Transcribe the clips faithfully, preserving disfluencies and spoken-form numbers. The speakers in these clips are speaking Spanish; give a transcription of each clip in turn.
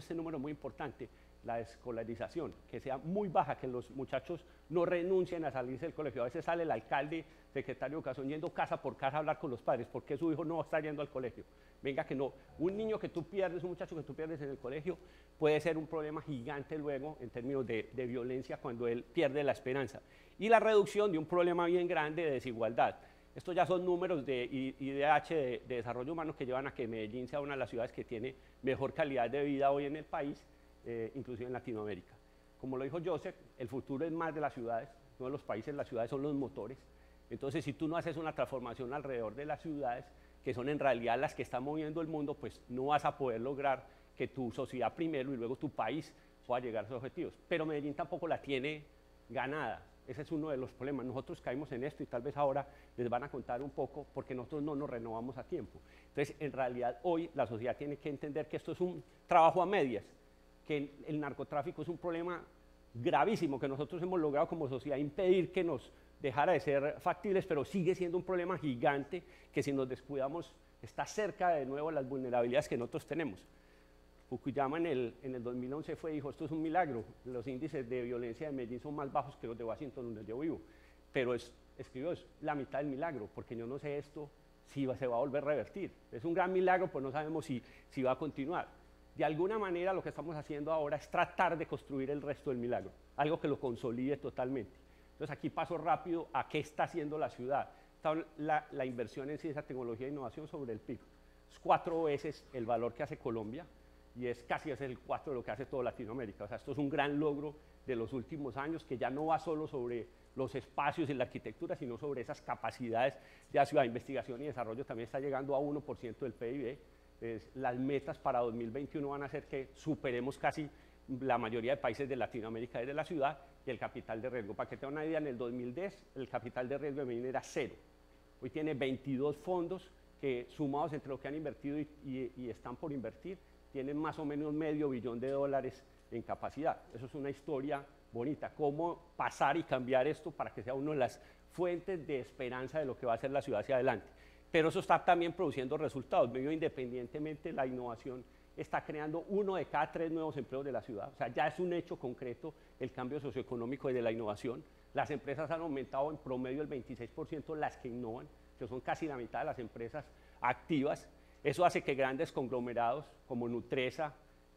este número es muy importante, la escolarización, que sea muy baja, que los muchachos no renuncien a salirse del colegio. A veces sale el alcalde, secretario de educación, yendo casa por casa a hablar con los padres, porque su hijo no está yendo al colegio. Venga que no, un niño que tú pierdes, un muchacho que tú pierdes en el colegio, puede ser un problema gigante luego en términos de, de violencia cuando él pierde la esperanza. Y la reducción de un problema bien grande de desigualdad. Estos ya son números de I D H, de, de desarrollo humano, que llevan a que Medellín sea una de las ciudades que tiene mejor calidad de vida hoy en el país, eh, inclusive en Latinoamérica. Como lo dijo Joseph, el futuro es más de las ciudades, no de los países, las ciudades son los motores. Entonces, si tú no haces una transformación alrededor de las ciudades, que son en realidad las que están moviendo el mundo, pues no vas a poder lograr que tu sociedad primero y luego tu país pueda llegar a sus objetivos. Pero Medellín tampoco la tiene ganada. Ese es uno de los problemas. Nosotros caímos en esto y tal vez ahora les van a contar un poco porque nosotros no nos renovamos a tiempo. Entonces, en realidad, hoy la sociedad tiene que entender que esto es un trabajo a medias, que el narcotráfico es un problema gravísimo, que nosotros hemos logrado como sociedad impedir que nos dejara de ser factibles, pero sigue siendo un problema gigante que si nos descuidamos está cerca de nuevo las vulnerabilidades que nosotros tenemos. Fukuyama en el, en el dos mil once fue, dijo, esto es un milagro, los índices de violencia de Medellín son más bajos que los de Washington, donde yo vivo, pero es, escribió, es la mitad del milagro, porque yo no sé esto si va, se va a volver a revertir. Es un gran milagro, pues no sabemos si, si va a continuar. De alguna manera lo que estamos haciendo ahora es tratar de construir el resto del milagro, algo que lo consolide totalmente. Entonces aquí paso rápido a qué está haciendo la ciudad. Está la, la inversión en ciencia, tecnología e innovación sobre el P I B. Es cuatro veces el valor que hace Colombia, y es casi es el cuatro de lo que hace toda Latinoamérica. O sea, esto es un gran logro de los últimos años, que ya no va solo sobre los espacios y la arquitectura, sino sobre esas capacidades de la ciudad. Investigación y desarrollo también está llegando a uno por ciento del P I B. Entonces, las metas para dos mil veintiuno van a ser que superemos casi la mayoría de países de Latinoamérica desde la ciudad, y el capital de riesgo. Para que tengan una idea, en el dos mil diez el capital de riesgo de Medellín era cero. Hoy tiene veintidós fondos que, sumados entre lo que han invertido y, y, y están por invertir, tienen más o menos medio billón de dólares en capacidad. Eso es una historia bonita. Cómo pasar y cambiar esto para que sea una de las fuentes de esperanza de lo que va a ser la ciudad hacia adelante. Pero eso está también produciendo resultados. Medio independientemente, la innovación está creando uno de cada tres nuevos empleos de la ciudad. O sea, ya es un hecho concreto el cambio socioeconómico de la innovación. Las empresas han aumentado en promedio el veintiséis por ciento las que innovan, que son casi la mitad de las empresas activas. Eso hace que grandes conglomerados como Nutresa,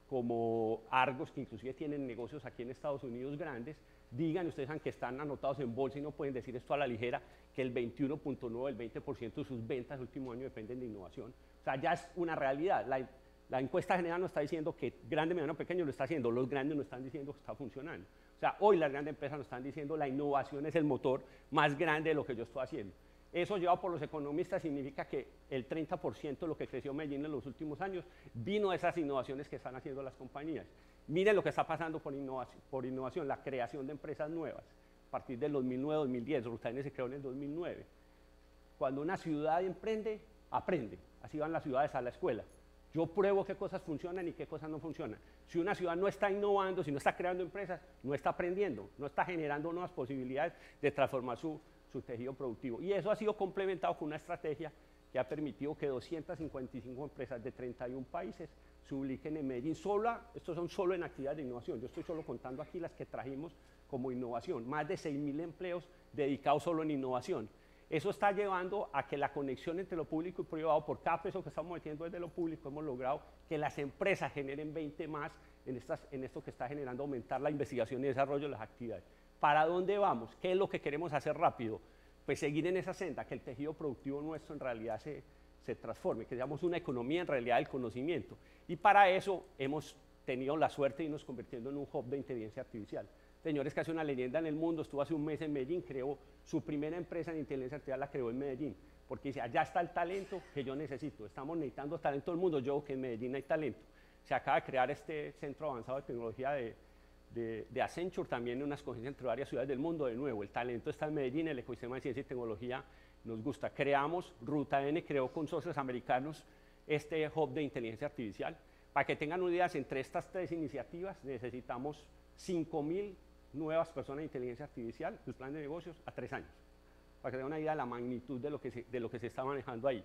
como Argos, que inclusive tienen negocios aquí en Estados Unidos grandes, digan, ustedes saben que están anotados en bolsa y no pueden decir esto a la ligera, que el veintiuno punto nueve, el veinte por ciento de sus ventas el último año dependen de innovación. O sea, ya es una realidad. La, la encuesta general no está diciendo que grande, mediano, pequeño lo está haciendo, los grandes no están diciendo que está funcionando. O sea, hoy las grandes empresas nos están diciendo la innovación es el motor más grande de lo que yo estoy haciendo. Eso, llevado por los economistas, significa que el treinta por ciento de lo que creció Medellín en los últimos años vino de esas innovaciones que están haciendo las compañías. Miren lo que está pasando por innovación, por innovación, la creación de empresas nuevas. A partir del dos mil nueve, dos mil diez, Ruta N se creó en el dos mil nueve. Cuando una ciudad emprende, aprende. Así van las ciudades a la escuela. Yo pruebo qué cosas funcionan y qué cosas no funcionan. Si una ciudad no está innovando, si no está creando empresas, no está aprendiendo, no está generando nuevas posibilidades de transformar su su tejido productivo. Y eso ha sido complementado con una estrategia que ha permitido que doscientas cincuenta y cinco empresas de treinta y un países se ubiquen en Medellín. Sola, estos son solo en actividades de innovación. Yo estoy solo contando aquí las que trajimos como innovación. Más de seis mil empleos dedicados solo en innovación. Eso está llevando a que la conexión entre lo público y privado, por cada peso que estamos metiendo desde lo público, hemos logrado que las empresas generen veinte más en, estas, en esto que está generando aumentar la investigación y desarrollo de las actividades. ¿Para dónde vamos? ¿Qué es lo que queremos hacer rápido? Pues seguir en esa senda, que el tejido productivo nuestro en realidad se, se transforme, que seamos una economía en realidad del conocimiento. Y para eso hemos tenido la suerte de irnos convirtiendo en un hub de inteligencia artificial. Señores, que hace una leyenda en el mundo, estuvo hace un mes en Medellín, creó su primera empresa en inteligencia artificial, la creó en Medellín, porque dice, allá está el talento que yo necesito, estamos necesitando talento del mundo, yo que en Medellín hay talento. Se acaba de crear este centro avanzado de tecnología de De, de Accenture, también en una escogencia entre varias ciudades del mundo. De nuevo, el talento está en Medellín, el ecosistema de ciencia y tecnología nos gusta. Creamos, Ruta N creó con socios americanos este hub de inteligencia artificial. Para que tengan una idea, entre estas tres iniciativas necesitamos cinco mil nuevas personas de inteligencia artificial, el plan de negocios, a tres años. Para que tengan una idea de la magnitud de lo que se, de lo que se está manejando ahí.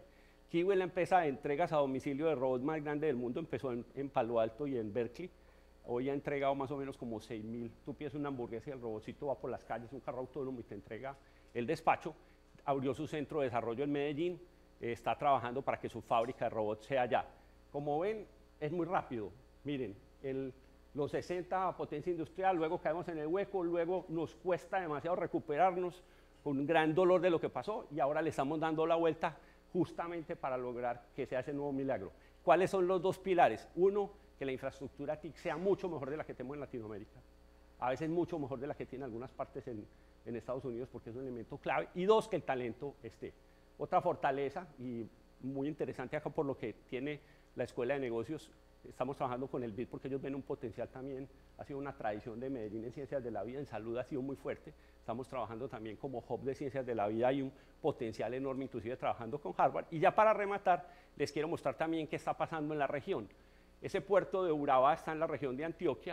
Kiwi es la empresa de entregas a domicilio de robots más grande del mundo, empezó en, en Palo Alto y en Berkeley. Hoy ha entregado más o menos como seis mil. Tú pides una hamburguesa y el robotcito va por las calles, un carro autónomo y te entrega el despacho. Abrió su centro de desarrollo en Medellín, eh, está trabajando para que su fábrica de robots sea allá. Como ven, es muy rápido. Miren, el, los sesenta potencia industrial, luego caemos en el hueco, luego nos cuesta demasiado recuperarnos con un gran dolor de lo que pasó y ahora le estamos dando la vuelta justamente para lograr que sea ese nuevo milagro. ¿Cuáles son los dos pilares? Uno, que la infraestructura T I C sea mucho mejor de la que tenemos en Latinoamérica, a veces mucho mejor de la que tiene algunas partes en, en Estados Unidos porque es un elemento clave, y dos, que el talento esté. Otra fortaleza, y muy interesante acá por lo que tiene la Escuela de Negocios, estamos trabajando con el B I D porque ellos ven un potencial también, ha sido una tradición de Medellín en ciencias de la vida, en salud ha sido muy fuerte, estamos trabajando también como hub de ciencias de la vida, hay un potencial enorme inclusive trabajando con Harvard, y ya para rematar les quiero mostrar también qué está pasando en la región. Ese puerto de Urabá está en la región de Antioquia.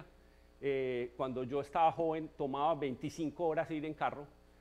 Eh, cuando yo estaba joven tomaba veinticinco horas ir en carro,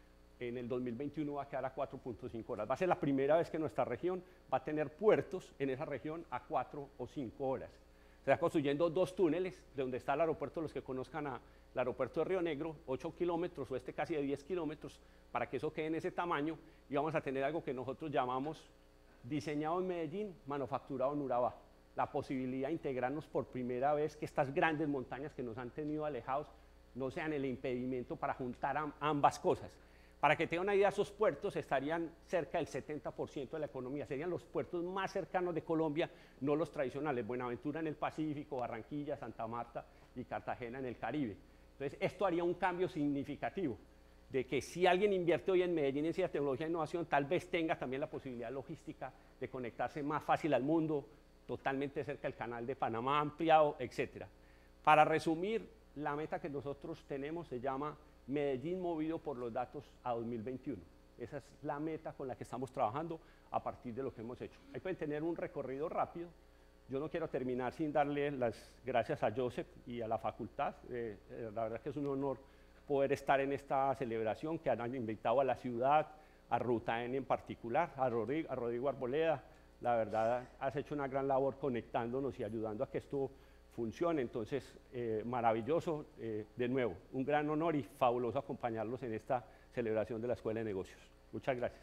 en el dos mil veintiuno va a quedar a cuatro punto cinco horas. Va a ser la primera vez que nuestra región va a tener puertos en esa región a cuatro o cinco horas. Se está construyendo dos túneles, de donde está el aeropuerto, los que conozcan al aeropuerto de Río Negro, ocho kilómetros, o este casi de diez kilómetros, para que eso quede en ese tamaño, y vamos a tener algo que nosotros llamamos diseñado en Medellín, manufacturado en Urabá. La posibilidad de integrarnos por primera vez, que estas grandes montañas que nos han tenido alejados no sean el impedimento para juntar ambas cosas. Para que tengan una idea, esos puertos estarían cerca del setenta por ciento de la economía, serían los puertos más cercanos de Colombia, no los tradicionales, Buenaventura en el Pacífico, Barranquilla, Santa Marta y Cartagena en el Caribe. Entonces, esto haría un cambio significativo, de que si alguien invierte hoy en Medellín en ciencia, tecnología e innovación, tal vez tenga también la posibilidad logística de conectarse más fácil al mundo, totalmente cerca del canal de Panamá ampliado, etcétera. Para resumir, la meta que nosotros tenemos se llama Medellín movido por los datos a dos mil veintiuno. Esa es la meta con la que estamos trabajando a partir de lo que hemos hecho. Ahí pueden tener un recorrido rápido. Yo no quiero terminar sin darle las gracias a Joseph y a la facultad. Eh, eh, la verdad que es un honor poder estar en esta celebración, que han invitado a la ciudad, a Ruta N en particular, a Rodrigo, a Rodrigo Arboleda. La verdad, has hecho una gran labor conectándonos y ayudando a que esto funcione. Entonces, eh, maravilloso, eh, de nuevo, un gran honor y fabuloso acompañarlos en esta celebración de la Escuela de Negocios. Muchas gracias.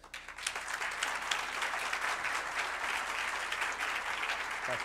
Gracias.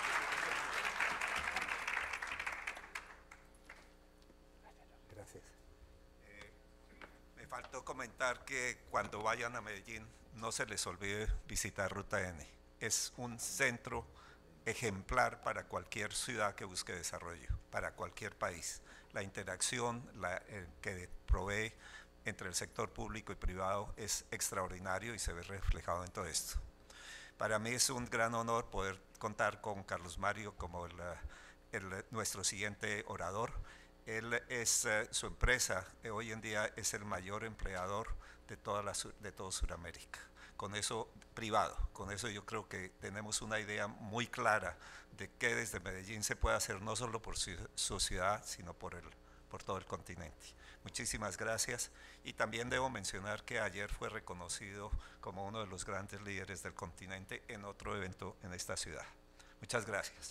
Gracias. Eh, me faltó comentar que cuando vayan a Medellín no se les olvide visitar Ruta N. Es un centro ejemplar para cualquier ciudad que busque desarrollo, para cualquier país. La interacción la, eh, que provee entre el sector público y privado es extraordinario y se ve reflejado en todo esto. Para mí es un gran honor poder contar con Carlos Mario como el, el, nuestro siguiente orador. Él es, eh, su empresa eh, hoy en día es el mayor empleador de toda la, de todo Sudamérica. Con eso, privado, con eso yo creo que tenemos una idea muy clara de qué desde Medellín se puede hacer, no solo por su, su ciudad, sino por, el, por todo el continente. Muchísimas gracias, y también debo mencionar que ayer fue reconocido como uno de los grandes líderes del continente en otro evento en esta ciudad. Muchas gracias.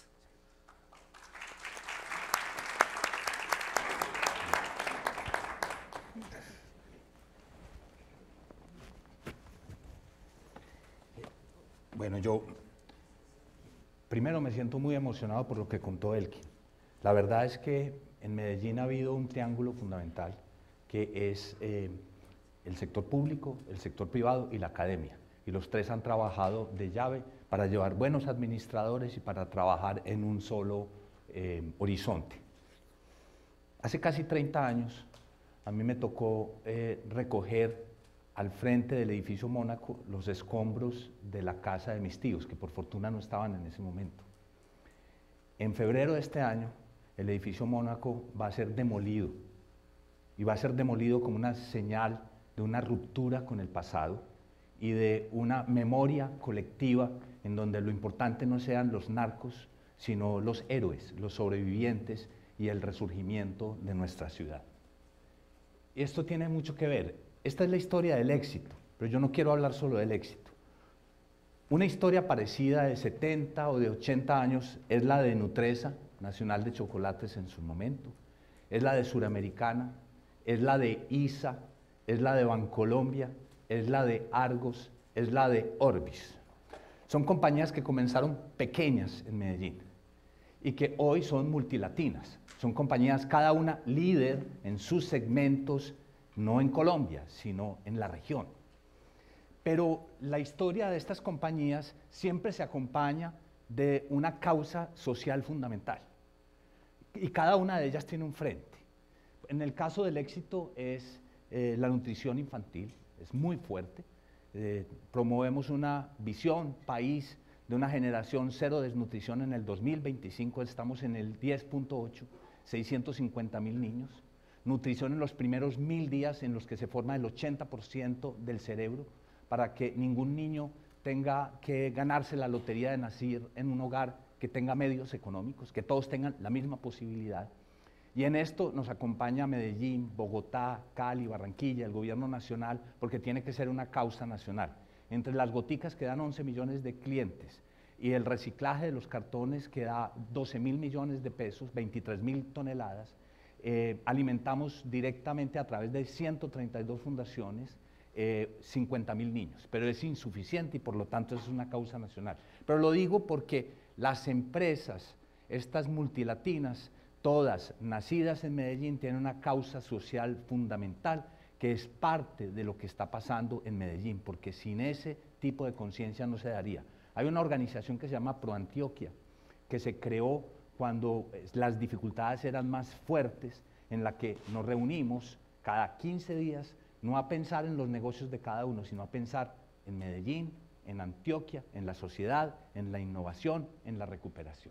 Bueno, yo primero me siento muy emocionado por lo que contó Elkin. La verdad es que en Medellín ha habido un triángulo fundamental que es eh, el sector público, el sector privado y la academia. Y los tres han trabajado de llave para llevar buenos administradores y para trabajar en un solo eh, horizonte. Hace casi treinta años a mí me tocó eh, recoger al frente del edificio Mónaco los escombros de la casa de mis tíos, que por fortuna no estaban en ese momento. En febrero de este año, el edificio Mónaco va a ser demolido, y va a ser demolido como una señal de una ruptura con el pasado y de una memoria colectiva en donde lo importante no sean los narcos, sino los héroes, los sobrevivientes y el resurgimiento de nuestra ciudad. Y esto tiene mucho que ver. Esta es la historia del éxito, pero yo no quiero hablar solo del éxito. Una historia parecida de setenta o de ochenta años es la de Nutresa, Nacional de Chocolates en su momento, es la de Suramericana, es la de I S A, es la de Bancolombia, es la de Argos, es la de Orbis. Son compañías que comenzaron pequeñas en Medellín y que hoy son multilatinas. Son compañías cada una líder en sus segmentos, no en Colombia, sino en la región. Pero la historia de estas compañías siempre se acompaña de una causa social fundamental. Y cada una de ellas tiene un frente. En el caso del éxito es eh, la nutrición infantil, es muy fuerte. Eh, promovemos una visión país de una generación cero desnutrición en el dos mil veinticinco, estamos en el diez punto ocho, seiscientos cincuenta mil niños. Nutrición en los primeros mil días en los que se forma el ochenta por ciento del cerebro para que ningún niño tenga que ganarse la lotería de nacer en un hogar que tenga medios económicos, que todos tengan la misma posibilidad. Y en esto nos acompaña Medellín, Bogotá, Cali, Barranquilla, el gobierno nacional, porque tiene que ser una causa nacional. Entre las goticas que dan once millones de clientes y el reciclaje de los cartones que da doce mil millones de pesos, veintitrés mil toneladas, eh, alimentamos directamente a través de ciento treinta y dos fundaciones eh, cincuenta mil niños, pero es insuficiente y por lo tanto es una causa nacional. Pero lo digo porque las empresas, estas multilatinas, todas nacidas en Medellín, tienen una causa social fundamental que es parte de lo que está pasando en Medellín, porque sin ese tipo de conciencia no se daría. Hay una organización que se llama ProAntioquia, que se creó cuando las dificultades eran más fuertes, en la que nos reunimos cada quince días, no a pensar en los negocios de cada uno, sino a pensar en Medellín, en Antioquia, en la sociedad, en la innovación, en la recuperación.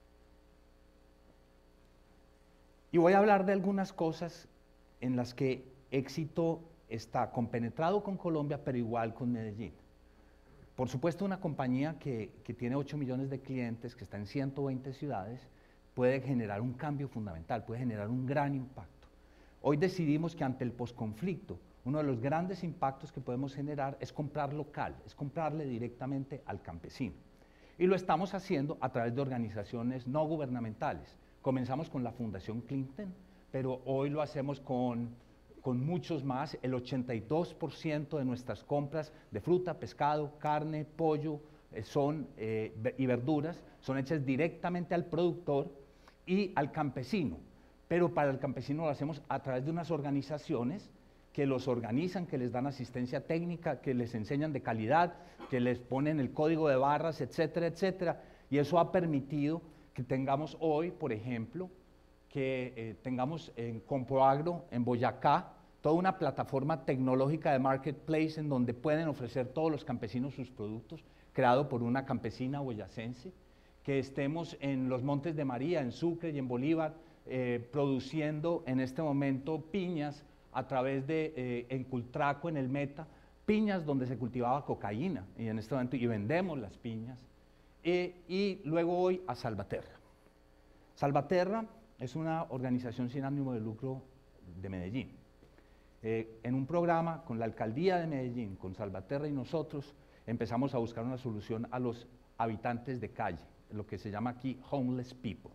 Y voy a hablar de algunas cosas en las que éxito está compenetrado con Colombia, pero igual con Medellín. Por supuesto, una compañía que, que tiene ocho millones de clientes, que está en ciento veinte ciudades, puede generar un cambio fundamental, puede generar un gran impacto. Hoy decidimos que ante el posconflicto, uno de los grandes impactos que podemos generar es comprar local, es comprarle directamente al campesino. Y lo estamos haciendo a través de organizaciones no gubernamentales. Comenzamos con la Fundación Clinton, pero hoy lo hacemos con, con muchos más. El ochenta y dos por ciento de nuestras compras de fruta, pescado, carne, pollo eh, son, eh, y verduras son hechas directamente al productor y al campesino. Pero para el campesino lo hacemos a través de unas organizaciones que los organizan, que les dan asistencia técnica, que les enseñan de calidad, que les ponen el código de barras, etcétera, etcétera. Y eso ha permitido que tengamos hoy, por ejemplo, que eh, tengamos en Comproagro, en Boyacá, toda una plataforma tecnológica de marketplace en donde pueden ofrecer todos los campesinos sus productos, creado por una campesina boyacense, que estemos en los Montes de María, en Sucre y en Bolívar, eh, produciendo en este momento piñas a través de, eh, en Cultraco, en el Meta, piñas donde se cultivaba cocaína, y en este momento, y vendemos las piñas. Eh, y luego voy a Salvaterra. Salvaterra es una organización sin ánimo de lucro de Medellín. Eh, en un programa con la Alcaldía de Medellín, con Salvaterra y nosotros, empezamos a buscar una solución a los habitantes de calle, lo que se llama aquí homeless people.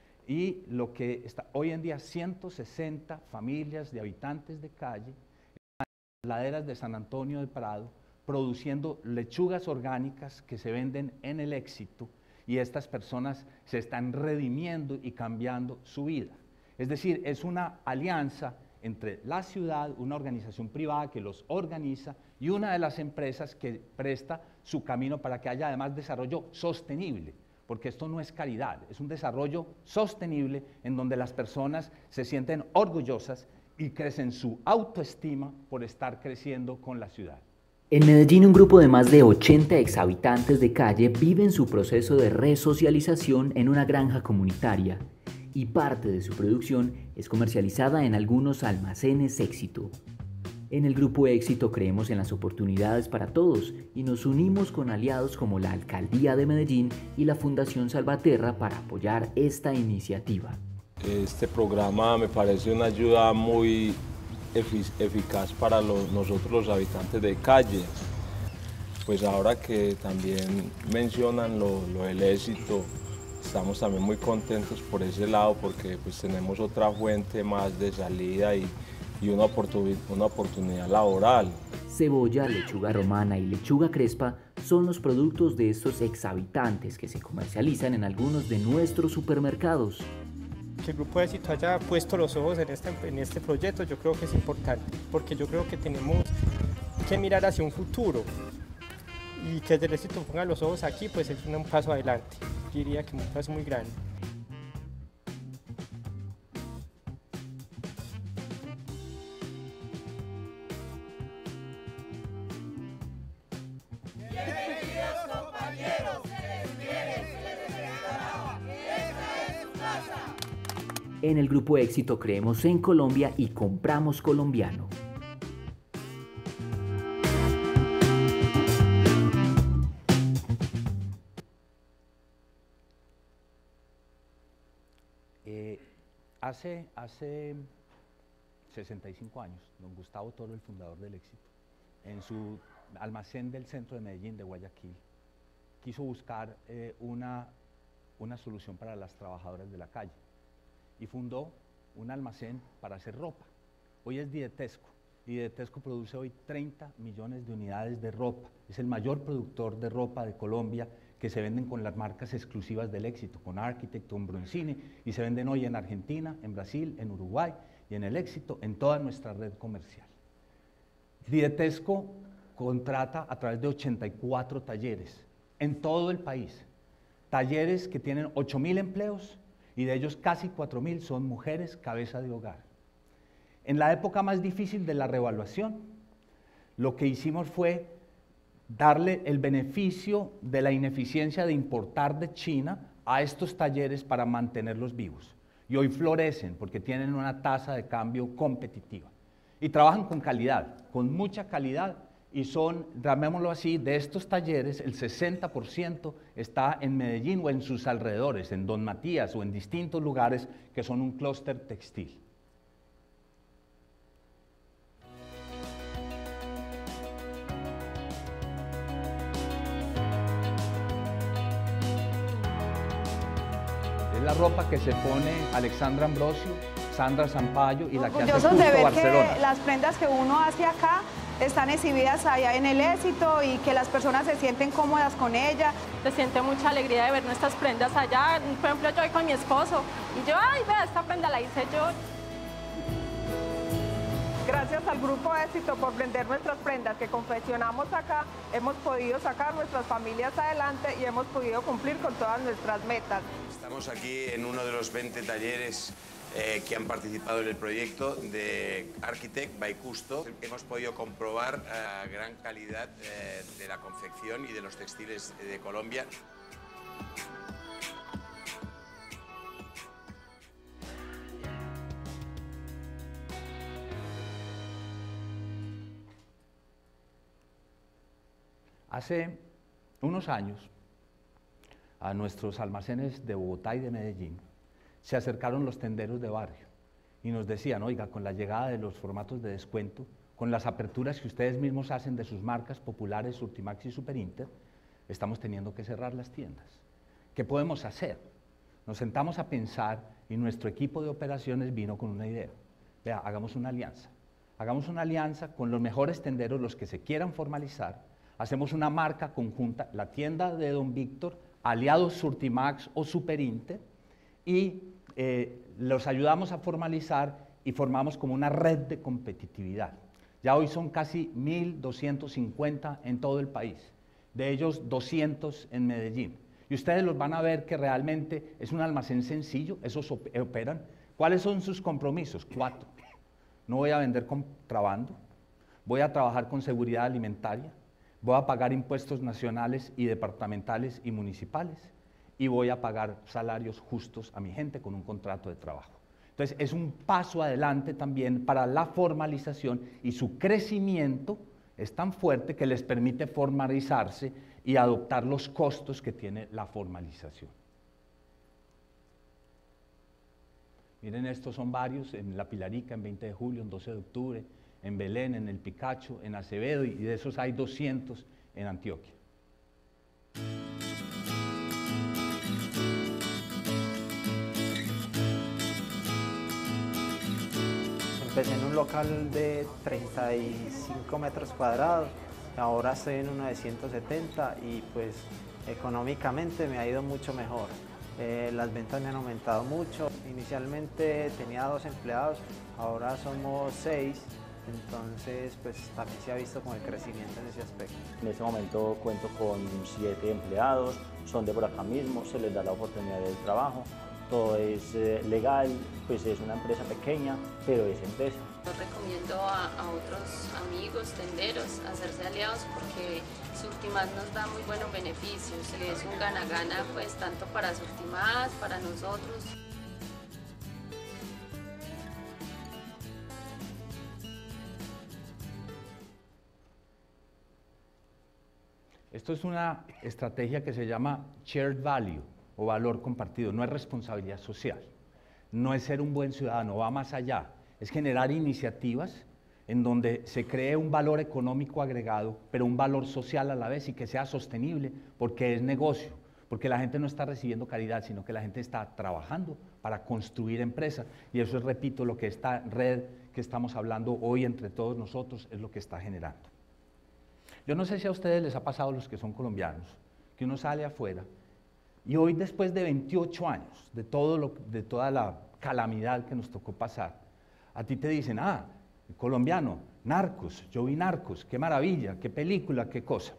Y lo que está hoy en día, ciento sesenta familias de habitantes de calle, en las laderas de San Antonio de Prado, produciendo lechugas orgánicas que se venden en el Éxito, y estas personas se están redimiendo y cambiando su vida. Es decir, es una alianza entre la ciudad, una organización privada que los organiza, y una de las empresas que presta su camino para que haya además desarrollo sostenible, porque esto no es caridad, es un desarrollo sostenible en donde las personas se sienten orgullosas y crecen su autoestima por estar creciendo con la ciudad. En Medellín, un grupo de más de ochenta exhabitantes de calle viven su proceso de resocialización en una granja comunitaria, y parte de su producción es comercializada en algunos almacenes Éxito. En el Grupo Éxito creemos en las oportunidades para todos y nos unimos con aliados como la Alcaldía de Medellín y la Fundación Salvaterra para apoyar esta iniciativa. Este programa me parece una ayuda muy efic- eficaz para los, nosotros los habitantes de calle. pues ahora que también mencionan lo, lo del éxito, estamos también muy contentos por ese lado porque pues tenemos otra fuente más de salida y, y una, oportun una oportunidad laboral. Cebolla, lechuga romana y lechuga crespa son los productos de estos exhabitantes que se comercializan en algunos de nuestros supermercados. Que el Grupo Éxito haya puesto los ojos en este, en este proyecto, yo creo que es importante, porque yo creo que tenemos que mirar hacia un futuro y que el Éxito ponga los ojos aquí, pues es un paso adelante, yo diría que un paso muy grande. En el Grupo Éxito creemos en Colombia y compramos colombiano. Eh, hace, hace sesenta y cinco años, don Gustavo Toro, el fundador del Éxito, en su almacén del centro de Medellín, de Guayaquil, quiso buscar eh, una, una solución para las trabajadoras de la calle y fundó un almacén para hacer ropa. Hoy es Didetesco, y Didetesco produce hoy treinta millones de unidades de ropa. Es el mayor productor de ropa de Colombia, que se venden con las marcas exclusivas del Éxito, con Architect, con Broncini, y se venden hoy en Argentina, en Brasil, en Uruguay y en el Éxito, en toda nuestra red comercial. Didetesco contrata a través de ochenta y cuatro talleres en todo el país, talleres que tienen ocho mil empleos y de ellos casi cuatro mil son mujeres cabeza de hogar. En la época más difícil de la revaluación, lo que hicimos fue darle el beneficio de la ineficiencia de importar de China a estos talleres para mantenerlos vivos. Y hoy florecen porque tienen una tasa de cambio competitiva. Y trabajan con calidad, con mucha calidad, y son, llamémoslo así, de estos talleres, el sesenta por ciento está en Medellín o en sus alrededores, en Don Matías o en distintos lugares que son un clúster textil. Es la ropa que se pone Alexandra Ambrosio, Sandra Sampaio y la que hace Justo de ver Barcelona. Que las prendas que uno hace acá están exhibidas allá en el Éxito y que las personas se sienten cómodas con ella. Se siente mucha alegría de ver nuestras prendas allá. Por ejemplo, yo voy con mi esposo y yo, ay, vea, esta prenda la hice yo. Gracias al Grupo Éxito por vender nuestras prendas que confeccionamos acá, hemos podido sacar nuestras familias adelante y hemos podido cumplir con todas nuestras metas. Estamos aquí en uno de los veinte talleres eh, que han participado en el proyecto de Architect by Custo. Hemos podido comprobar la eh, gran calidad eh, de la confección y de los textiles de Colombia. Hace unos años, a nuestros almacenes de Bogotá y de Medellín, se acercaron los tenderos de barrio y nos decían, oiga, con la llegada de los formatos de descuento, con las aperturas que ustedes mismos hacen de sus marcas populares, Surtimax y Superinter, estamos teniendo que cerrar las tiendas. ¿Qué podemos hacer? Nos sentamos a pensar y nuestro equipo de operaciones vino con una idea. Vea, hagamos una alianza. Hagamos una alianza con los mejores tenderos, los que se quieran formalizar. Hacemos una marca conjunta, la tienda de Don Víctor, aliados Surtimax o Superinter, y eh, los ayudamos a formalizar y formamos como una red de competitividad. Ya hoy son casi mil doscientos cincuenta en todo el país, de ellos doscientos en Medellín. Y ustedes los van a ver que realmente es un almacén sencillo, esos operan. ¿Cuáles son sus compromisos? Cuatro. No voy a vender contrabando, voy a trabajar con seguridad alimentaria, voy a pagar impuestos nacionales y departamentales y municipales y voy a pagar salarios justos a mi gente con un contrato de trabajo. Entonces, es un paso adelante también para la formalización y su crecimiento es tan fuerte que les permite formalizarse y adoptar los costos que tiene la formalización. Miren, estos son varios, en La Pilarica, en veinte de julio, en doce de octubre, en Belén, en El Picacho, en Acevedo, y de esos hay doscientos en Antioquia. Empecé en un local de treinta y cinco metros cuadrados, ahora estoy en uno de ciento setenta y pues económicamente me ha ido mucho mejor. Eh, las ventas me han aumentado mucho. Inicialmente tenía dos empleados, ahora somos seis, entonces pues también se ha visto como el crecimiento en ese aspecto. En este momento cuento con siete empleados, son de por acá mismo, se les da la oportunidad del trabajo. Todo es eh, legal, pues es una empresa pequeña, pero es empresa. Yo recomiendo a, a otros amigos, tenderos, hacerse aliados porque Surtimax nos da muy buenos beneficios. Es un gana-gana pues tanto para Surtimax, para nosotros. Esto es una estrategia que se llama Shared Value, o valor compartido, no es responsabilidad social, no es ser un buen ciudadano, va más allá, es generar iniciativas en donde se cree un valor económico agregado, pero un valor social a la vez y que sea sostenible, porque es negocio, porque la gente no está recibiendo caridad, sino que la gente está trabajando para construir empresas, y eso es, repito, lo que esta red que estamos hablando hoy entre todos nosotros es lo que está generando. Yo no sé si a ustedes les ha pasado, los que son colombianos, que uno sale afuera, y hoy, después de veintiocho años, de, todo lo, de toda la calamidad que nos tocó pasar, a ti te dicen, ah, colombiano, Narcos, yo vi Narcos, qué maravilla, qué película, qué cosa.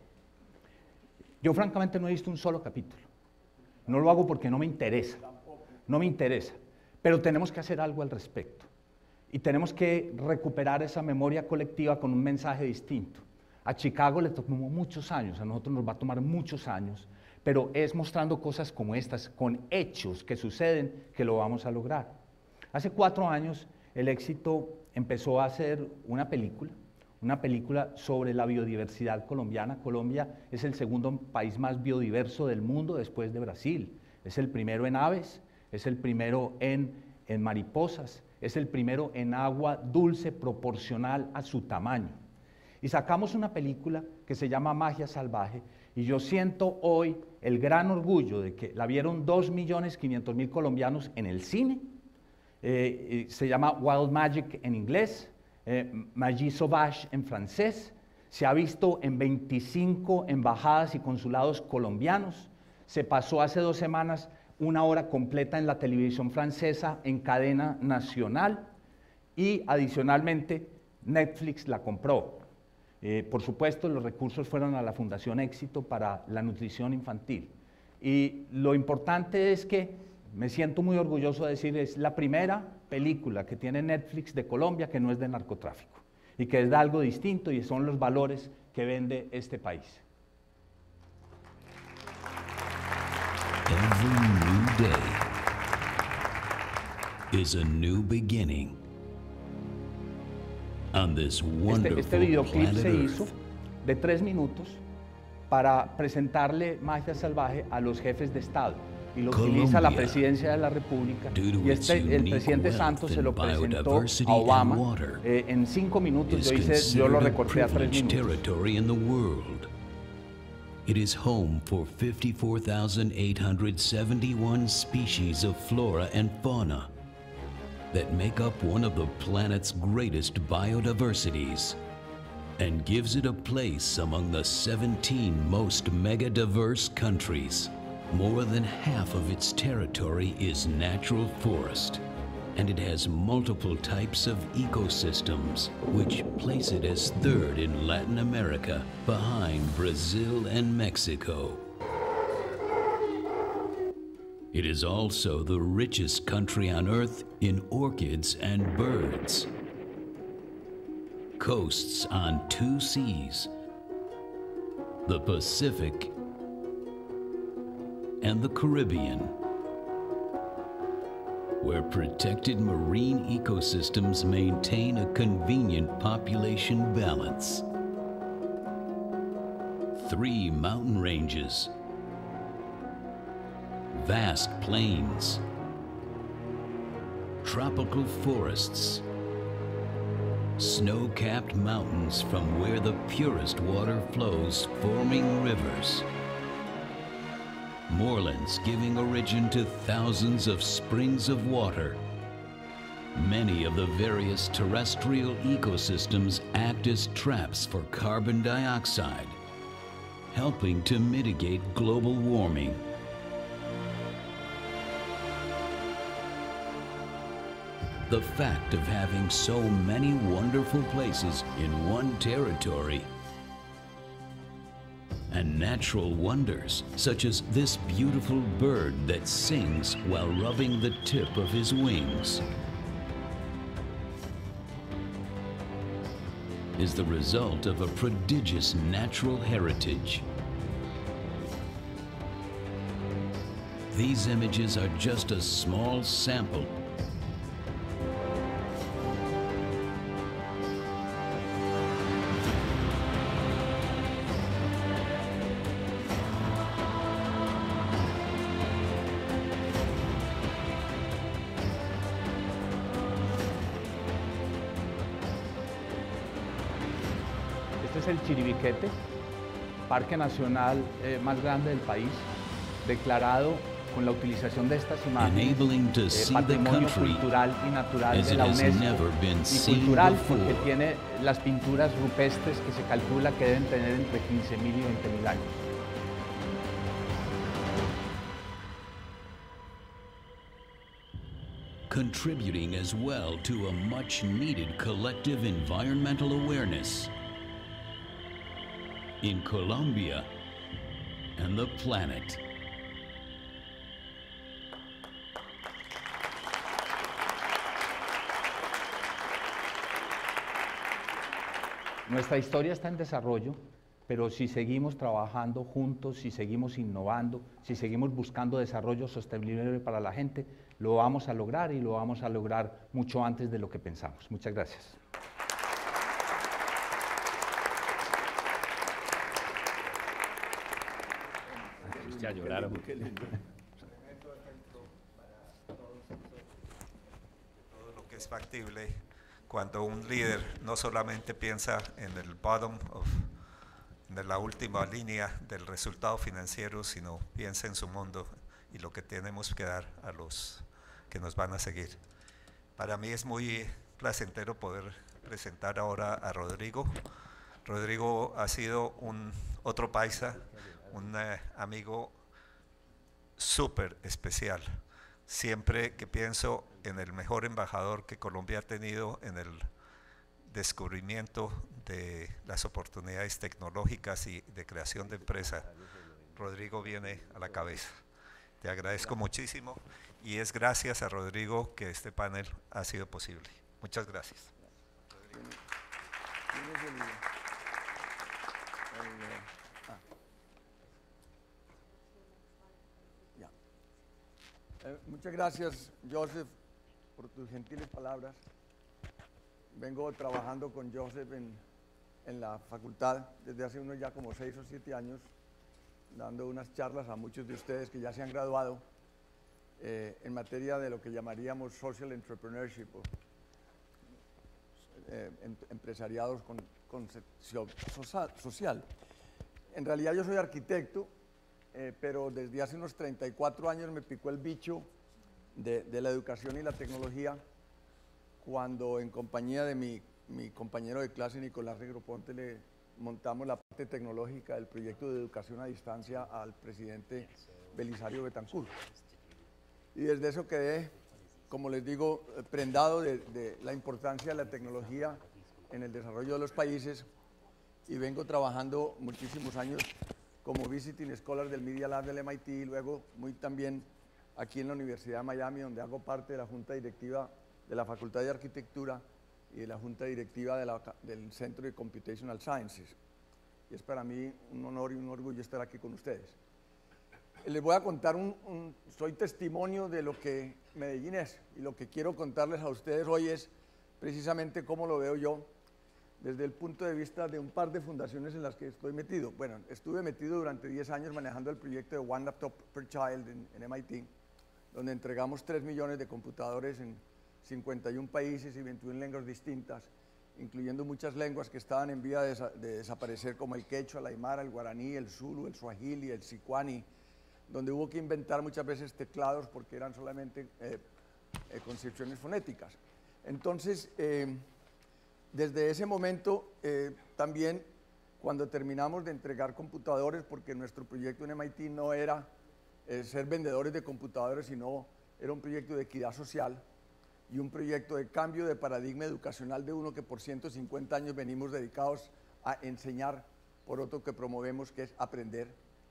Yo francamente no he visto un solo capítulo. No lo hago porque no me interesa, no me interesa, pero tenemos que hacer algo al respecto. Y tenemos que recuperar esa memoria colectiva con un mensaje distinto. A Chicago le tomó muchos años, a nosotros nos va a tomar muchos años, pero es mostrando cosas como estas, con hechos que suceden, que lo vamos a lograr. Hace cuatro años el Éxito empezó a hacer una película, una película sobre la biodiversidad colombiana. Colombia es el segundo país más biodiverso del mundo después de Brasil. Es el primero en aves, es el primero en, en mariposas, es el primero en agua dulce proporcional a su tamaño. Y sacamos una película que se llama Magia Salvaje, y yo siento hoy el gran orgullo de que la vieron dos millones quinientos mil colombianos en el cine. Eh, se llama Wild Magic en inglés, eh, Magie Sauvage en francés. Se ha visto en veinticinco embajadas y consulados colombianos. Se pasó hace dos semanas una hora completa en la televisión francesa en cadena nacional, y adicionalmente Netflix la compró. Eh, por supuesto, los recursos fueron a la Fundación Éxito para la nutrición infantil. Y lo importante es que me siento muy orgulloso de decir, es la primera película que tiene Netflix de Colombia que no es de narcotráfico, y que es de algo distinto, y son los valores que vende este país. Every new day is a new beginning. On this Este, este videoclip se hizo de tres minutos para presentarle Magia Salvaje a los jefes de Estado, y lo utiliza la Presidencia de la República, y este, el presidente Santos se lo presentó a Obama eh, en cinco minutos. Yo, hice, yo lo recorté a tres minutos. It is home for fifty-four thousand eight hundred seventy-one species of flora and fauna that make up one of the planet's greatest biodiversities, and gives it a place among the seventeen most mega-diverse countries. More than half of its territory is natural forest, and it has multiple types of ecosystems, which place it as third in Latin America, behind Brazil and Mexico. It is also the richest country on Earth in orchids and birds. Coasts on two seas, the Pacific and the Caribbean, where protected marine ecosystems maintain a convenient population balance. Three mountain ranges, vast plains, tropical forests, Snow-capped mountains from where the purest water flows, forming rivers. Moorlands giving origin to thousands of springs of water. Many of the various terrestrial ecosystems act as traps for carbon dioxide, helping to mitigate global warming. The fact of having so many wonderful places in one territory and natural wonders such as this beautiful bird that sings while rubbing the tip of his wings is the result of a prodigious natural heritage. These images are just a small sample Este es el Chiribiquete, parque nacional eh, más grande del país, declarado con la utilización de estas imágenes eh, patrimonio cultural y natural de la UNESCO, y cultural porque tiene las pinturas rupestres que se calcula que deben tener entre quince mil y veinte mil años. Contributing as well to a much-needed collective environmental awareness in Colombia and the planet. Nuestra historia está en desarrollo, pero si seguimos trabajando juntos, si seguimos innovando, si seguimos buscando desarrollo sostenible para la gente, lo vamos a lograr y lo vamos a lograr mucho antes de lo que pensamos. Muchas gracias. Ya lloraron. Todo lo que es factible cuando un líder no solamente piensa en el bottom of, de la última línea del resultado financiero, sino piensa en su mundo y lo que tenemos que dar a los que nos van a seguir. Para mí es muy placentero poder presentar ahora a Rodrigo. Rodrigo ha sido un otro paisa, un eh, amigo súper especial. Siempre que pienso en el mejor embajador que Colombia ha tenido en el descubrimiento de las oportunidades tecnológicas y de creación de empresa, Rodrigo viene a la cabeza. Te agradezco muchísimo y es gracias a Rodrigo que este panel ha sido posible. Muchas gracias. Eh, muchas gracias, Joseph, por tus gentiles palabras. Vengo trabajando con Joseph en, en la facultad desde hace unos ya como seis o siete años, dando unas charlas a muchos de ustedes que ya se han graduado eh, en materia de lo que llamaríamos social entrepreneurship, o, eh, em, empresariados con concepción social. En realidad yo soy arquitecto, Eh, pero desde hace unos treinta y cuatro años me picó el bicho de, de la educación y la tecnología, cuando en compañía de mi, mi compañero de clase Nicolás Negroponte le montamos la parte tecnológica del proyecto de educación a distancia al presidente Belisario Betancur. Y desde eso quedé, como les digo, prendado de, de la importancia de la tecnología en el desarrollo de los países, y vengo trabajando muchísimos años como Visiting Scholar del Media Lab del M I T, y luego muy también aquí en la Universidad de Miami, donde hago parte de la Junta Directiva de la Facultad de Arquitectura y de la Junta Directiva de la, del Centro de Computational Sciences. Y es para mí un honor y un orgullo estar aquí con ustedes. Les voy a contar, un, un, soy testimonio de lo que Medellín es, y lo que quiero contarles a ustedes hoy es precisamente cómo lo veo yo desde el punto de vista de un par de fundaciones en las que estoy metido. Bueno, estuve metido durante diez años manejando el proyecto de One Laptop per Child en, en M I T, donde entregamos tres millones de computadores en cincuenta y un países y veintiuna lenguas distintas, incluyendo muchas lenguas que estaban en vía de, desa de desaparecer, como el quechua, el aymara, el guaraní, el zulu, el suajili, el sicuani, donde hubo que inventar muchas veces teclados porque eran solamente eh, eh, concepciones fonéticas. Entonces, eh, desde ese momento, eh, también cuando terminamos de entregar computadores, porque nuestro proyecto en M I T no era eh, ser vendedores de computadores, sino era un proyecto de equidad social y un proyecto de cambio de paradigma educacional de uno que por ciento cincuenta años venimos dedicados a enseñar, por otro que promovemos, que es aprender.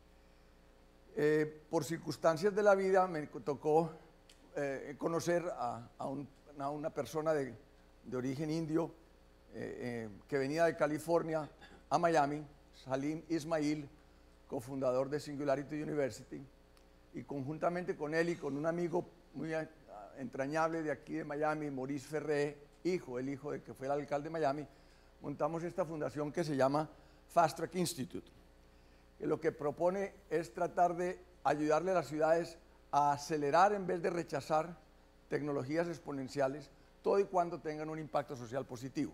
Eh, por circunstancias de la vida me tocó eh, conocer a, a, un, a una persona de, de origen indio eh, eh, que venía de California a Miami, Salim Ismail, cofundador de Singularity University, y conjuntamente con él y con un amigo muy entrañable de aquí de Miami, Maurice Ferré, hijo, el hijo de que fue el alcalde de Miami, montamos esta fundación que se llama Fast Track Institute, que lo que propone es tratar de ayudarle a las ciudades a acelerar en vez de rechazar tecnologías exponenciales, todo y cuando tengan un impacto social positivo.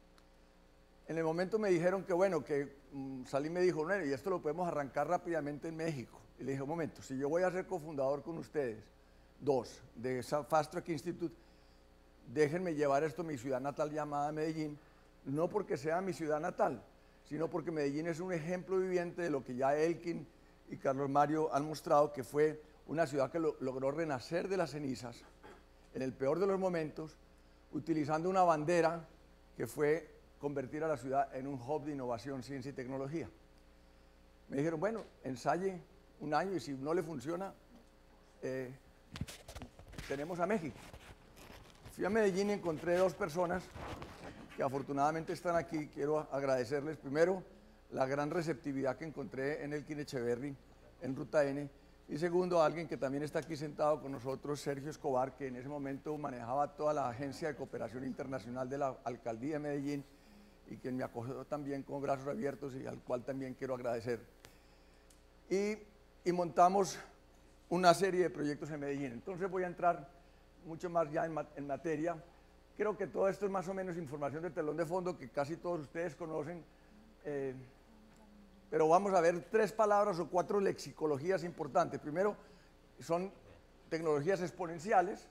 En el momento me dijeron que, bueno, que um, Salim me dijo, bueno, y esto lo podemos arrancar rápidamente en México. Y le dije, un momento, si yo voy a ser cofundador con ustedes, dos, de esa Fast Track Institute, déjenme llevar esto a mi ciudad natal llamada Medellín, no porque sea mi ciudad natal, sino porque Medellín es un ejemplo viviente de lo que ya Elkin y Carlos Mario han mostrado, que fue una ciudad que lo, logró renacer de las cenizas, en el peor de los momentos, utilizando una bandera que fue convertir a la ciudad en un hub de innovación, ciencia y tecnología. Me dijeron, bueno, ensaye un año y si no le funciona, eh, tenemos a México. Fui a Medellín y encontré dos personas que afortunadamente están aquí. Quiero agradecerles primero la gran receptividad que encontré en Elkin Echeverry, en Ruta N, y segundo, alguien que también está aquí sentado con nosotros, Sergio Escobar, que en ese momento manejaba toda la Agencia de Cooperación Internacional de la Alcaldía de Medellín y quien me acogió también con brazos abiertos y al cual también quiero agradecer. Y, y montamos una serie de proyectos en Medellín. Entonces voy a entrar mucho más ya en, en materia. Creo que todo esto es más o menos información de telón de fondo que casi todos ustedes conocen, eh, pero vamos a ver tres palabras o cuatro lexicologías importantes. Primero, son tecnologías exponenciales,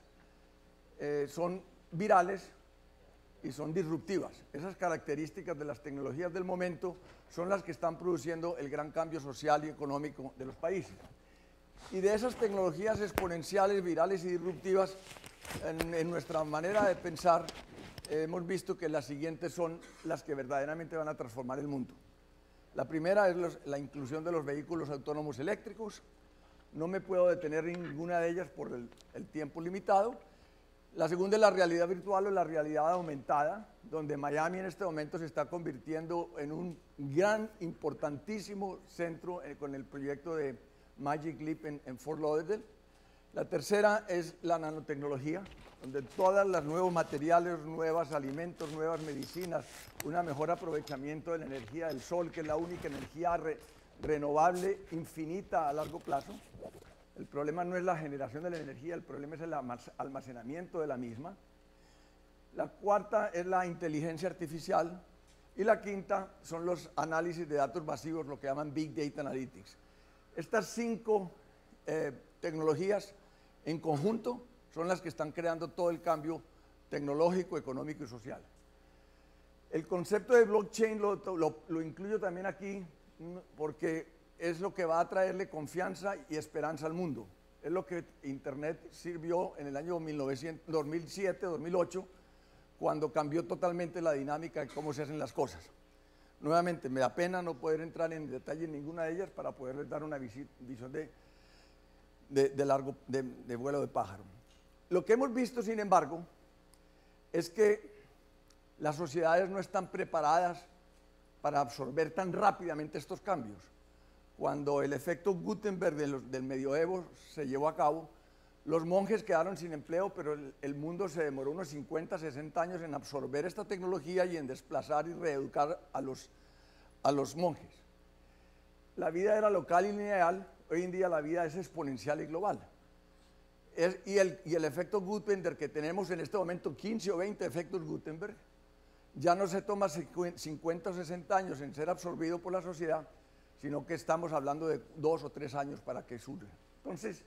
eh, son virales y son disruptivas. Esas características de las tecnologías del momento son las que están produciendo el gran cambio social y económico de los países. Y de esas tecnologías exponenciales, virales y disruptivas, en, en nuestra manera de pensar, eh, hemos visto que las siguientes son las que verdaderamente van a transformar el mundo. La primera es los, la inclusión de los vehículos autónomos eléctricos. No me puedo detener en ninguna de ellas por el, el tiempo limitado. La segunda es la realidad virtual o la realidad aumentada, donde Miami en este momento se está convirtiendo en un gran, importantísimo centro eh, con el proyecto de Magic Leap en, en Fort Lauderdale. La tercera es la nanotecnología, donde todos los nuevos materiales, nuevos alimentos, nuevas medicinas, un mejor aprovechamiento de la energía del sol, que es la única energía re, renovable, infinita a largo plazo. El problema no es la generación de la energía, el problema es el almacenamiento de la misma. La cuarta es la inteligencia artificial y la quinta son los análisis de datos masivos, lo que llaman Big Data Analytics. Estas cinco eh, tecnologías en conjunto son las que están creando todo el cambio tecnológico, económico y social. El concepto de blockchain lo, lo, lo incluyo también aquí porque es lo que va a traerle confianza y esperanza al mundo. Es lo que Internet sirvió en el año dos mil siete, dos mil ocho, cuando cambió totalmente la dinámica de cómo se hacen las cosas. Nuevamente, me da pena no poder entrar en detalle en ninguna de ellas para poderles dar una visión de, de, de, largo, de, de vuelo de pájaro. Lo que hemos visto, sin embargo, es que las sociedades no están preparadas para absorber tan rápidamente estos cambios. Cuando el efecto Gutenberg de los, del medioevo se llevó a cabo, los monjes quedaron sin empleo, pero el, el mundo se demoró unos cincuenta, sesenta años en absorber esta tecnología y en desplazar y reeducar a los, a los monjes. La vida era local y lineal, hoy en día la vida es exponencial y global. Es, y, el, y el efecto Gutenberg que tenemos en este momento, quince o veinte efectos Gutenberg, ya no se toma cincuenta o sesenta años en ser absorbido por la sociedad, sino que estamos hablando de dos o tres años para que surja. Entonces,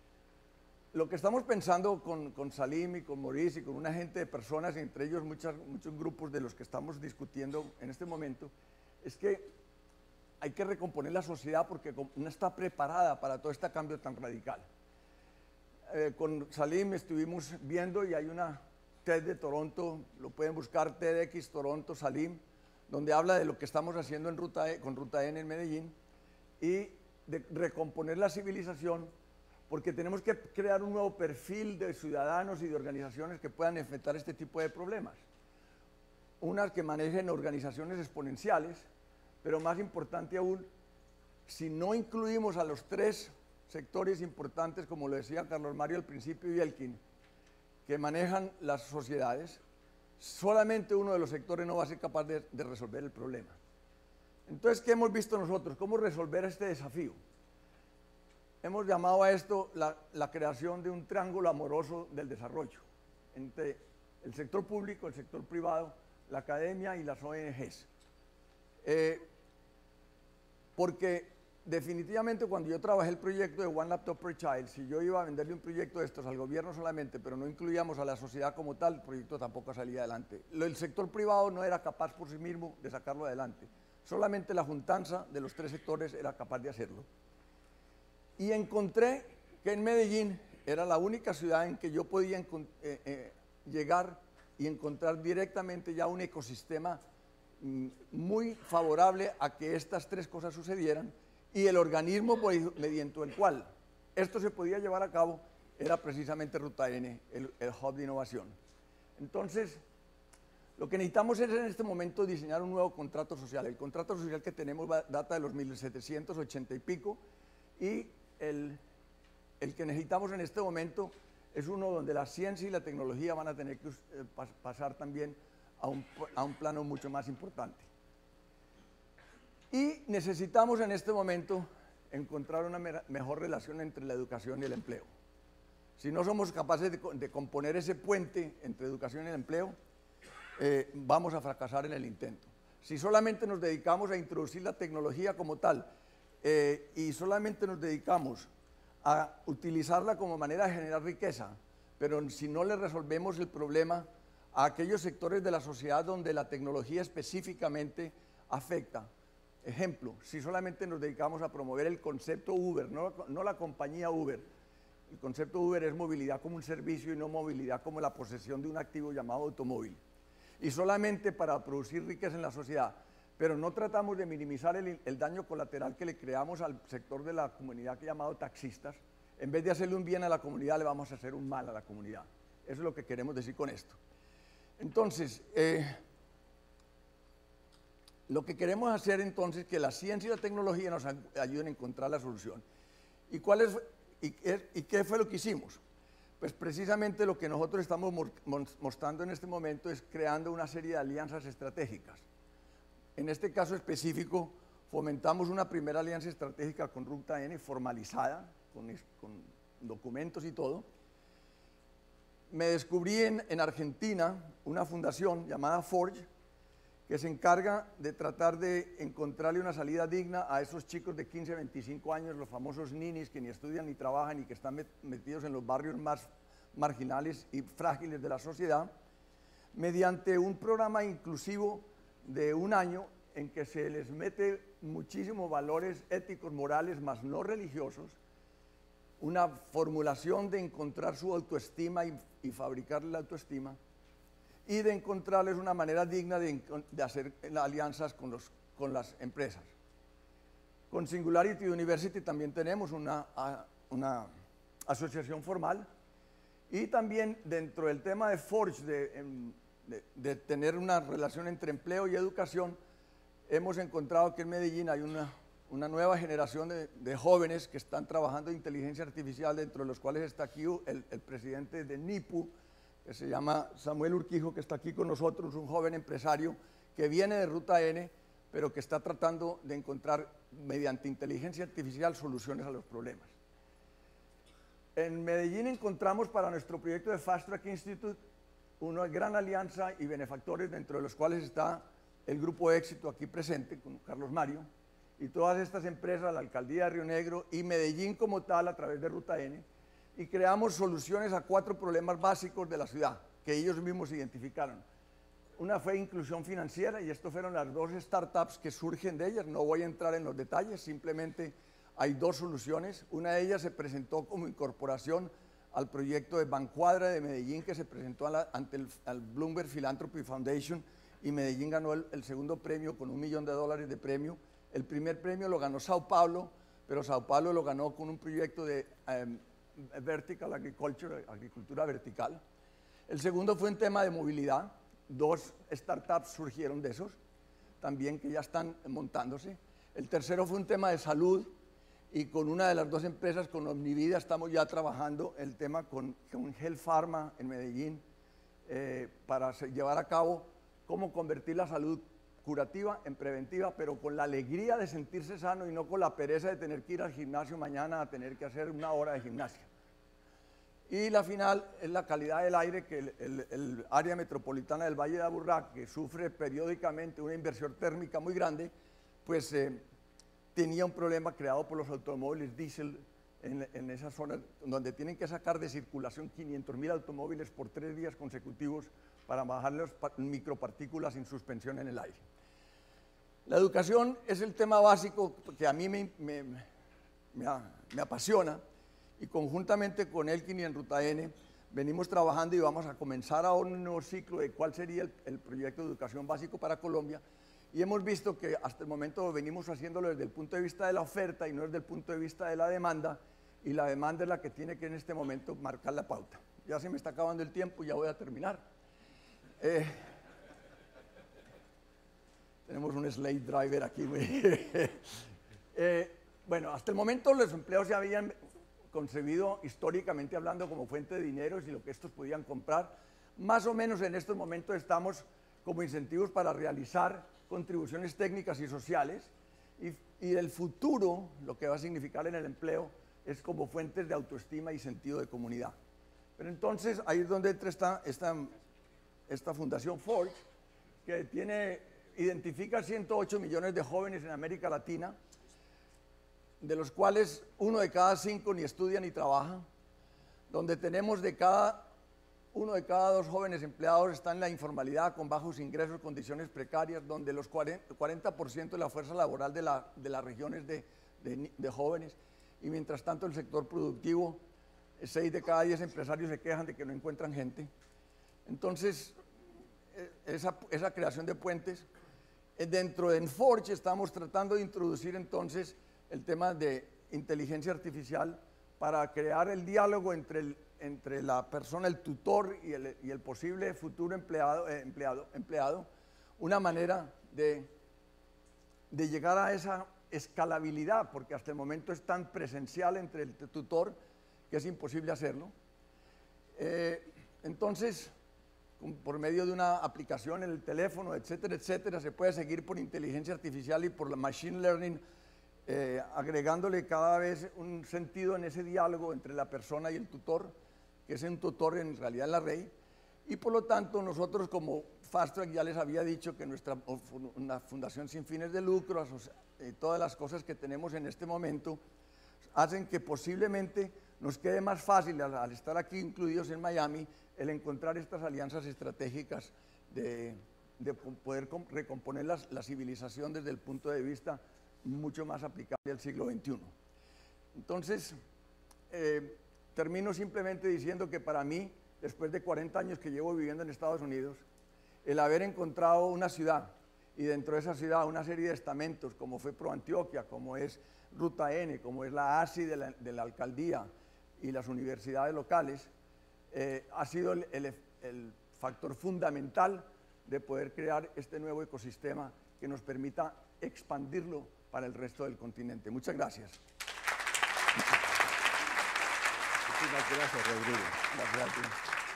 lo que estamos pensando con, con Salim y con Maurice y con una gente de personas, entre ellos muchas, muchos grupos de los que estamos discutiendo en este momento, es que hay que recomponer la sociedad porque no está preparada para todo este cambio tan radical. Eh, con Salim estuvimos viendo y hay una TED de Toronto, lo pueden buscar, TEDx Toronto Salim, donde habla de lo que estamos haciendo en Ruta E, con Ruta N en Medellín y de recomponer la civilización, porque tenemos que crear un nuevo perfil de ciudadanos y de organizaciones que puedan enfrentar este tipo de problemas. Unas que manejen organizaciones exponenciales, pero más importante aún, si no incluimos a los tres sectores importantes, como lo decía Carlos Mario al principio y Elkin, que manejan las sociedades, solamente uno de los sectores no va a ser capaz de, de resolver el problema. Entonces, ¿qué hemos visto nosotros? ¿Cómo resolver este desafío? Hemos llamado a esto la, la creación de un triángulo amoroso del desarrollo entre el sector público, el sector privado, la academia y las O N Ges. Eh, porque definitivamente cuando yo trabajé el proyecto de One Laptop per Child, si yo iba a venderle un proyecto de estos al gobierno solamente, pero no incluíamos a la sociedad como tal, el proyecto tampoco salía adelante. El sector privado no era capaz por sí mismo de sacarlo adelante. Solamente la juntanza de los tres sectores era capaz de hacerlo. Y encontré que en Medellín era la única ciudad en que yo podía eh, eh, llegar y encontrar directamente ya un ecosistema mm, muy favorable a que estas tres cosas sucedieran, y el organismo mediante el cual esto se podía llevar a cabo era precisamente Ruta N, el, el hub de innovación. Entonces, lo que necesitamos es en este momento diseñar un nuevo contrato social. El contrato social que tenemos data de los mil setecientos ochenta y pico, y el, el que necesitamos en este momento es uno donde la ciencia y la tecnología van a tener que eh, pas, pasar también a un, a un plano mucho más importante. Y necesitamos en este momento encontrar una me mejor relación entre la educación y el empleo. Si no somos capaces de, de componer ese puente entre educación y el empleo, eh, vamos a fracasar en el intento. Si solamente nos dedicamos a introducir la tecnología como tal, Eh, y solamente nos dedicamos a utilizarla como manera de generar riqueza, pero si no le resolvemos el problema a aquellos sectores de la sociedad donde la tecnología específicamente afecta. Ejemplo, si solamente nos dedicamos a promover el concepto Uber, no, no la compañía Uber. El concepto Uber es movilidad como un servicio y no movilidad como la posesión de un activo llamado automóvil. Y solamente para producir riqueza en la sociedad, pero no tratamos de minimizar el, el daño colateral que le creamos al sector de la comunidad que llamado taxistas. En vez de hacerle un bien a la comunidad, le vamos a hacer un mal a la comunidad. Eso es lo que queremos decir con esto. Entonces, eh, lo que queremos hacer entonces es que la ciencia y la tecnología nos ayuden a encontrar la solución. ¿Y, cuál es, y, y qué fue lo que hicimos? Pues precisamente lo que nosotros estamos mostrando en este momento es creando una serie de alianzas estratégicas. En este caso específico, fomentamos una primera alianza estratégica con Ruta N, formalizada, con, con documentos y todo. Me descubrí en, en Argentina una fundación llamada Forge, que se encarga de tratar de encontrarle una salida digna a esos chicos de quince a veinticinco años, los famosos ninis, que ni estudian ni trabajan y que están metidos en los barrios más marginales y frágiles de la sociedad, mediante un programa inclusivo de un año en que se les mete muchísimos valores éticos, morales, más no religiosos, una formulación de encontrar su autoestima y, y fabricarle la autoestima, y de encontrarles una manera digna de, de hacer alianzas con, los, con las empresas. Con Singularity University también tenemos una, una asociación formal, y también dentro del tema de Forge, de, de, de tener una relación entre empleo y educación, hemos encontrado que en Medellín hay una, una nueva generación de, de jóvenes que están trabajando en inteligencia artificial, dentro de los cuales está aquí el, el presidente de NIPU, que se llama Samuel Urquijo, que está aquí con nosotros, un joven empresario que viene de Ruta N, pero que está tratando de encontrar, mediante inteligencia artificial, soluciones a los problemas. En Medellín encontramos para nuestro proyecto de Fast Track Institute una gran alianza y benefactores, dentro de los cuales está el Grupo Éxito aquí presente, con Carlos Mario, y todas estas empresas, la Alcaldía de Río Negro y Medellín como tal, a través de Ruta N, y creamos soluciones a cuatro problemas básicos de la ciudad, que ellos mismos identificaron. Una fue inclusión financiera, y esto fueron las dos startups que surgen de ellas. No voy a entrar en los detalles, simplemente hay dos soluciones. Una de ellas se presentó como incorporación al proyecto de Bancuadra de Medellín, que se presentó a la, ante el al Bloomberg Philanthropy Foundation, y Medellín ganó el, el segundo premio con un millón de dólares de premio. El primer premio lo ganó Sao Paulo, pero Sao Paulo lo ganó con un proyecto de um, Vertical Agriculture, agricultura vertical. El segundo fue un tema de movilidad. Dos startups surgieron de esos, también que ya están montándose. El tercero fue un tema de salud, y con una de las dos empresas, con Omnivida, estamos ya trabajando el tema con, con Health Pharma en Medellín, eh, para llevar a cabo cómo convertir la salud curativa en preventiva, pero con la alegría de sentirse sano y no con la pereza de tener que ir al gimnasio mañana a tener que hacer una hora de gimnasia. Y la final es la calidad del aire, que el, el, el área metropolitana del Valle de Aburrá, que sufre periódicamente una inversión térmica muy grande, pues eh, tenía un problema creado por los automóviles diésel en, en esa zona, donde tienen que sacar de circulación quinientos mil automóviles por tres días consecutivos para bajar las micropartículas sin suspensión en el aire. La educación es el tema básico que a mí me, me, me, me apasiona, y conjuntamente con Elkin y en Ruta N venimos trabajando, y vamos a comenzar ahora un nuevo ciclo de cuál sería el, el proyecto de educación básico para Colombia, y hemos visto que hasta el momento venimos haciéndolo desde el punto de vista de la oferta y no desde el punto de vista de la demanda, y la demanda es la que tiene que en este momento marcar la pauta. Ya se me está acabando el tiempo, ya voy a terminar. Eh, tenemos un slave driver aquí. eh, bueno, hasta el momento los empleos se habían concebido históricamente hablando como fuente de dinero y lo que estos podían comprar. Más o menos en estos momentos estamos como incentivos para realizar contribuciones técnicas y sociales, y, y el futuro, lo que va a significar en el empleo, es como fuentes de autoestima y sentido de comunidad. Pero entonces ahí es donde entra esta, esta, esta fundación Forge, que tiene, identifica ciento ocho millones de jóvenes en América Latina, de los cuales uno de cada cinco ni estudia ni trabaja, donde tenemos de cada, uno de cada dos jóvenes empleados está en la informalidad, con bajos ingresos, condiciones precarias, donde los cuarenta por ciento de la fuerza laboral de la, de la región es de, de, de jóvenes, y mientras tanto el sector productivo, seis de cada diez empresarios se quejan de que no encuentran gente. Entonces, esa, esa creación de puentes, dentro de Forge estamos tratando de introducir entonces el tema de inteligencia artificial para crear el diálogo entre, el, entre la persona, el tutor y el, y el posible futuro empleado, eh, empleado, empleado, una manera de, de llegar a esa escalabilidad, porque hasta el momento es tan presencial entre el tutor que es imposible hacerlo. Eh, entonces, por medio de una aplicación en el teléfono, etcétera, etcétera, se puede seguir por inteligencia artificial y por la machine learning, Eh, agregándole cada vez un sentido en ese diálogo entre la persona y el tutor, que es un tutor en realidad en la red, y por lo tanto nosotros como Fast Track ya les había dicho que nuestra una fundación sin fines de lucro, eh, todas las cosas que tenemos en este momento, hacen que posiblemente nos quede más fácil al, al estar aquí incluidos en Miami, el encontrar estas alianzas estratégicas de, de poder recomponer la, la civilización desde el punto de vista mucho más aplicable al siglo veintiuno. Entonces, eh, termino simplemente diciendo que para mí, después de cuarenta años que llevo viviendo en Estados Unidos, el haber encontrado una ciudad, y dentro de esa ciudad una serie de estamentos, como fue ProAntioquia, como es Ruta N, como es la A S I de la, de la alcaldía y las universidades locales, eh, ha sido el, el, el factor fundamental de poder crear este nuevo ecosistema que nos permita expandirlo para el resto del continente. Muchas gracias. Muchas gracias, Rodrigo. Gracias.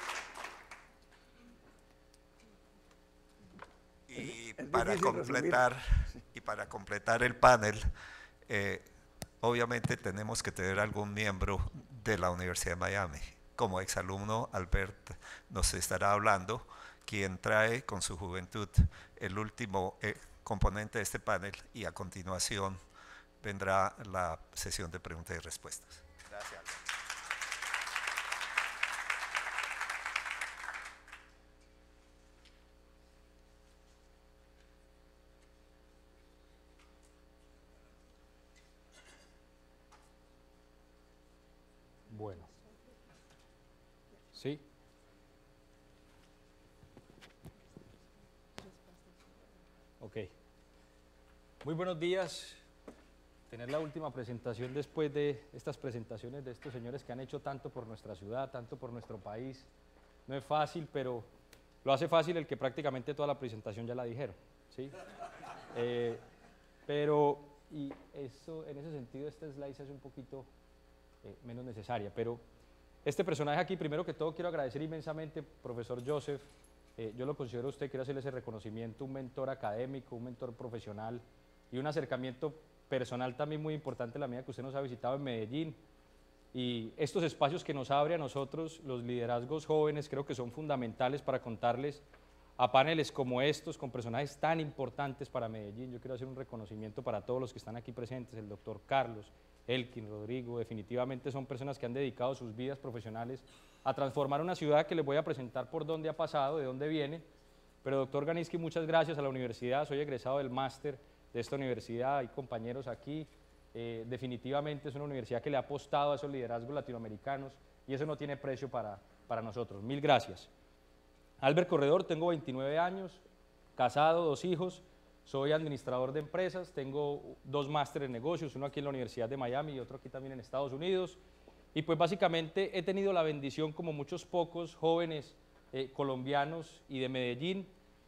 Y para completar, y para completar el panel, eh, obviamente tenemos que tener algún miembro de la Universidad de Miami. como exalumno Albert nos estará hablando, quien trae con su juventud el último eh, componente de este panel, y a continuación vendrá la sesión de preguntas y respuestas. Gracias. Bueno. Sí. Ok. Muy buenos días. Tener la última presentación después de estas presentaciones de estos señores que han hecho tanto por nuestra ciudad, tanto por nuestro país. No es fácil, pero lo hace fácil el que prácticamente toda la presentación ya la dijeron, ¿sí? Eh, pero, y eso, en ese sentido, esta slide es un poquito eh, menos necesaria, pero este personaje aquí, primero que todo, quiero agradecer inmensamente, profesor Joseph. Eh, yo lo considero a usted, quiero hacerle ese reconocimiento, un mentor académico, un mentor profesional y un acercamiento personal también muy importante en la medida que usted nos ha visitado en Medellín. Y estos espacios que nos abre a nosotros, los liderazgos jóvenes, creo que son fundamentales para contarles a paneles como estos, con personajes tan importantes para Medellín. Yo quiero hacer un reconocimiento para todos los que están aquí presentes, el doctor Carlos, Elkin, Rodrigo. Definitivamente son personas que han dedicado sus vidas profesionales a transformar una ciudad que les voy a presentar por dónde ha pasado, de dónde viene. Pero doctor Ganiski, muchas gracias a la universidad, soy egresado del máster de esta universidad, hay compañeros aquí. Eh, definitivamente es una universidad que le ha apostado a esos liderazgos latinoamericanos y eso no tiene precio para, para nosotros. Mil gracias. Albert Corredor, tengo veintinueve años, casado, dos hijos, soy administrador de empresas, tengo dos másteres en negocios, uno aquí en la Universidad de Miami y otro aquí también en Estados Unidos. Y pues básicamente he tenido la bendición, como muchos pocos jóvenes eh, colombianos y de Medellín,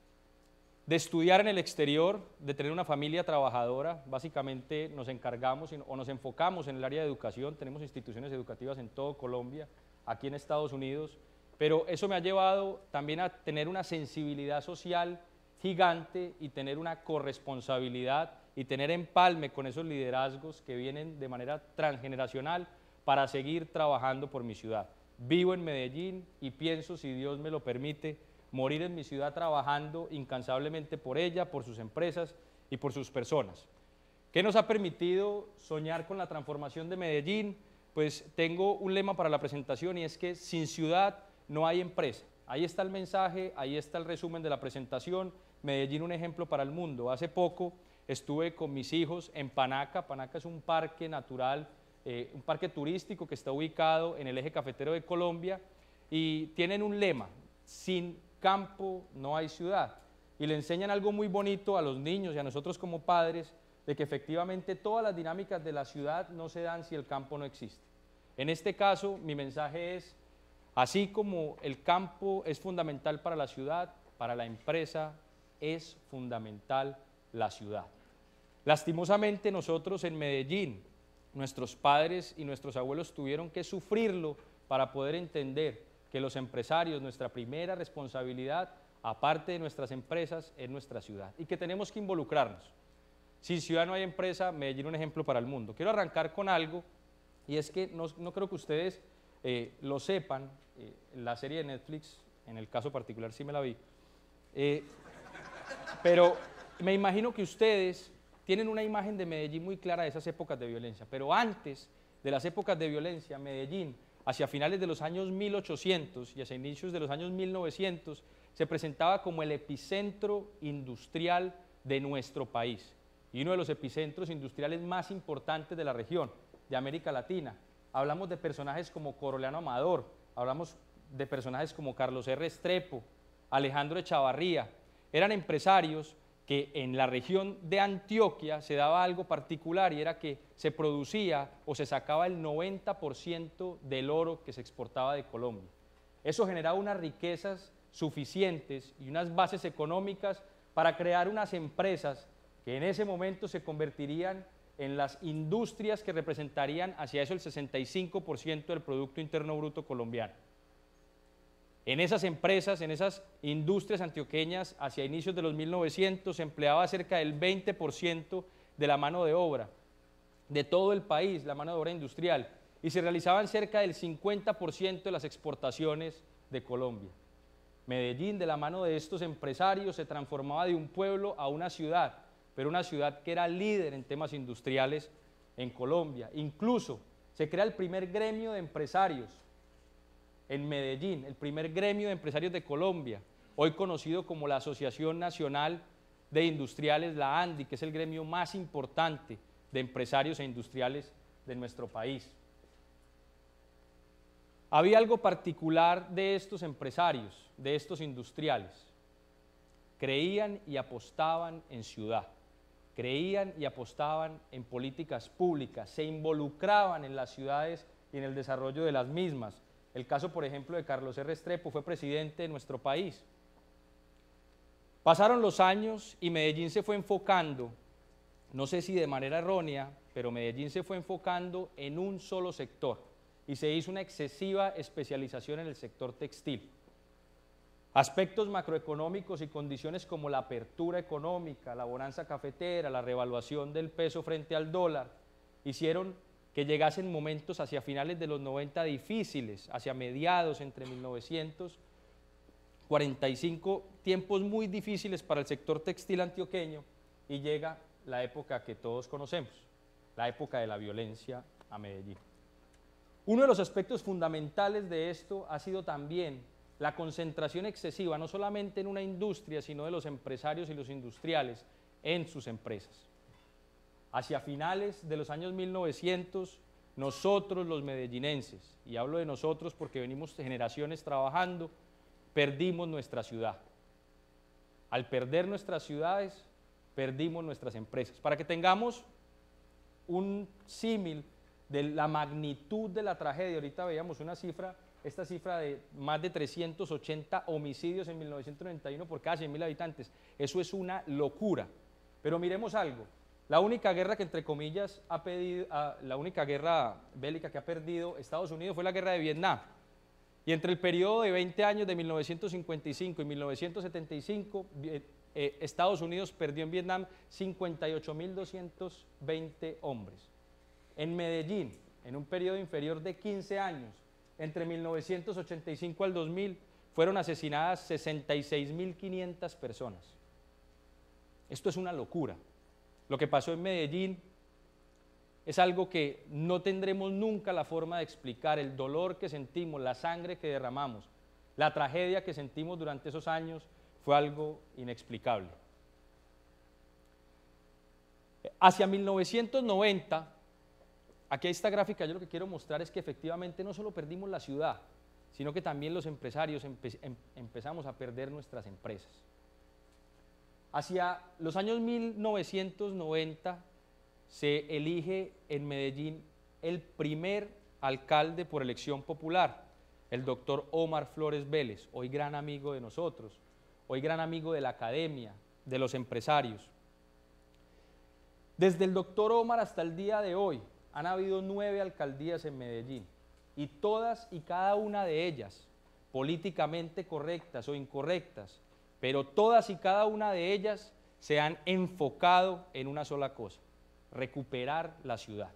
de estudiar en el exterior, de tener una familia trabajadora. Básicamente nos encargamos o nos enfocamos en el área de educación, tenemos instituciones educativas en todo Colombia, aquí en Estados Unidos, pero eso me ha llevado también a tener una sensibilidad social gigante y tener una corresponsabilidad y tener empalme con esos liderazgos que vienen de manera transgeneracional para seguir trabajando por mi ciudad. Vivo en Medellín y pienso, si Dios me lo permite, morir en mi ciudad trabajando incansablemente por ella, por sus empresas y por sus personas. ¿Qué nos ha permitido soñar con la transformación de Medellín? Pues tengo un lema para la presentación y es que sin ciudad no hay empresa. Ahí está el mensaje, ahí está el resumen de la presentación. Medellín, un ejemplo para el mundo. Hace poco estuve con mis hijos en Panaca. Panaca es un parque natural, eh, un parque turístico que está ubicado en el eje cafetero de Colombia y tienen un lema: sin campo no hay ciudad. Y le enseñan algo muy bonito a los niños y a nosotros como padres, de que efectivamente todas las dinámicas de la ciudad no se dan si el campo no existe. En este caso, mi mensaje es: así como el campo es fundamental para la ciudad, para la empresa es fundamental la ciudad. Lastimosamente nosotros en Medellín, nuestros padres y nuestros abuelos tuvieron que sufrirlo para poder entender que los empresarios, nuestra primera responsabilidad, aparte de nuestras empresas, es nuestra ciudad y que tenemos que involucrarnos. Sin ciudad no hay empresa. Medellín, un ejemplo para el mundo. Quiero arrancar con algo, y es que no, no creo que ustedes eh, lo sepan. Eh, la serie de Netflix, en el caso particular sí me la vi, eh, pero me imagino que ustedes tienen una imagen de Medellín muy clara de esas épocas de violencia, pero antes de las épocas de violencia, Medellín, hacia finales de los años mil ochocientos y hacia inicios de los años mil novecientos, se presentaba como el epicentro industrial de nuestro país y uno de los epicentros industriales más importantes de la región, de América Latina. Hablamos de personajes como Coroleano Amador, hablamos de personajes como Carlos R. Estrepo, Alejandro Echavarría. Eran empresarios que en la región de Antioquia se daba algo particular y era que se producía o se sacaba el noventa por ciento del oro que se exportaba de Colombia. Eso generaba unas riquezas suficientes y unas bases económicas para crear unas empresas que en ese momento se convertirían en las industrias que representarían hacia eso el sesenta y cinco por ciento del Producto Interno Bruto colombiano. En esas empresas, en esas industrias antioqueñas, hacia inicios de los mil novecientos, se empleaba cerca del veinte por ciento de la mano de obra de todo el país, la mano de obra industrial, y y se realizaban cerca del cincuenta por ciento de las exportaciones de Colombia. Medellín, de la mano de estos empresarios, se transformaba de un pueblo a una ciudad, pero una ciudad que era líder en temas industriales en Colombia. Incluso se crea el primer gremio de empresarios en Medellín, el primer gremio de empresarios de Colombia, hoy conocido como la Asociación Nacional de Industriales, la ANDI, que es el gremio más importante de empresarios e industriales de nuestro país. Había algo particular de estos empresarios, de estos industriales. Creían y apostaban en ciudad, creían y apostaban en políticas públicas, se involucraban en las ciudades y en el desarrollo de las mismas. El caso, por ejemplo, de Carlos R. Restrepo, fue presidente de nuestro país. Pasaron los años y Medellín se fue enfocando, no sé si de manera errónea, pero Medellín se fue enfocando en un solo sector y se hizo una excesiva especialización en el sector textil. Aspectos macroeconómicos y condiciones como la apertura económica, la bonanza cafetera, la revaluación del peso frente al dólar, hicieron que llegasen momentos hacia finales de los noventa difíciles, hacia mediados entre mil novecientos cuarenta y cinco, tiempos muy difíciles para el sector textil antioqueño, y llega la época que todos conocemos, la época de la violencia a Medellín. Uno de los aspectos fundamentales de esto ha sido también la concentración excesiva, no solamente en una industria, sino de los empresarios y los industriales en sus empresas. Hacia finales de los años mil novecientos, nosotros los medellinenses, y hablo de nosotros porque venimos generaciones trabajando, perdimos nuestra ciudad. Al perder nuestras ciudades, perdimos nuestras empresas. Para que tengamos un símil de la magnitud de la tragedia, ahorita veíamos una cifra, esta cifra de más de trescientos ochenta homicidios en mil novecientos noventa y uno por cada cien mil habitantes, eso es una locura. Pero miremos algo, la única guerra que entre comillas ha pedido, la única guerra bélica que ha perdido Estados Unidos fue la guerra de Vietnam. Y entre el periodo de veinte años de mil novecientos cincuenta y cinco y mil novecientos setenta y cinco, eh, eh, Estados Unidos perdió en Vietnam cincuenta y ocho mil doscientos veinte hombres. En Medellín, en un periodo inferior de quince años, entre mil novecientos ochenta y cinco al dos mil, fueron asesinadas sesenta y seis mil quinientas personas. Esto es una locura. Lo que pasó en Medellín es algo que no tendremos nunca la forma de explicar. El dolor que sentimos, la sangre que derramamos, la tragedia que sentimos durante esos años fue algo inexplicable. Hacia mil novecientos noventa, aquí esta gráfica yo lo que quiero mostrar es que efectivamente no solo perdimos la ciudad, sino que también los empresarios empe em empezamos a perder nuestras empresas. Hacia los años mil novecientos noventa se elige en Medellín el primer alcalde por elección popular, el doctor Omar Flores Vélez, hoy gran amigo de nosotros, hoy gran amigo de la academia, de los empresarios. Desde el doctor Omar hasta el día de hoy han habido nueve alcaldías en Medellín y todas y cada una de ellas, políticamente correctas o incorrectas, pero todas y cada una de ellas se han enfocado en una sola cosa: recuperar la ciudad.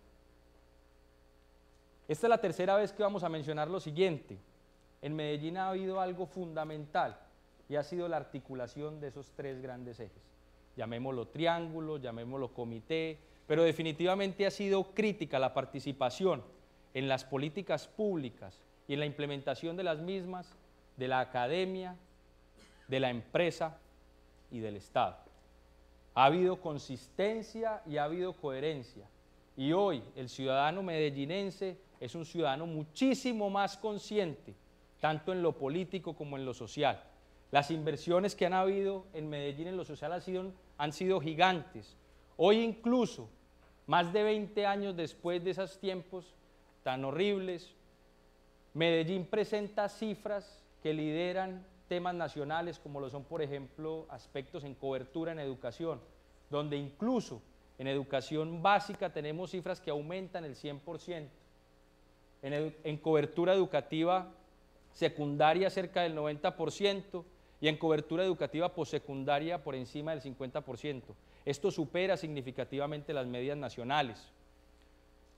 Esta es la tercera vez que vamos a mencionar lo siguiente. En Medellín ha habido algo fundamental y ha sido la articulación de esos tres grandes ejes. Llamémoslo triángulo, llamémoslo comité, pero definitivamente ha sido crítica la participación en las políticas públicas y en la implementación de las mismas de la academia, de la empresa y del Estado. Ha habido consistencia y ha habido coherencia. Y hoy el ciudadano medellinense es un ciudadano muchísimo más consciente, tanto en lo político como en lo social. Las inversiones que han habido en Medellín en lo social han sido, han sido gigantes. Hoy incluso, más de veinte años después de esos tiempos tan horribles, Medellín presenta cifras que lideran temas nacionales como lo son, por ejemplo, aspectos en cobertura en educación, donde incluso en educación básica tenemos cifras que aumentan el cien por ciento. En, en cobertura educativa secundaria cerca del noventa por ciento y en cobertura educativa postsecundaria por encima del cincuenta por ciento. Esto supera significativamente las medias nacionales.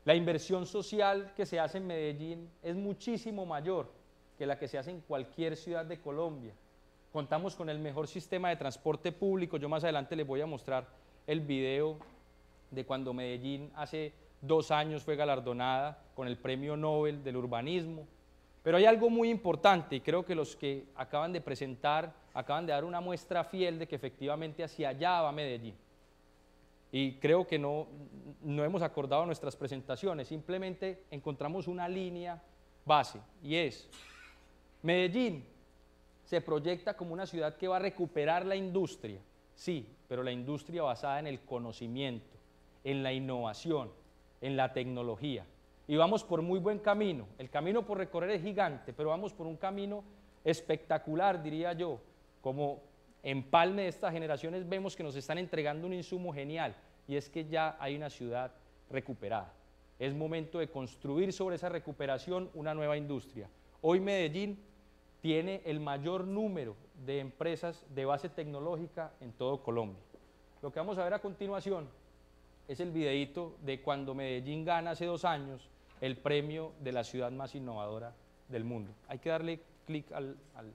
La inversión social que se hace en Medellín es muchísimo mayor que la que se hace en cualquier ciudad de Colombia. Contamos con el mejor sistema de transporte público. Yo más adelante les voy a mostrar el video de cuando Medellín hace dos años fue galardonada con el Premio Nobel del Urbanismo. Pero hay algo muy importante y creo que los que acaban de presentar, acaban de dar una muestra fiel de que efectivamente hacia allá va Medellín. Y creo que no, no hemos acordado nuestras presentaciones, simplemente encontramos una línea base y es: Medellín se proyecta como una ciudad que va a recuperar la industria, sí, pero la industria basada en el conocimiento, en la innovación, en la tecnología. Y vamos por muy buen camino. El camino por recorrer es gigante, pero vamos por un camino espectacular, diría yo. Como empalme de estas generaciones vemos que nos están entregando un insumo genial, y es que ya hay una ciudad recuperada. Es momento de construir sobre esa recuperación una nueva industria. Hoy Medellín tiene el mayor número de empresas de base tecnológica en todo Colombia. Lo que vamos a ver a continuación es el videíto de cuando Medellín gana hace dos años el premio de la ciudad más innovadora del mundo. Hay que darle clic al, al...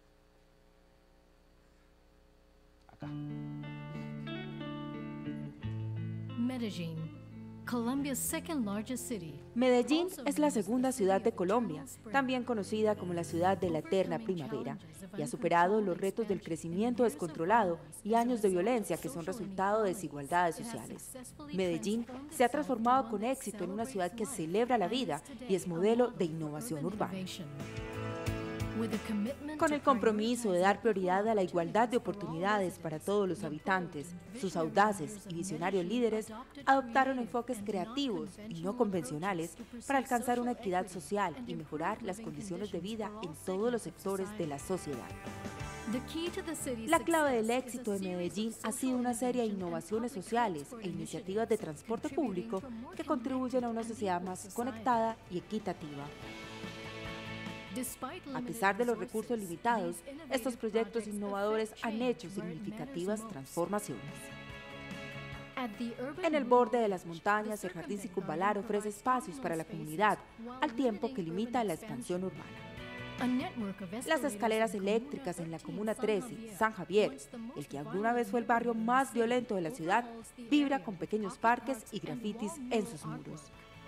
acá. Medellín, Colombia's second largest city. Medellín es la segunda ciudad de Colombia, también conocida como la ciudad de la eterna primavera, y ha superado los retos del crecimiento descontrolado y años de violencia que son resultado de desigualdades sociales. Medellín se ha transformado con éxito en una ciudad que celebra la vida y es modelo de innovación urbana. Con el compromiso de dar prioridad a la igualdad de oportunidades para todos los habitantes, sus audaces y visionarios líderes adoptaron enfoques creativos y no convencionales para alcanzar una equidad social y mejorar las condiciones de vida en todos los sectores de la sociedad. La clave del éxito de Medellín ha sido una serie de innovaciones sociales e iniciativas de transporte público que contribuyen a una sociedad más conectada y equitativa. A pesar de los recursos limitados, estos proyectos innovadores han hecho significativas transformaciones. En el borde de las montañas, el Jardín Circunvalar ofrece espacios para la comunidad, al tiempo que limita la expansión urbana. Las escaleras eléctricas en la Comuna trece, San Javier, el que alguna vez fue el barrio más violento de la ciudad, vibra con pequeños parques y grafitis en sus muros.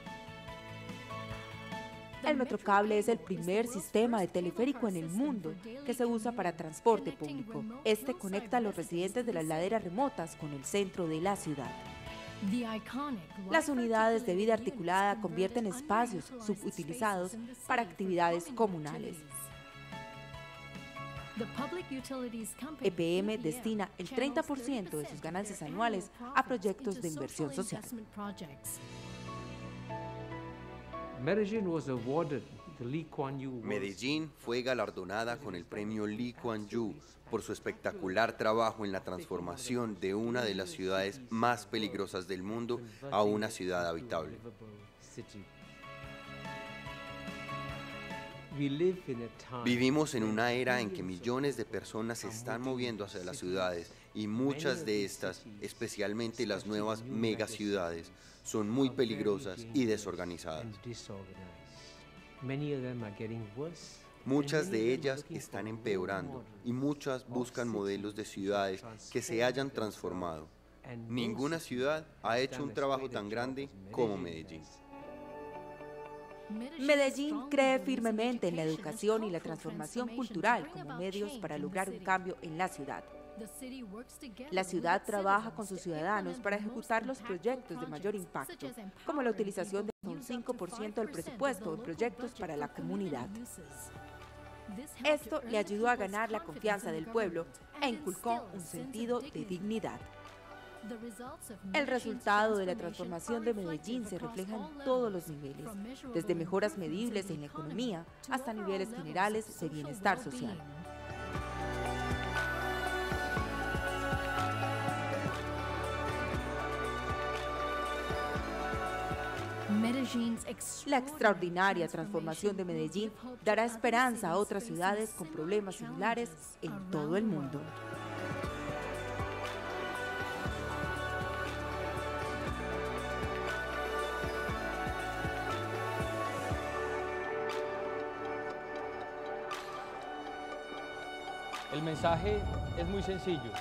El Metrocable es el primer sistema de teleférico en el mundo que se usa para transporte público. Este conecta a los residentes de las laderas remotas con el centro de la ciudad. Las unidades de vida articulada convierten espacios subutilizados para actividades comunales. E P M destina el treinta por ciento de sus ganancias anuales a proyectos de inversión social. Medellín fue galardonada con el premio Lee Kuan Yew por su espectacular trabajo en la transformación de una de las ciudades más peligrosas del mundo a una ciudad habitable. Vivimos en una era en que millones de personas se están moviendo hacia las ciudades y muchas de estas, especialmente las nuevas megaciudades, son muy peligrosas y desorganizadas. Muchas de ellas están empeorando y muchas buscan modelos de ciudades que se hayan transformado. Ninguna ciudad ha hecho un trabajo tan grande como Medellín. Medellín cree firmemente en la educación y la transformación cultural como medios para lograr un cambio en la ciudad. La ciudad trabaja con sus ciudadanos para ejecutar los proyectos de mayor impacto, como la utilización de un cinco por ciento del presupuesto en proyectos para la comunidad. Esto le ayudó a ganar la confianza del pueblo e inculcó un sentido de dignidad. El resultado de la transformación de Medellín se refleja en todos los niveles, desde mejoras medibles en la economía hasta niveles generales de bienestar social. La extraordinaria transformación de Medellín dará esperanza a otras ciudades con problemas similares en todo el mundo. mensaje es muy sencillo.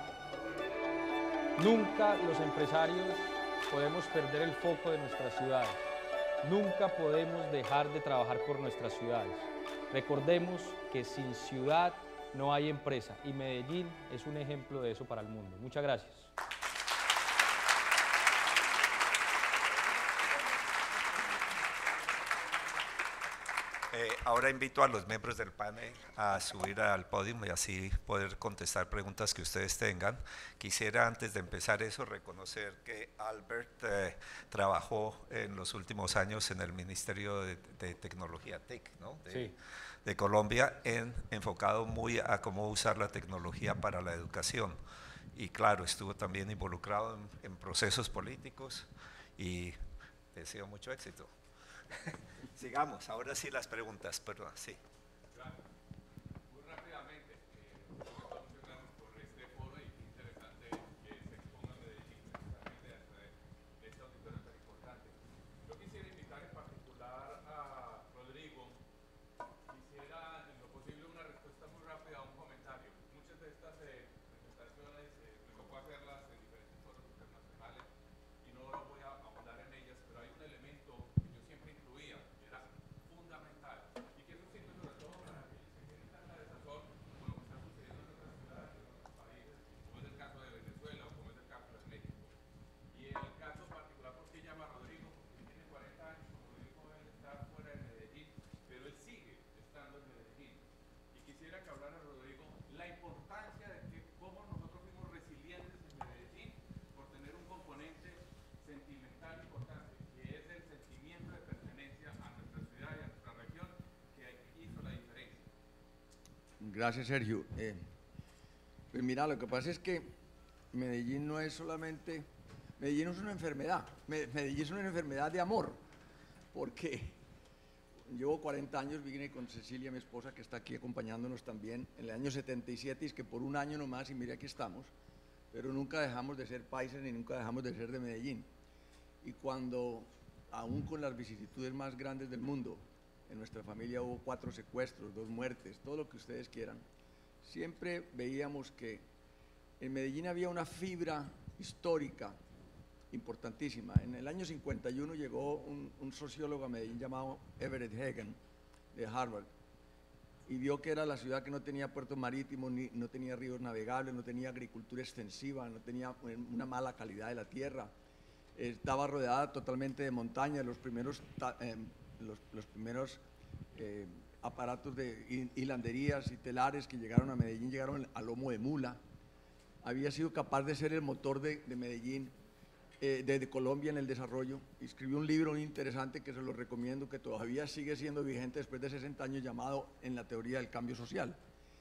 Nunca los empresarios podemos perder el foco de nuestras ciudades. Nunca podemos dejar de trabajar por nuestras ciudades. Recordemos que sin ciudad no hay empresa y Medellín es un ejemplo de eso para el mundo. Muchas gracias. Eh, ahora invito a los miembros del panel a subir al podio y así poder contestar preguntas que ustedes tengan. Quisiera antes de empezar eso reconocer que Albert eh, trabajó en los últimos años en el Ministerio de, de Tecnología, T E C, ¿no? de, Sí. de Colombia, en, enfocado muy a cómo usar la tecnología para la educación. Y claro, estuvo también involucrado en, en procesos políticos y deseo mucho éxito. Sigamos, ahora sí las preguntas, perdón, sí. Muy rápidamente, eh, muchas gracias por este foro y interesante que se exponga Medellín precisamente dentro de este auditorio tan importante. Yo quisiera invitar en particular a Rodrigo, quisiera en lo posible una respuesta muy rápida a un comentario. Muchas de estas eh, presentaciones eh, me tocó hacerlas en diferentes foros internacionales y no voy a ahondar en ellas, pero hay un elemento que yo siempre incluía, que era fundamental y que eso sirve sobre todo para aquellos que tienen tanta desazón con lo que está sucediendo en otras ciudades y en otros países, como es el caso de Venezuela o como es el caso de México. Y en el caso particular, ¿por qué llama a Rodrigo? Porque él tiene cuarenta años, como dijo él, está fuera de Medellín, pero él sigue estando en Medellín. Y quisiera que hablara Rodrigo la importancia de que cómo nosotros fuimos resilientes en Medellín por tener un componente sentimental importante, que es el sentimiento de pertenencia a nuestra ciudad y a nuestra región, que hizo la diferencia. Gracias, Sergio. Eh, pues mira, lo que pasa es que Medellín no es solamente, Medellín es una enfermedad, Me- Medellín es una enfermedad de amor, porque llevo cuarenta años, vine con Cecilia, mi esposa, que está aquí acompañándonos también, en el año setenta y siete, y es que por un año nomás, y mire, aquí estamos, pero nunca dejamos de ser paisas ni nunca dejamos de ser de Medellín. Y cuando, aún con las vicisitudes más grandes del mundo, en nuestra familia hubo cuatro secuestros, dos muertes, todo lo que ustedes quieran, siempre veíamos que en Medellín había una fibra histórica importantísima. En el año cincuenta y uno llegó un, un sociólogo a Medellín llamado Everett Hagen, de Harvard, y vio que era la ciudad que no tenía puertos marítimos, ni, no tenía ríos navegables, no tenía agricultura extensiva, no tenía una mala calidad de la tierra, estaba rodeada totalmente de montañas. Los primeros, ta, eh, los, los primeros eh, aparatos de hilanderías y telares que llegaron a Medellín llegaron a lomo de mula. Había sido capaz de ser el motor de, de Medellín, eh, de, de Colombia en el desarrollo. Escribió un libro muy interesante que se lo recomiendo, que todavía sigue siendo vigente después de sesenta años, llamado En la teoría del cambio social.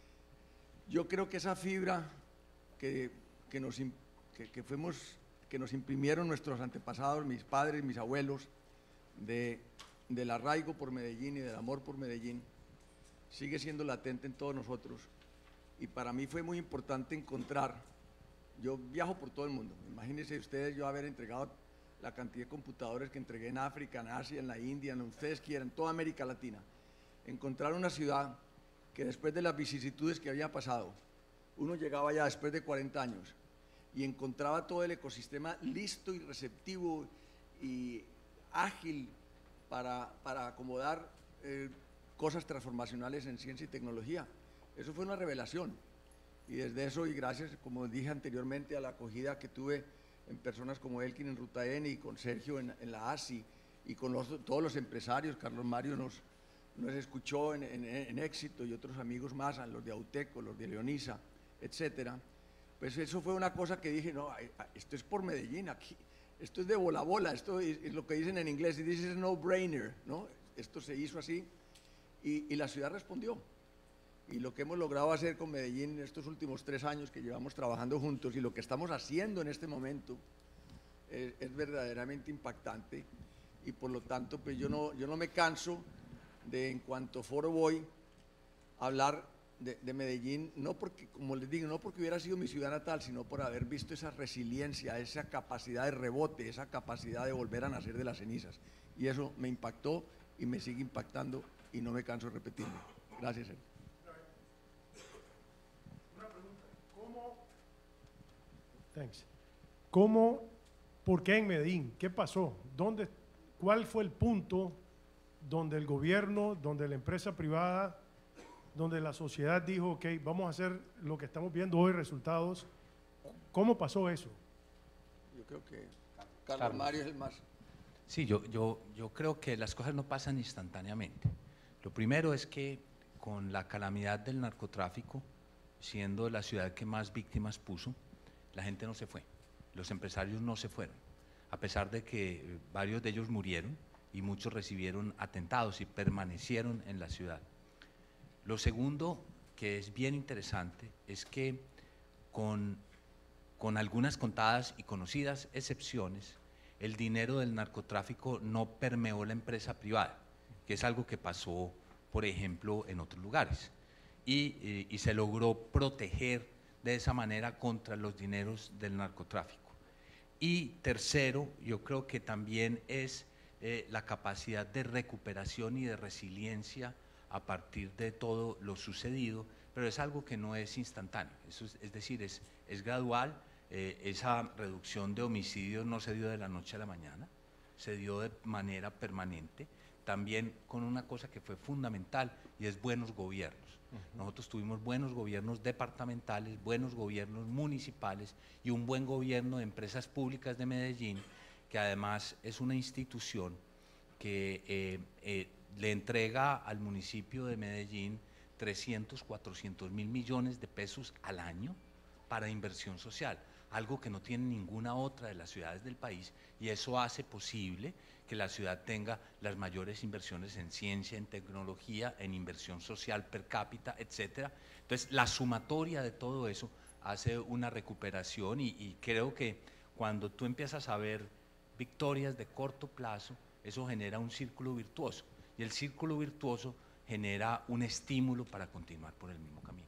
Yo creo que esa fibra que, que, nos, que, que, fuimos, que nos imprimieron nuestros antepasados, mis padres, mis abuelos, de, del arraigo por Medellín y del amor por Medellín, sigue siendo latente en todos nosotros. Y para mí fue muy importante encontrar, yo viajo por todo el mundo, imagínense ustedes yo haber entregado la cantidad de computadores que entregué en África, en Asia, en la India, en donde ustedes quieran, toda América Latina, encontrar una ciudad que después de las vicisitudes que había pasado, uno llegaba ya después de cuarenta años y encontraba todo el ecosistema listo y receptivo y ágil para, para acomodar eh, cosas transformacionales en ciencia y tecnología. Eso fue una revelación, y desde eso, y gracias, como dije anteriormente, a la acogida que tuve en personas como Elkin en Ruta N y con Sergio en, en la A S I y con los, todos los empresarios, Carlos Mario nos, nos escuchó en, en, en Éxito y otros amigos más, los de Auteco, los de Leonisa, etcétera. Pues eso fue una cosa que dije, no, esto es por Medellín, aquí, esto es de bola bola, esto es, es lo que dicen en inglés, this is a no-brainer, ¿no? Esto se hizo así, y, y la ciudad respondió. Y lo que hemos logrado hacer con Medellín en estos últimos tres años que llevamos trabajando juntos y lo que estamos haciendo en este momento es, es verdaderamente impactante, y por lo tanto pues yo no, yo no me canso de, en cuanto foro voy, hablar de, de Medellín, no porque, como les digo, no porque hubiera sido mi ciudad natal, sino por haber visto esa resiliencia, esa capacidad de rebote, esa capacidad de volver a nacer de las cenizas, y eso me impactó y me sigue impactando y no me canso de repetirlo. Gracias, Sergio. Thanks. ¿Cómo, por qué en Medellín? ¿Qué pasó? ¿Dónde, cuál fue el punto donde el gobierno, donde la empresa privada, donde la sociedad dijo, ok, vamos a hacer lo que estamos viendo hoy, resultados? ¿Cómo pasó eso? Yo creo que Carlos, Carlos. Mario es el más. Sí, yo, yo, yo creo que las cosas no pasan instantáneamente. Lo primero es que con la calamidad del narcotráfico, siendo la ciudad que más víctimas puso, la gente no se fue, los empresarios no se fueron, a pesar de que varios de ellos murieron y muchos recibieron atentados y permanecieron en la ciudad. Lo segundo, que es bien interesante, es que con, con algunas contadas y conocidas excepciones, el dinero del narcotráfico no permeó la empresa privada, que es algo que pasó, por ejemplo, en otros lugares, y, y, y se logró proteger de esa manera contra los dineros del narcotráfico. Y tercero, yo creo que también es eh, la capacidad de recuperación y de resiliencia a partir de todo lo sucedido, pero es algo que no es instantáneo, eso es, es decir, es, es gradual. Eh, esa reducción de homicidios no se dio de la noche a la mañana, se dio de manera permanente, también con una cosa que fue fundamental y es buenos gobiernos. Uh-huh. Nosotros tuvimos buenos gobiernos departamentales, buenos gobiernos municipales y un buen gobierno de empresas públicas de Medellín, que además es una institución que eh, eh, le entrega al municipio de Medellín trescientos, cuatrocientos mil millones de pesos al año para inversión social, algo que no tiene ninguna otra de las ciudades del país, y eso hace posible que la ciudad tenga las mayores inversiones en ciencia, en tecnología, en inversión social per cápita, etcétera. Entonces, la sumatoria de todo eso hace una recuperación y, y creo que cuando tú empiezas a ver victorias de corto plazo, eso genera un círculo virtuoso, y el círculo virtuoso genera un estímulo para continuar por el mismo camino.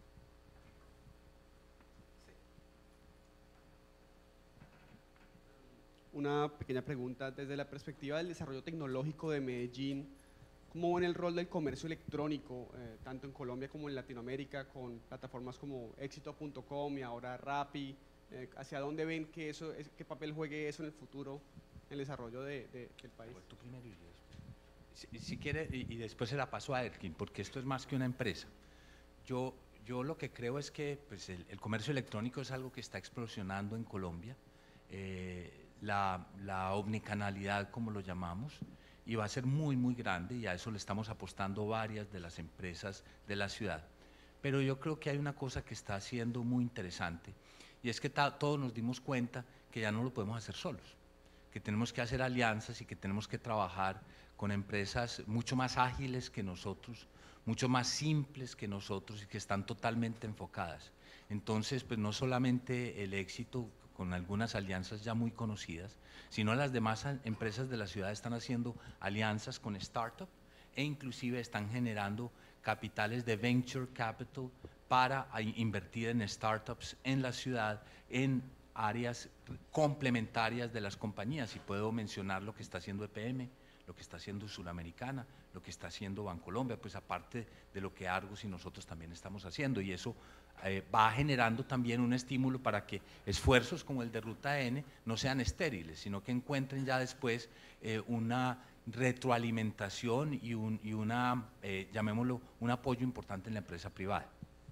Una pequeña pregunta desde la perspectiva del desarrollo tecnológico de Medellín. ¿Cómo ven el rol del comercio electrónico, eh, tanto en Colombia como en Latinoamérica, con plataformas como éxito punto com y ahora Rappi? Eh, ¿Hacia dónde ven que eso, qué papel juegue eso en el futuro, en el desarrollo de, de, del país? Tú primero y después. Si, si quiere, y, y después se la paso a Erkin, porque esto es más que una empresa. Yo, yo lo que creo es que pues, el, el comercio electrónico es algo que está explosionando en Colombia. Eh, La, la omnicanalidad, como lo llamamos, y va a ser muy, muy grande, y a eso le estamos apostando varias de las empresas de la ciudad. Pero yo creo que hay una cosa que está siendo muy interesante, y es que todos nos dimos cuenta que ya no lo podemos hacer solos, que tenemos que hacer alianzas y que tenemos que trabajar con empresas mucho más ágiles que nosotros, mucho más simples que nosotros y que están totalmente enfocadas. Entonces, pues no solamente el éxito con algunas alianzas ya muy conocidas, sino las demás empresas de la ciudad están haciendo alianzas con startups e inclusive están generando capitales de venture capital para invertir en startups en la ciudad, en áreas complementarias de las compañías, y puedo mencionar lo que está haciendo E P M, lo que está haciendo Suramericana, lo que está haciendo Bancolombia, pues aparte de lo que Argos y nosotros también estamos haciendo, y eso eh, va generando también un estímulo para que esfuerzos como el de Ruta N no sean estériles, sino que encuentren ya después eh, una retroalimentación y, un, y una, eh, llamémoslo, un apoyo importante en la empresa privada.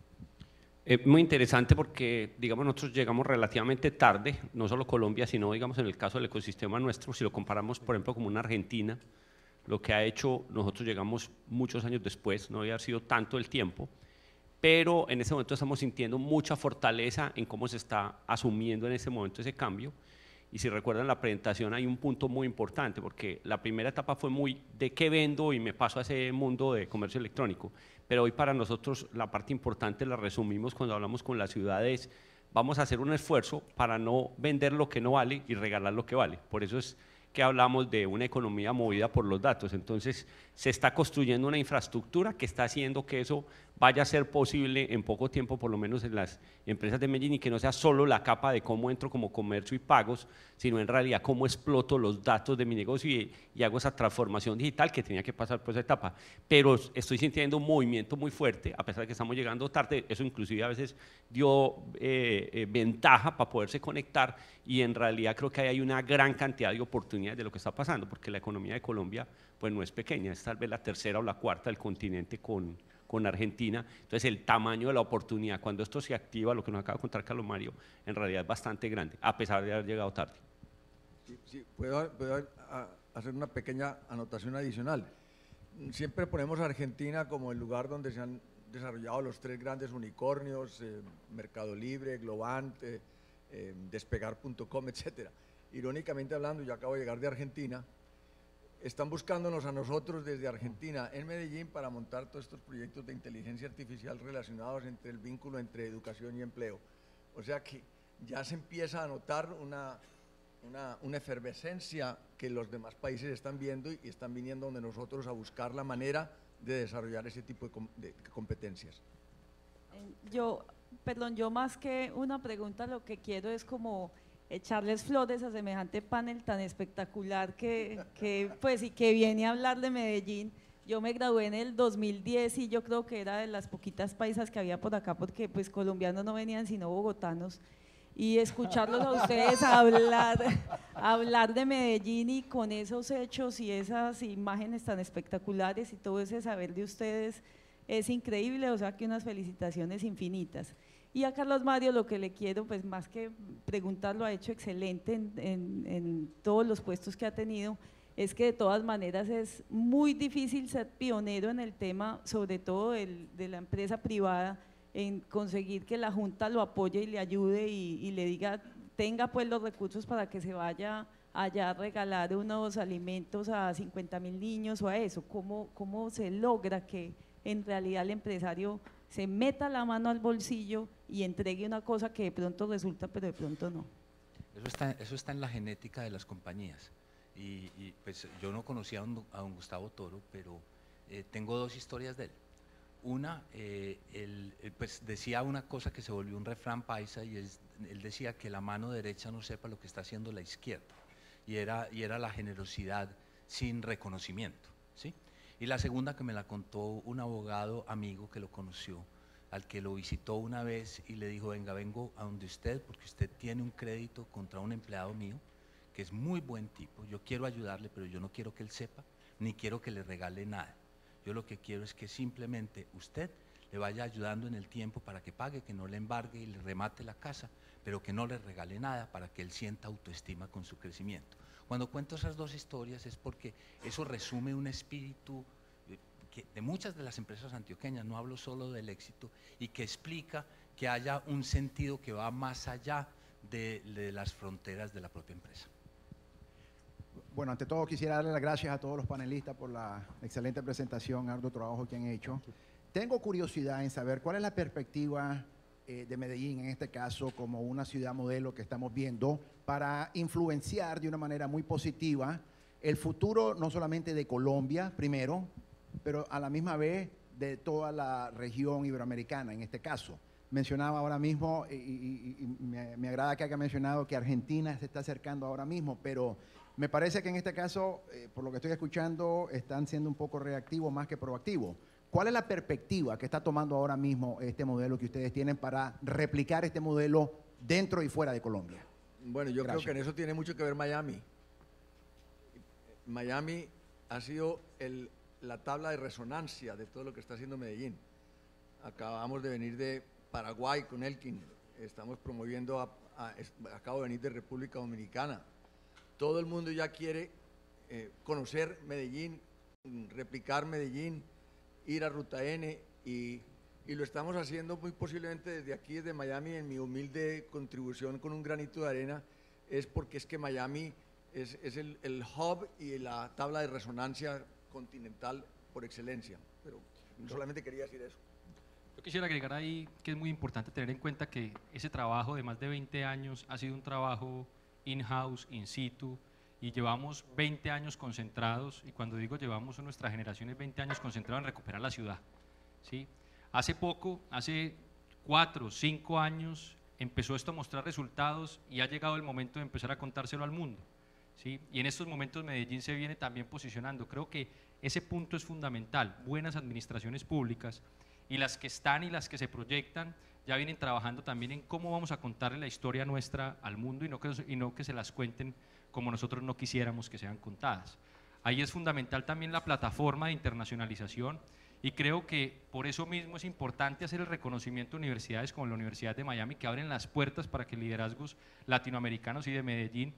Es muy interesante porque, digamos, nosotros llegamos relativamente tarde, no solo Colombia, sino, digamos, en el caso del ecosistema nuestro, si lo comparamos, por ejemplo, como una Argentina, lo que ha hecho, nosotros llegamos muchos años después, no había sido tanto el tiempo, pero en ese momento estamos sintiendo mucha fortaleza en cómo se está asumiendo en ese momento ese cambio. Y si recuerdan la presentación, hay un punto muy importante, porque la primera etapa fue muy de qué vendo y me paso a ese mundo de comercio electrónico, pero hoy para nosotros la parte importante la resumimos cuando hablamos con las ciudades, vamos a hacer un esfuerzo para no vender lo que no vale y regalar lo que vale. Por eso es que hablamos de una economía movida por los datos. Entonces, se está construyendo una infraestructura que está haciendo que eso vaya a ser posible en poco tiempo, por lo menos en las empresas de Medellín, y que no sea solo la capa de cómo entro como comercio y pagos, sino en realidad cómo exploto los datos de mi negocio y, y hago esa transformación digital que tenía que pasar por esa etapa. Pero estoy sintiendo un movimiento muy fuerte, a pesar de que estamos llegando tarde, eso inclusive a veces dio eh, eh, ventaja para poderse conectar, y en realidad creo que ahí hay una gran cantidad de oportunidades de lo que está pasando, porque la economía de Colombia pues no es pequeña, es tal vez la tercera o la cuarta del continente con, con Argentina. Entonces el tamaño de la oportunidad cuando esto se activa, lo que nos acaba de contar Carlos Mario, en realidad es bastante grande, a pesar de haber llegado tarde. Sí, sí, puedo, puedo hacer una pequeña anotación adicional. Siempre ponemos a Argentina como el lugar donde se han desarrollado los tres grandes unicornios, eh, Mercado Libre, Globant, eh, eh, Despegar punto com, etcétera. Irónicamente hablando, yo acabo de llegar de Argentina, están buscándonos a nosotros desde Argentina en Medellín para montar todos estos proyectos de inteligencia artificial relacionados entre el vínculo entre educación y empleo. O sea que ya se empieza a notar una, una, una efervescencia que los demás países están viendo y están viniendo donde nosotros a buscar la manera de desarrollar ese tipo de, com de competencias. Yo, perdón, yo más que una pregunta lo que quiero es como echarles flores a semejante panel tan espectacular que, que pues y que viene a hablar de Medellín. Yo me gradué en el dos mil diez y yo creo que era de las poquitas paisas que había por acá, porque pues colombianos no venían sino bogotanos, y escucharlos a ustedes hablar, hablar de Medellín y con esos hechos y esas imágenes tan espectaculares y todo ese saber de ustedes es increíble, o sea que unas felicitaciones infinitas. Y a Carlos Mario lo que le quiero, pues más que preguntar, lo ha hecho excelente en, en, en todos los puestos que ha tenido, es que de todas maneras es muy difícil ser pionero en el tema, sobre todo el, de la empresa privada, en conseguir que la Junta lo apoye y le ayude y, y le diga, tenga pues los recursos para que se vaya allá a regalar unos alimentos a cincuenta mil niños o a eso. ¿Cómo, cómo se logra que en realidad el empresario se meta la mano al bolsillo y entregue una cosa que de pronto resulta, pero de pronto no? Eso está, eso está en la genética de las compañías. Y, y pues yo no conocía a don, a don Gustavo Toro, pero eh, tengo dos historias de él. Una, eh, él, él, pues decía una cosa que se volvió un refrán paisa, y él, él decía que la mano derecha no sepa lo que está haciendo la izquierda, y era, y era la generosidad sin reconocimiento, ¿sí? Y la segunda, que me la contó un abogado amigo que lo conoció, al que lo visitó una vez y le dijo, venga, vengo a donde usted porque usted tiene un crédito contra un empleado mío que es muy buen tipo, yo quiero ayudarle, pero yo no quiero que él sepa, ni quiero que le regale nada. Yo lo que quiero es que simplemente usted le vaya ayudando en el tiempo para que pague, que no le embargue y le remate la casa, pero que no le regale nada para que él sienta autoestima con su crecimiento. Cuando cuento esas dos historias es porque eso resume un espíritu que de muchas de las empresas antioqueñas, no hablo solo del éxito, y que explica que haya un sentido que va más allá de, de las fronteras de la propia empresa. Bueno, ante todo quisiera darle las gracias a todos los panelistas por la excelente presentación, arduo trabajo que han hecho. Tengo curiosidad en saber cuál es la perspectiva eh, de Medellín, en este caso, como una ciudad modelo que estamos viendo, para influenciar de una manera muy positiva el futuro no solamente de Colombia, primero, pero a la misma vez de toda la región iberoamericana, en este caso. Mencionaba ahora mismo, y, y, y me, me agrada que haya mencionado que Argentina se está acercando ahora mismo, pero me parece que en este caso, eh, por lo que estoy escuchando, están siendo un poco reactivos más que proactivos. ¿Cuál es la perspectiva que está tomando ahora mismo este modelo que ustedes tienen para replicar este modelo dentro y fuera de Colombia? Bueno, yo Gracias. creo que en eso tiene mucho que ver Miami. Miami ha sido el, la tabla de resonancia de todo lo que está haciendo Medellín. Acabamos de venir de Paraguay con Elkin, estamos promoviendo, a, a, acabo de venir de República Dominicana. Todo el mundo ya quiere eh, conocer Medellín, replicar Medellín, ir a Ruta N, y, y lo estamos haciendo muy posiblemente desde aquí, desde Miami. En mi humilde contribución con un granito de arena es porque es que Miami es, es el, el hub y la tabla de resonancia continental por excelencia, pero solamente quería decir eso. Yo quisiera agregar ahí que es muy importante tener en cuenta que ese trabajo de más de veinte años ha sido un trabajo in-house, in situ, y llevamos veinte años concentrados, y cuando digo llevamos nuestra generación es veinte años concentrados en recuperar la ciudad, ¿sí? Hace poco, hace cuatro, cinco años, empezó esto a mostrar resultados y ha llegado el momento de empezar a contárselo al mundo, ¿sí? Y en estos momentos Medellín se viene también posicionando. Creo que ese punto es fundamental, buenas administraciones públicas, y las que están y las que se proyectan ya vienen trabajando también en cómo vamos a contarle la historia nuestra al mundo y no que, y no que se las cuenten como nosotros no quisiéramos que sean contadas. Ahí es fundamental también la plataforma de internacionalización, y creo que por eso mismo es importante hacer el reconocimiento de universidades como la Universidad de Miami, que abren las puertas para que liderazgos latinoamericanos y de Medellín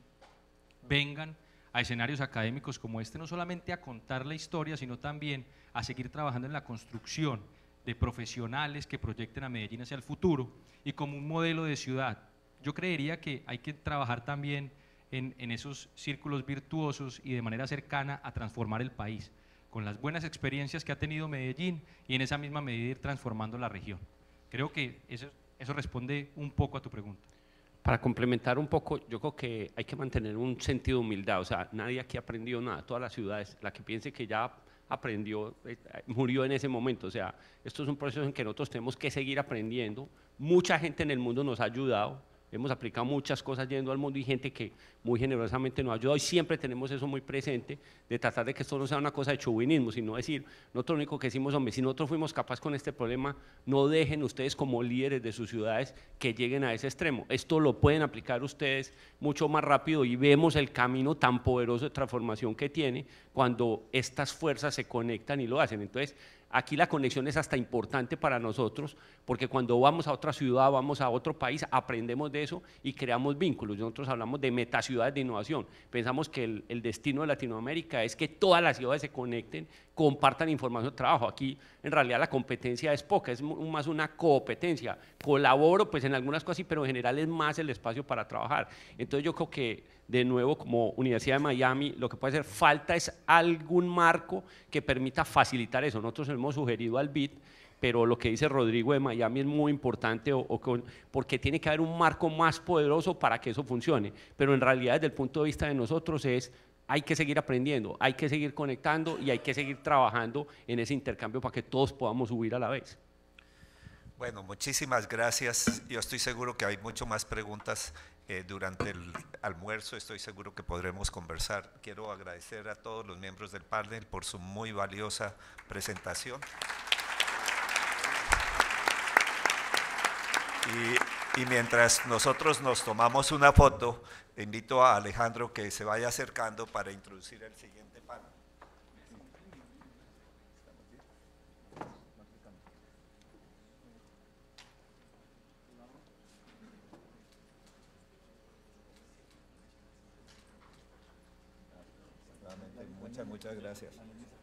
vengan a escenarios académicos como este, no solamente a contar la historia, sino también a seguir trabajando en la construcción de profesionales que proyecten a Medellín hacia el futuro y como un modelo de ciudad. Yo creería que hay que trabajar también en, en esos círculos virtuosos y de manera cercana a transformar el país, con las buenas experiencias que ha tenido Medellín y en esa misma medida ir transformando la región. Creo que eso, eso responde un poco a tu pregunta. Para complementar un poco, yo creo que hay que mantener un sentido de humildad, o sea, nadie aquí ha aprendido nada, todas las ciudades, la que piense que ya aprendió, eh, murió en ese momento, o sea, esto es un proceso en que nosotros tenemos que seguir aprendiendo, mucha gente en el mundo nos ha ayudado, hemos aplicado muchas cosas yendo al mundo y gente que muy generosamente nos ha ayudado y siempre tenemos eso muy presente, de tratar de que esto no sea una cosa de chauvinismo, sino decir, nosotros lo único que decimos, hombre, si nosotros fuimos capaces con este problema, no dejen ustedes como líderes de sus ciudades que lleguen a ese extremo, esto lo pueden aplicar ustedes mucho más rápido y vemos el camino tan poderoso de transformación que tiene cuando estas fuerzas se conectan y lo hacen. Entonces, aquí la conexión es hasta importante para nosotros, porque cuando vamos a otra ciudad, vamos a otro país, aprendemos de eso y creamos vínculos. Nosotros hablamos de metaciudades de innovación. Pensamos que el, el destino de Latinoamérica es que todas las ciudades se conecten, compartan información de trabajo. Aquí en realidad la competencia es poca, es más una competencia. Colaboro pues en algunas cosas, sí, pero en general es más el espacio para trabajar. Entonces yo creo que de nuevo, como Universidad de Miami, lo que puede hacer falta es algún marco que permita facilitar eso. Nosotros hemos sugerido al B I D, pero lo que dice Rodrigo de Miami es muy importante, o, o con, porque tiene que haber un marco más poderoso para que eso funcione. Pero en realidad, desde el punto de vista de nosotros, es hay que seguir aprendiendo, hay que seguir conectando y hay que seguir trabajando en ese intercambio para que todos podamos subir a la vez. Bueno, muchísimas gracias. Yo estoy seguro que hay mucho más preguntas eh, durante el almuerzo. Estoy seguro que podremos conversar. Quiero agradecer a todos los miembros del panel por su muy valiosa presentación. Y, y mientras nosotros nos tomamos una foto, invito a Alejandro que se vaya acercando para introducir el siguiente panel. Muchas, muchas gracias.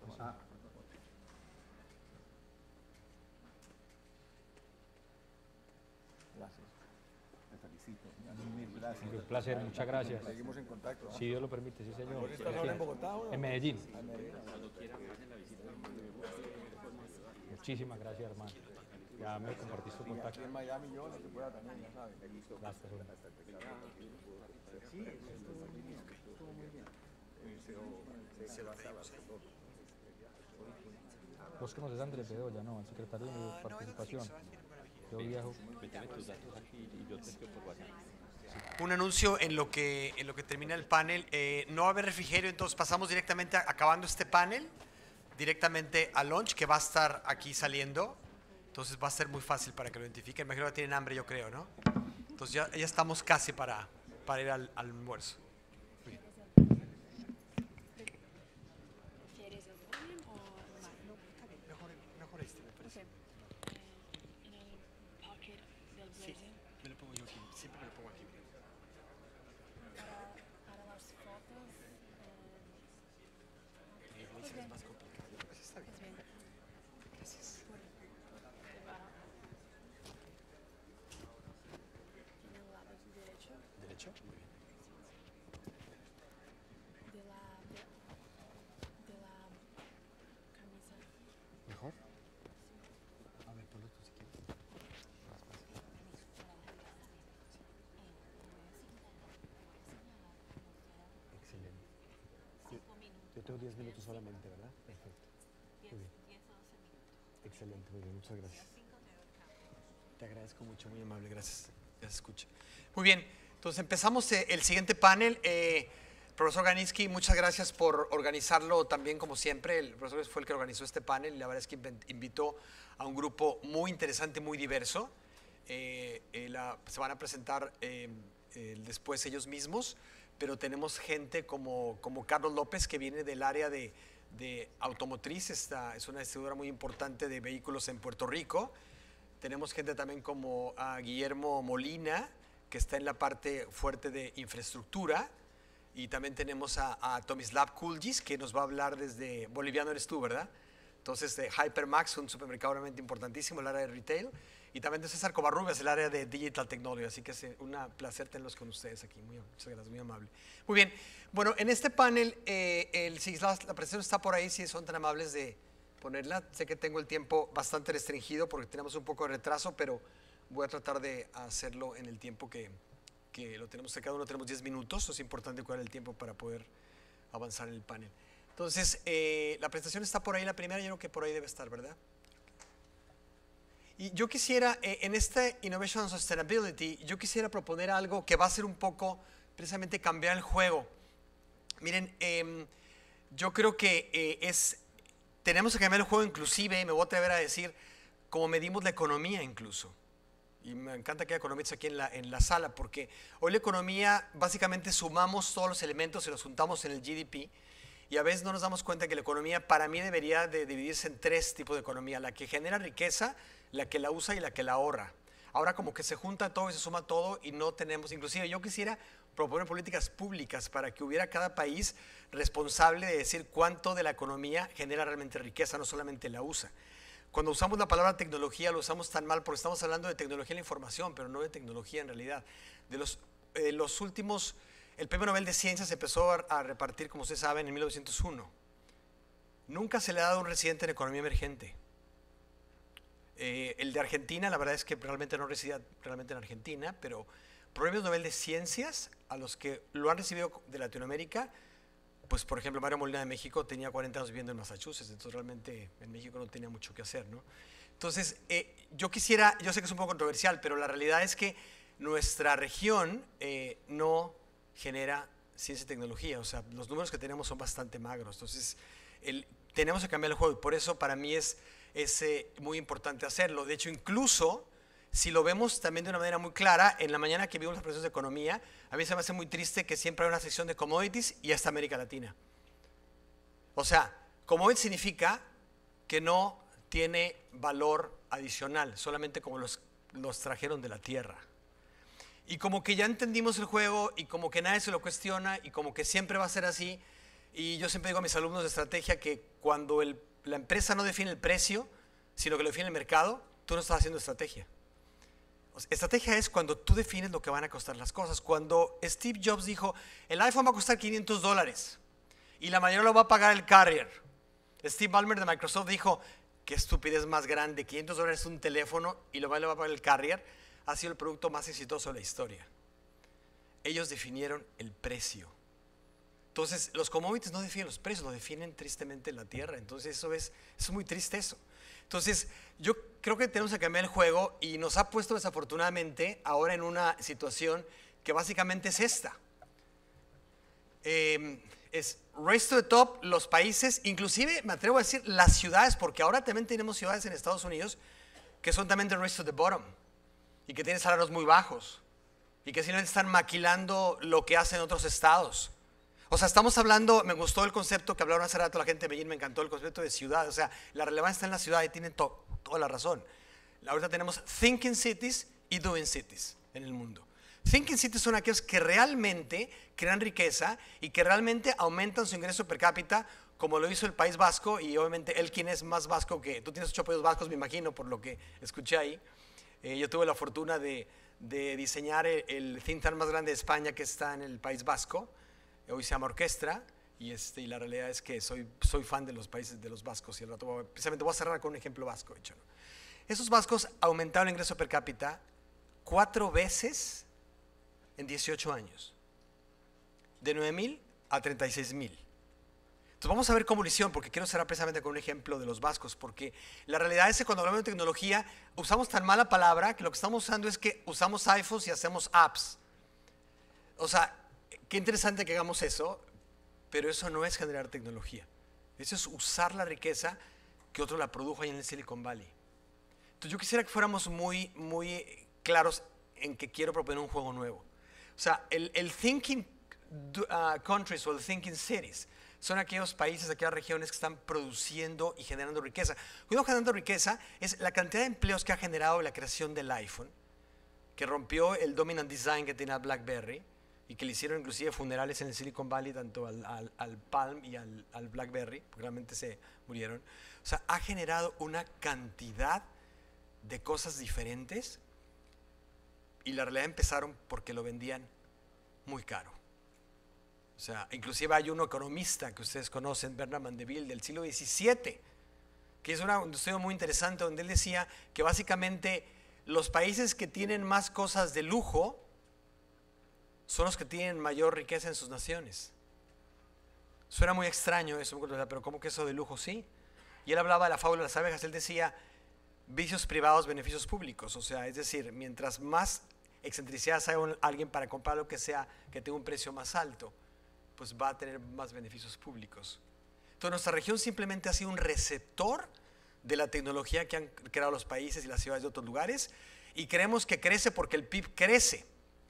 Gracias. Te felicito. Mil gracias. Un placer, muchas gracias. Seguimos en contacto, ¿no? Si Dios lo permite, sí, señor. ¿Ahora estás ahora en Bogotá o no? En Medellín. En Medellín. Muchísimas gracias, hermano. Ya me compartiste tu contacto. Aquí en Miami yo no te puedo también, ya sabes. Gracias, hermano. Sí, estuvo muy bien. Estuvo muy bien. Se basaba todo. Vos conoces a Andrés Bedoya, ¿no? El secretario de participación. Yo viajo. Un anuncio en lo que, en lo que termina el panel. Eh, no va a haber refrigerio, entonces pasamos directamente, a, acabando este panel, directamente al lunch que va a estar aquí saliendo. Entonces va a ser muy fácil para que lo identifiquen. Me imagino que tienen hambre, yo creo, ¿no? Entonces ya, ya estamos casi para, para ir al, al almuerzo. ¿Mejor? A ver, ponlo tú si quieres. Excelente. unos diez minutos solamente, ¿verdad? Perfecto. Muy bien. Excelente, muy bien, muchas gracias. Te agradezco mucho, muy amable, gracias. Ya se escucha. Muy bien, entonces empezamos eh, el siguiente panel. Eh, profesor Ganiski, muchas gracias por organizarlo también como siempre. El profesor fue el que organizó este panel y la verdad es que invitó a un grupo muy interesante, muy diverso. Eh, eh, la, se van a presentar eh, eh, después ellos mismos, pero tenemos gente como, como Carlos López, que viene del área de, de automotriz, esta es una distribuidora muy importante de vehículos en Puerto Rico. Tenemos gente también como a Guillermo Molina, que está en la parte fuerte de infraestructura. Y también tenemos a, a Tomislav Kulgis, que nos va a hablar desde, boliviano eres tú, ¿verdad? Entonces, de Hypermax, un supermercado realmente importantísimo, el área de retail. Y también de César Covarrubias, el área de Digital Technology. Así que es un placer tenerlos con ustedes aquí. Muy, muchas gracias, muy amable. Muy bien. Bueno, en este panel, eh, el, si la, la presentación está por ahí, si son tan amables de ponerla. Sé que tengo el tiempo bastante restringido porque tenemos un poco de retraso, pero voy a tratar de hacerlo en el tiempo que, que lo tenemos. Cada uno tenemos diez minutos. Es importante cuidar el tiempo para poder avanzar en el panel. Entonces, eh, la presentación está por ahí, la primera, yo creo que por ahí debe estar, ¿verdad? Y yo quisiera, eh, en este Innovation and Sustainability, yo quisiera proponer algo que va a ser un poco, precisamente, cambiar el juego. Miren, eh, yo creo que eh, es, tenemos que cambiar el juego inclusive, me voy a atrever a decir, como medimos la economía incluso. Y me encanta que haya economistas aquí en la, en la sala, porque hoy la economía, básicamente sumamos todos los elementos y los juntamos en el G D P, y a veces no nos damos cuenta que la economía, para mí, debería de dividirse en tres tipos de economía: la que genera riqueza, la que la usa y la que la ahorra. Ahora como que se junta todo y se suma todo y no tenemos, inclusive yo quisiera proponer políticas públicas para que hubiera cada país responsable de decir cuánto de la economía genera realmente riqueza, no solamente la usa. Cuando usamos la palabra tecnología lo usamos tan mal porque estamos hablando de tecnología de la información, pero no de tecnología en realidad. De los, eh, los últimos, el premio Nobel de Ciencias se empezó a, a repartir, como ustedes saben, en mil novecientos uno. Nunca se le ha dado a un residente en economía emergente. Eh, el de Argentina, la verdad es que realmente no residía realmente en Argentina, pero premios Nobel de Ciencias a los que lo han recibido de Latinoamérica, pues por ejemplo Mario Molina de México tenía cuarenta años viviendo en Massachusetts, entonces realmente en México no tenía mucho que hacer, ¿no? Entonces, eh, yo quisiera, yo sé que es un poco controversial, pero la realidad es que nuestra región eh, no genera ciencia y tecnología, o sea, los números que tenemos son bastante magros, entonces el, tenemos que cambiar el juego y por eso para mí es es eh, muy importante hacerlo. De hecho, incluso, si lo vemos también de una manera muy clara, en la mañana que vimos las presentaciones de economía, a mí se me hace muy triste que siempre hay una sección de commodities y hasta América Latina. O sea, commodities significa que no tiene valor adicional, solamente como los, los trajeron de la tierra. Y como que ya entendimos el juego y como que nadie se lo cuestiona y como que siempre va a ser así. Y yo siempre digo a mis alumnos de estrategia que cuando el la empresa no define el precio, sino que lo define el mercado, tú no estás haciendo estrategia. O sea, estrategia es cuando tú defines lo que van a costar las cosas. Cuando Steve Jobs dijo, el iPhone va a costar quinientos dólares y la mayoría lo va a pagar el carrier. Steve Ballmer de Microsoft dijo, qué estupidez más grande, quinientos dólares es un teléfono y lo va a pagar el carrier. Ha sido el producto más exitoso de la historia. Ellos definieron el precio. Entonces, los commodities no definen los precios, lo definen tristemente la tierra. Entonces, eso es, es muy triste eso. Entonces, yo creo que tenemos que cambiar el juego y nos ha puesto desafortunadamente ahora en una situación que básicamente es esta. Eh, es race to the top, los países, inclusive me atrevo a decir las ciudades, porque ahora también tenemos ciudades en Estados Unidos que son también de race to the bottom y que tienen salarios muy bajos y que simplemente están maquilando lo que hacen otros estados. O sea, estamos hablando, me gustó el concepto que hablaron hace rato la gente de Medellín, me encantó el concepto de ciudad. O sea, la relevancia está en la ciudad y tienen to, toda la razón. Ahorita tenemos thinking cities y doing cities en el mundo. Thinking cities son aquellos que realmente crean riqueza y que realmente aumentan su ingreso per cápita, como lo hizo el País Vasco, y obviamente él quien es más vasco que, tú tienes ocho apellidos vascos, me imagino, por lo que escuché ahí. Eh, yo tuve la fortuna de, de diseñar el, el think tank más grande de España que está en el País Vasco. Hoy se llama Orquestra y, este, y la realidad es que soy, soy fan de los países de los vascos y al rato voy, precisamente voy a cerrar con un ejemplo vasco. Hecho, ¿no? Esos vascos aumentaron el ingreso per cápita cuatro veces en dieciocho años, de nueve mil a treinta y seis mil. Entonces vamos a ver cómo lo hicieron, porque quiero cerrar precisamente con un ejemplo de los vascos, porque la realidad es que cuando hablamos de tecnología usamos tan mala palabra que lo que estamos usando es que usamos iPhones y hacemos apps. O sea, qué interesante que hagamos eso, pero eso no es generar tecnología. Eso es usar la riqueza que otro la produjo ahí en el Silicon Valley. Entonces yo quisiera que fuéramos muy, muy claros en que quiero proponer un juego nuevo. O sea, el, el thinking uh, countries o el thinking cities son aquellos países, aquellas regiones que están produciendo y generando riqueza. Cuando generando riqueza es la cantidad de empleos que ha generado la creación del iPhone, que rompió el dominant design que tenía BlackBerry y que le hicieron inclusive funerales en el Silicon Valley, tanto al, al, al Palm y al, al BlackBerry, porque realmente se murieron. O sea, ha generado una cantidad de cosas diferentes y la realidad empezaron porque lo vendían muy caro. O sea, inclusive hay un economista que ustedes conocen, Bernard Mandeville, del siglo diecisiete, que es una, un estudio muy interesante donde él decía que básicamente los países que tienen más cosas de lujo son los que tienen mayor riqueza en sus naciones. Suena muy extraño eso, pero ¿cómo que eso de lujo? Sí. Y él hablaba de la fábula de las abejas, él decía vicios privados, beneficios públicos. O sea, es decir, mientras más excentricidades haya alguien para comprar lo que sea que tenga un precio más alto, pues va a tener más beneficios públicos. Entonces nuestra región simplemente ha sido un receptor de la tecnología que han creado los países y las ciudades de otros lugares y creemos que crece porque el P I B crece.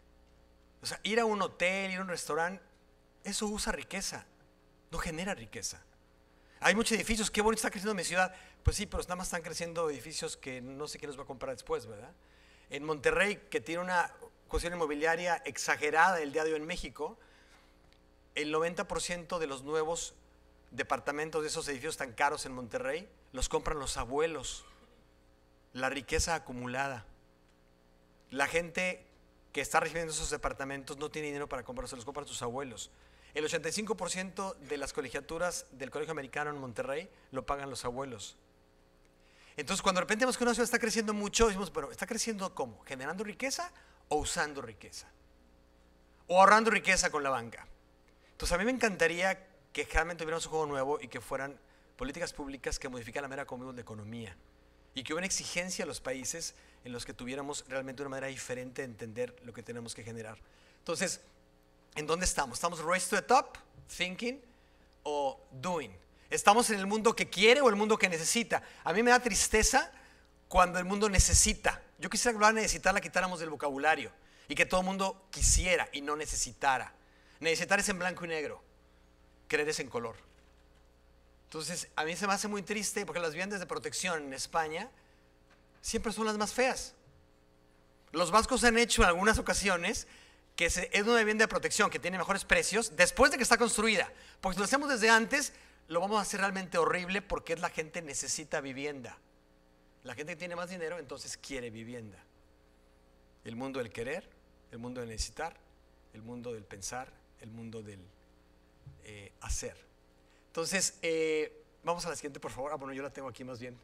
O sea, ir a un hotel, ir a un restaurante, eso usa riqueza, no genera riqueza. Hay muchos edificios, qué bonito está creciendo mi ciudad. Pues sí, pero nada más están creciendo edificios que no sé quién los va a comprar después, ¿verdad? En Monterrey, que tiene una cuestión inmobiliaria exagerada el día de hoy en México, el noventa por ciento de los nuevos departamentos de esos edificios tan caros en Monterrey los compran los abuelos. La riqueza acumulada. La gente que está recibiendo esos departamentos no tiene dinero para comprarse, los compran sus abuelos. El ochenta y cinco por ciento de las colegiaturas del Colegio Americano en Monterrey lo pagan los abuelos. Entonces, cuando de repente vemos que una ciudad está creciendo mucho, decimos, pero ¿está creciendo cómo? ¿Generando riqueza o usando riqueza? ¿O ahorrando riqueza con la banca? Entonces, a mí me encantaría que realmente tuviéramos un juego nuevo y que fueran políticas públicas que modificaran la manera como vemos la economía y que hubiera una exigencia a los países en los que tuviéramos realmente una manera diferente de entender lo que tenemos que generar. Entonces, ¿en dónde estamos? ¿Estamos race to the top, thinking o doing? ¿Estamos en el mundo que quiere o el mundo que necesita? A mí me da tristeza cuando el mundo necesita. Yo quisiera que la necesitar la quitáramos del vocabulario y que todo el mundo quisiera y no necesitara. Necesitar es en blanco y negro, querer es en color. Entonces, a mí se me hace muy triste porque las viviendas de protección en España siempre son las más feas. Los vascos han hecho en algunas ocasiones que es una vivienda de protección que tiene mejores precios después de que está construida. Porque si lo hacemos desde antes, lo vamos a hacer realmente horrible porque es la gente necesita vivienda. La gente que tiene más dinero, entonces quiere vivienda. El mundo del querer, el mundo del necesitar, el mundo del pensar, el mundo del eh, hacer. Entonces, eh, vamos a la siguiente, por favor. Ah, bueno, yo la tengo aquí más bien.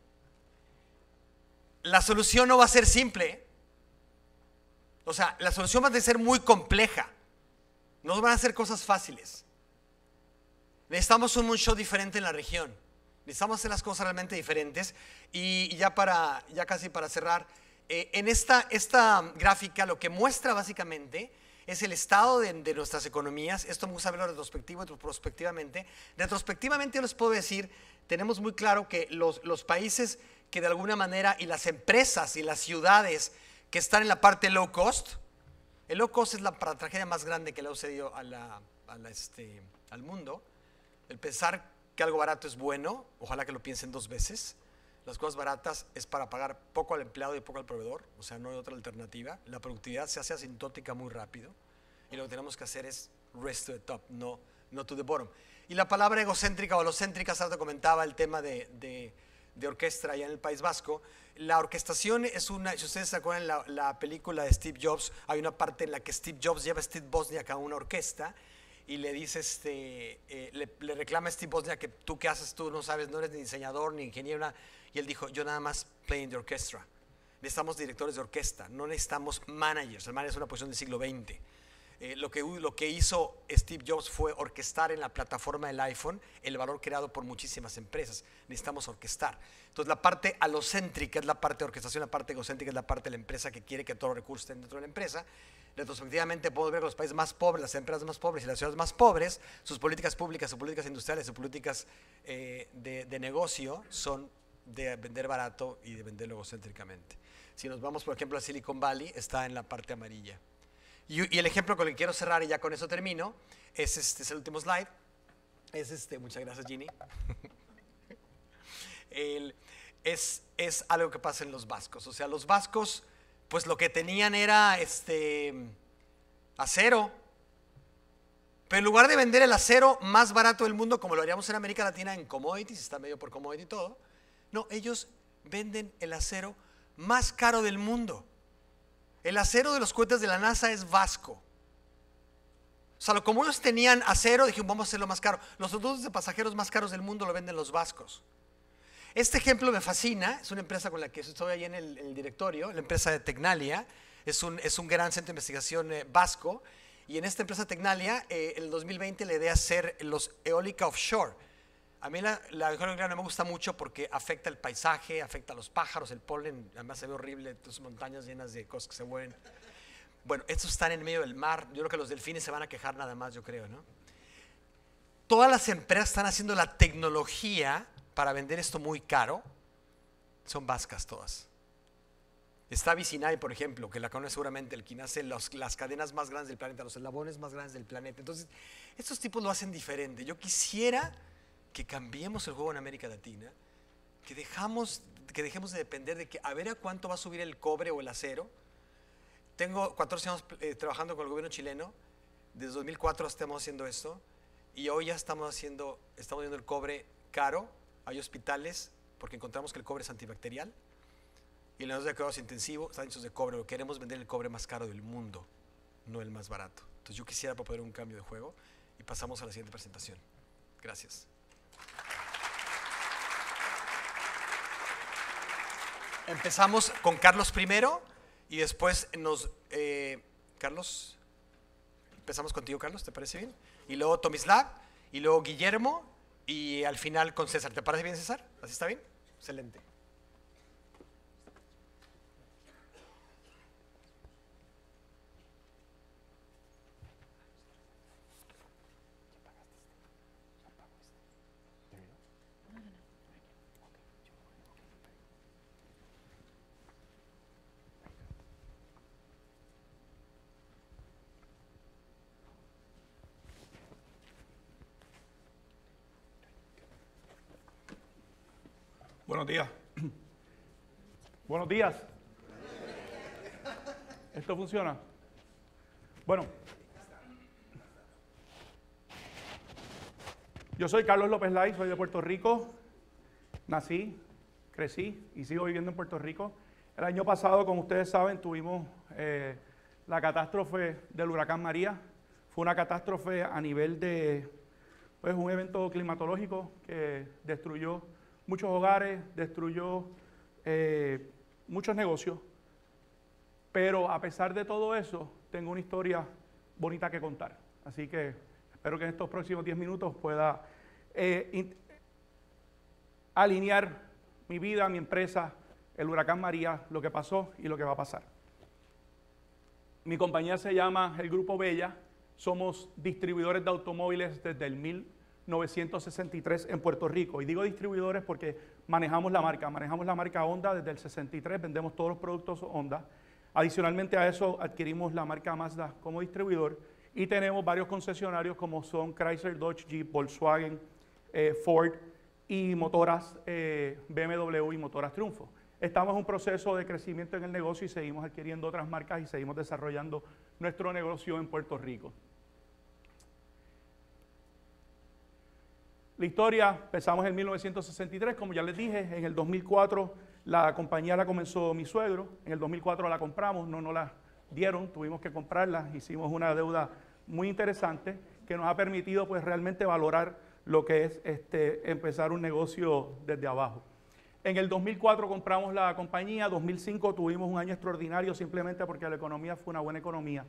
La solución no va a ser simple. O sea, la solución va a ser muy compleja. No van a ser cosas fáciles. Necesitamos un show diferente en la región. Necesitamos hacer las cosas realmente diferentes. Y, y ya, para, ya casi para cerrar, eh, en esta, esta gráfica lo que muestra básicamente es el estado de, de nuestras economías. Esto me gusta verlo retrospectivo y retrospectivamente. Retrospectivamente yo les puedo decir, tenemos muy claro que los, los países que de alguna manera, y las empresas y las ciudades que están en la parte low cost, el low cost es la tragedia más grande que le ha sucedido a la, a la, este, al mundo. El pensar que algo barato es bueno, ojalá que lo piensen dos veces. Las cosas baratas es para pagar poco al empleado y poco al proveedor, o sea, no hay otra alternativa. La productividad se hace asintótica muy rápido y lo que tenemos que hacer es race to the top, no, no to the bottom. Y la palabra egocéntrica o alocéntrica, hasta te comentaba el tema de, de, de orquesta allá en el País Vasco. La orquestación es una, si ustedes se acuerdan la, la película de Steve Jobs, hay una parte en la que Steve Jobs lleva a Steve Wozniak a una orquesta y le dice, este, eh, le, le reclama a Steve Wozniak que tú qué haces, tú no sabes, no eres ni diseñador ni ingeniero, nada. Y él dijo, yo nada más playing the orchestra. Necesitamos directores de orquesta, no necesitamos managers. El manager es una posición del siglo veinte. Eh, lo, que, lo que hizo Steve Jobs fue orquestar en la plataforma del iPhone el valor creado por muchísimas empresas. Necesitamos orquestar. Entonces la parte alocéntrica es la parte de orquestación, la parte egocéntrica es la parte de la empresa que quiere que todos los recursos estén dentro de la empresa. Retrospectivamente podemos ver los países más pobres, las empresas más pobres y las ciudades más pobres, sus políticas públicas, sus políticas industriales, sus políticas eh, de, de negocio son de vender barato y de venderlo egocéntricamente. Si nos vamos, por ejemplo, a Silicon Valley, está en la parte amarilla. Y, y el ejemplo con el que quiero cerrar, y ya con eso termino, es este, es el último slide. Es este, muchas gracias, Ginny. el, es, es algo que pasa en los vascos. O sea, los vascos, pues lo que tenían era este, acero. Pero en lugar de vender el acero más barato del mundo, como lo haríamos en América Latina en commodities, está medio por commodity y todo, no, ellos venden el acero más caro del mundo. El acero de los cohetes de la NASA es vasco. O sea, como ellos tenían acero, dijeron, vamos a hacerlo más caro. Los autobuses de pasajeros más caros del mundo lo venden los vascos. Este ejemplo me fascina, es una empresa con la que estoy ahí en el, en el directorio, la empresa de Tecnalia, es un, es un gran centro de investigación eh, vasco, y en esta empresa Tecnalia, eh, en el dos mil veinte la idea es hacer los eólica offshore. A mí la, la eólica no me gusta mucho porque afecta el paisaje, afecta a los pájaros, el polen, además se ve horrible, tus montañas llenas de cosas que se mueven. Bueno, estos están en medio del mar, yo creo que los delfines se van a quejar nada más, yo creo, ¿no? Todas las empresas están haciendo la tecnología para vender esto muy caro, son vascas todas. Está Vicinay, por ejemplo, que la conoce seguramente, el quien hace los, las cadenas más grandes del planeta, los eslabones más grandes del planeta. Entonces, estos tipos lo hacen diferente. Yo quisiera que cambiemos el juego en América Latina, que, dejamos, que dejemos de depender de que a ver a cuánto va a subir el cobre o el acero. Tengo catorce años eh, trabajando con el gobierno chileno, desde dos mil cuatro estamos haciendo esto, y hoy ya estamos haciendo, estamos viendo el cobre caro. Hay hospitales, porque encontramos que el cobre es antibacterial, y los de cuidados intensivos están hechos de cobre. Lo queremos vender el cobre más caro del mundo, no el más barato. Entonces yo quisiera proponer un cambio de juego, y pasamos a la siguiente presentación. Gracias. Empezamos con Carlos primero y después nos... Eh, Carlos, empezamos contigo, Carlos, ¿te parece bien? Y luego Tomislav, y luego Guillermo, y al final con César. ¿Te parece bien, César? ¿Así está bien? Excelente. Buenos días. Buenos días. ¿Esto funciona? Bueno. Yo soy Carlos López Lai, soy de Puerto Rico. Nací, crecí y sigo viviendo en Puerto Rico. El año pasado, como ustedes saben, tuvimos eh, la catástrofe del huracán María. Fue una catástrofe a nivel de pues, un evento climatológico que destruyó muchos hogares, destruyó eh, muchos negocios, pero a pesar de todo eso, tengo una historia bonita que contar. Así que espero que en estos próximos diez minutos pueda eh, alinear mi vida, mi empresa, el huracán María, lo que pasó y lo que va a pasar. Mi compañía se llama el Grupo Bella, somos distribuidores de automóviles desde el mil novecientos sesenta y tres en Puerto Rico. Y digo distribuidores porque manejamos la marca, manejamos la marca Honda desde el sesenta y tres, vendemos todos los productos Honda. Adicionalmente a eso adquirimos la marca Mazda como distribuidor y tenemos varios concesionarios como son Chrysler, Dodge, Jeep, Volkswagen, eh, Ford y motoras eh, B M W y motoras Triunfo. Estamos en un proceso de crecimiento en el negocio y seguimos adquiriendo otras marcas y seguimos desarrollando nuestro negocio en Puerto Rico. La historia, empezamos en mil novecientos sesenta y tres, como ya les dije, en el dos mil cuatro la compañía la comenzó mi suegro, en el dos mil cuatro la compramos, no nos la dieron, tuvimos que comprarla, hicimos una deuda muy interesante que nos ha permitido pues realmente valorar lo que es este, empezar un negocio desde abajo. En el dos mil cuatro compramos la compañía, dos mil cinco tuvimos un año extraordinario simplemente porque la economía fue una buena economía.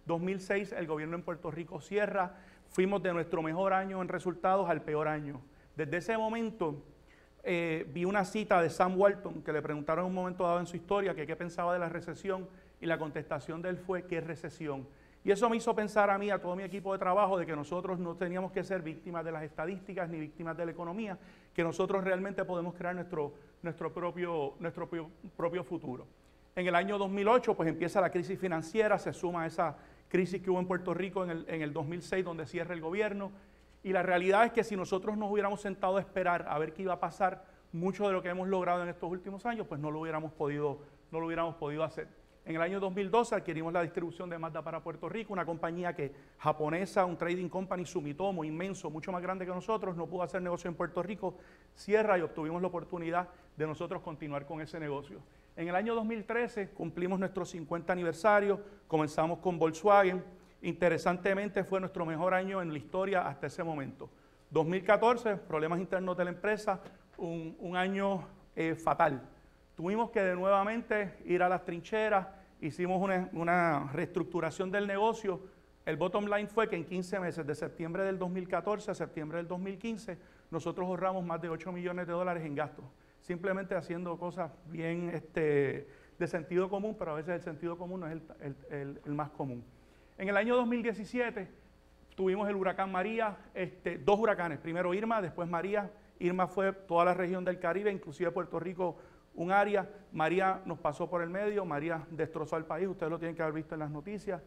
dos mil seis el gobierno en Puerto Rico cierra, fuimos de nuestro mejor año en resultados al peor año. Desde ese momento eh, vi una cita de Sam Walton que le preguntaron en un momento dado en su historia que qué pensaba de la recesión y la contestación de él fue ¿qué recesión? Y eso me hizo pensar a mí, a todo mi equipo de trabajo, de que nosotros no teníamos que ser víctimas de las estadísticas ni víctimas de la economía, que nosotros realmente podemos crear nuestro, nuestro, propio, nuestro propio, propio futuro. En el año dos mil ocho pues empieza la crisis financiera, se suma a esa crisis que hubo en Puerto Rico en el, en el dos mil seis donde cierra el gobierno y la realidad es que si nosotros nos hubiéramos sentado a esperar a ver qué iba a pasar, mucho de lo que hemos logrado en estos últimos años pues no lo hubiéramos podido, no lo hubiéramos podido hacer. En el año dos mil doce adquirimos la distribución de Mazda para Puerto Rico, una compañía que japonesa, un trading company, Sumitomo, inmenso, mucho más grande que nosotros, no pudo hacer negocio en Puerto Rico, cierra y obtuvimos la oportunidad de nosotros continuar con ese negocio. En el año dos mil trece cumplimos nuestro cincuenta aniversario, comenzamos con Volkswagen, interesantemente fue nuestro mejor año en la historia hasta ese momento. dos mil catorce, problemas internos de la empresa, un, un año eh, fatal. Tuvimos que de nuevamente ir a las trincheras, hicimos una, una reestructuración del negocio. El bottom line fue que en quince meses, de septiembre del dos mil catorce a septiembre del dos mil quince, nosotros ahorramos más de ocho millones de dólares en gastos, simplemente haciendo cosas bien este, de sentido común, pero a veces el sentido común no es el, el, el, el más común. En el año dos mil diecisiete tuvimos el huracán María, este, dos huracanes, primero Irma, después María. Irma fue toda la región del Caribe, inclusive Puerto Rico, un área. María nos pasó por el medio, María destrozó al país, ustedes lo tienen que haber visto en las noticias.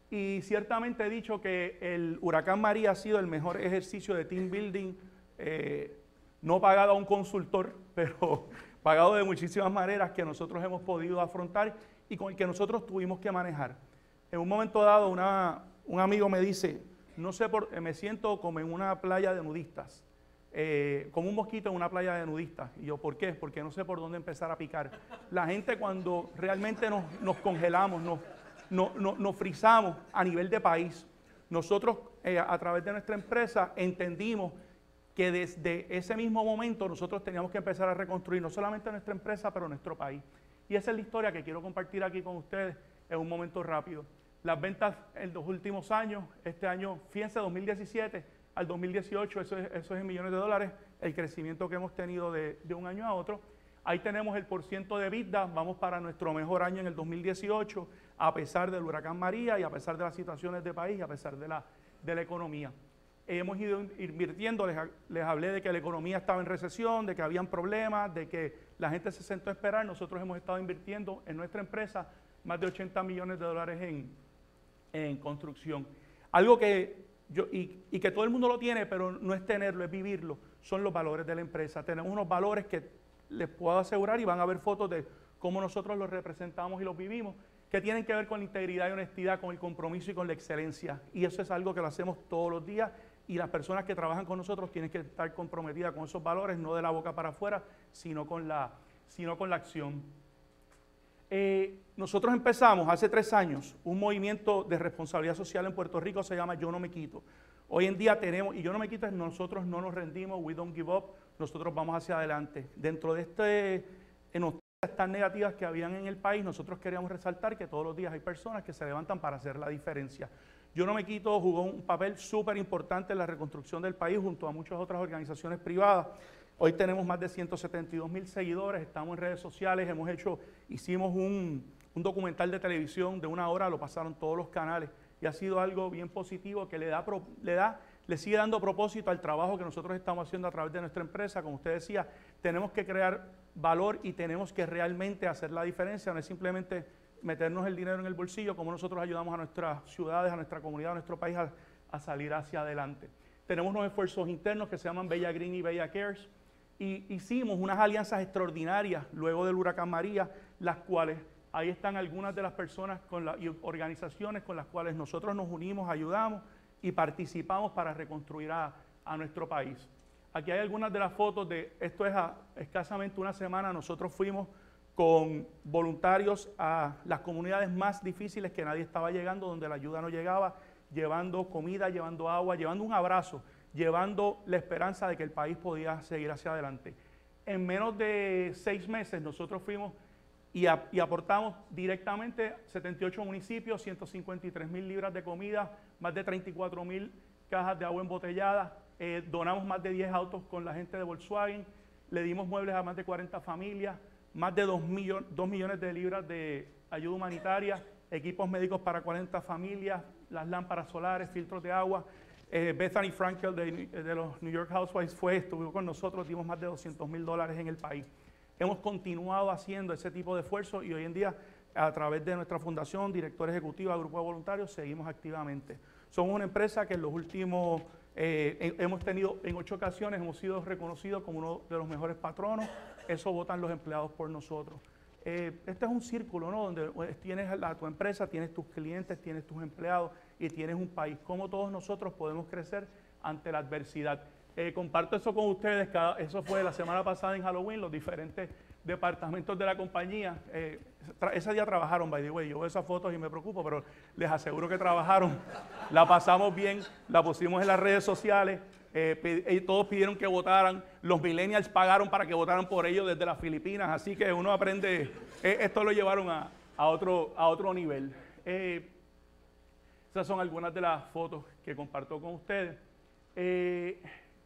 Y ciertamente he dicho que el huracán María ha sido el mejor ejercicio de team building, eh, no pagado a un consultor, pero pagado de muchísimas maneras que nosotros hemos podido afrontar y con el que nosotros tuvimos que manejar. En un momento dado, una, un amigo me dice, no sé por, me siento como en una playa de nudistas. Eh, como un mosquito en una playa de nudistas. Y yo, ¿por qué? Porque no sé por dónde empezar a picar. La gente cuando realmente nos, nos congelamos, nos, no, no, nos frizamos a nivel de país, nosotros eh, a través de nuestra empresa entendimos que desde ese mismo momento nosotros teníamos que empezar a reconstruir no solamente nuestra empresa, pero nuestro país. Y esa es la historia que quiero compartir aquí con ustedes en un momento rápido. Las ventas en los últimos años, este año, fíjense, dos mil diecisiete, al dos mil dieciocho, eso es, eso es en millones de dólares, el crecimiento que hemos tenido de, de un año a otro. Ahí tenemos el porciento de EBITDA, vamos para nuestro mejor año en el dos mil dieciocho, a pesar del huracán María y a pesar de las situaciones de país y a pesar de la, de la economía. Hemos ido invirtiendo, les, les hablé de que la economía estaba en recesión, de que habían problemas, de que la gente se sentó a esperar. Nosotros hemos estado invirtiendo en nuestra empresa más de ochenta millones de dólares en, en construcción. Algo que Yo, y, y que todo el mundo lo tiene, pero no es tenerlo, es vivirlo, son los valores de la empresa. Tenemos unos valores que les puedo asegurar y van a ver fotos de cómo nosotros los representamos y los vivimos, que tienen que ver con la integridad y honestidad, con el compromiso y con la excelencia. Y eso es algo que lo hacemos todos los días y las personas que trabajan con nosotros tienen que estar comprometidas con esos valores, no de la boca para afuera, sino con la, sino con la acción. Eh, nosotros empezamos hace tres años un movimiento de responsabilidad social en Puerto Rico, se llama Yo No Me Quito. Hoy en día tenemos, y Yo No Me Quito es nosotros no nos rendimos, we don't give up, nosotros vamos hacia adelante. Dentro de este, en noticias tan negativas que habían en el país, nosotros queríamos resaltar que todos los días hay personas que se levantan para hacer la diferencia. Yo No Me Quito jugó un papel súper importante en la reconstrucción del país junto a muchas otras organizaciones privadas. Hoy tenemos más de ciento setenta y dos mil seguidores, estamos en redes sociales, hemos hecho, hicimos un, un documental de televisión de una hora, lo pasaron todos los canales y ha sido algo bien positivo que le da, le da, le sigue dando propósito al trabajo que nosotros estamos haciendo a través de nuestra empresa. Como usted decía, tenemos que crear valor y tenemos que realmente hacer la diferencia, no es simplemente meternos el dinero en el bolsillo, como nosotros ayudamos a nuestras ciudades, a nuestra comunidad, a nuestro país a, a salir hacia adelante. Tenemos unos esfuerzos internos que se llaman Bella Green y Bella Cares. Y hicimos unas alianzas extraordinarias luego del huracán María, las cuales, ahí están algunas de las personas con la, y organizaciones con las cuales nosotros nos unimos, ayudamos y participamos para reconstruir a, a nuestro país. Aquí hay algunas de las fotos de, esto es a escasamente una semana, nosotros fuimos con voluntarios a las comunidades más difíciles que nadie estaba llegando, donde la ayuda no llegaba, llevando comida, llevando agua, llevando un abrazo, llevando la esperanza de que el país podía seguir hacia adelante. En menos de seis meses nosotros fuimos y, a, y aportamos directamente setenta y ocho municipios, ciento cincuenta y tres mil libras de comida, más de treinta y cuatro mil cajas de agua embotellada, eh, donamos más de diez autos con la gente de Volkswagen, le dimos muebles a más de cuarenta familias, más de dos millones de libras de ayuda humanitaria, equipos médicos para cuarenta familias, las lámparas solares, filtros de agua. Eh, Bethany Frankel de, de los New York Housewives fue, estuvo con nosotros, dimos más de doscientos mil dólares en el país. Hemos continuado haciendo ese tipo de esfuerzos y hoy en día, a través de nuestra fundación, director ejecutivo, grupo de voluntarios, seguimos activamente. Somos una empresa que en los últimos, eh, hemos tenido, en ocho ocasiones, hemos sido reconocidos como uno de los mejores patronos. Eso votan los empleados por nosotros. Eh, este es un círculo, ¿no? Donde tienes la, tu empresa, tienes tus clientes, tienes tus empleados y tienes un país. Cómo todos nosotros podemos crecer ante la adversidad. Eh, comparto eso con ustedes, cada, eso fue la semana pasada en Halloween, los diferentes departamentos de la compañía. Eh, ese día trabajaron, by the way, yo veo esas fotos y me preocupo, pero les aseguro que trabajaron. La pasamos bien, la pusimos en las redes sociales. Eh, todos pidieron que votaran, los millennials pagaron para que votaran por ellos desde las Filipinas, así que uno aprende, eh, esto lo llevaron a, a, otro, a otro nivel. Eh, esas son algunas de las fotos que comparto con ustedes. Eh,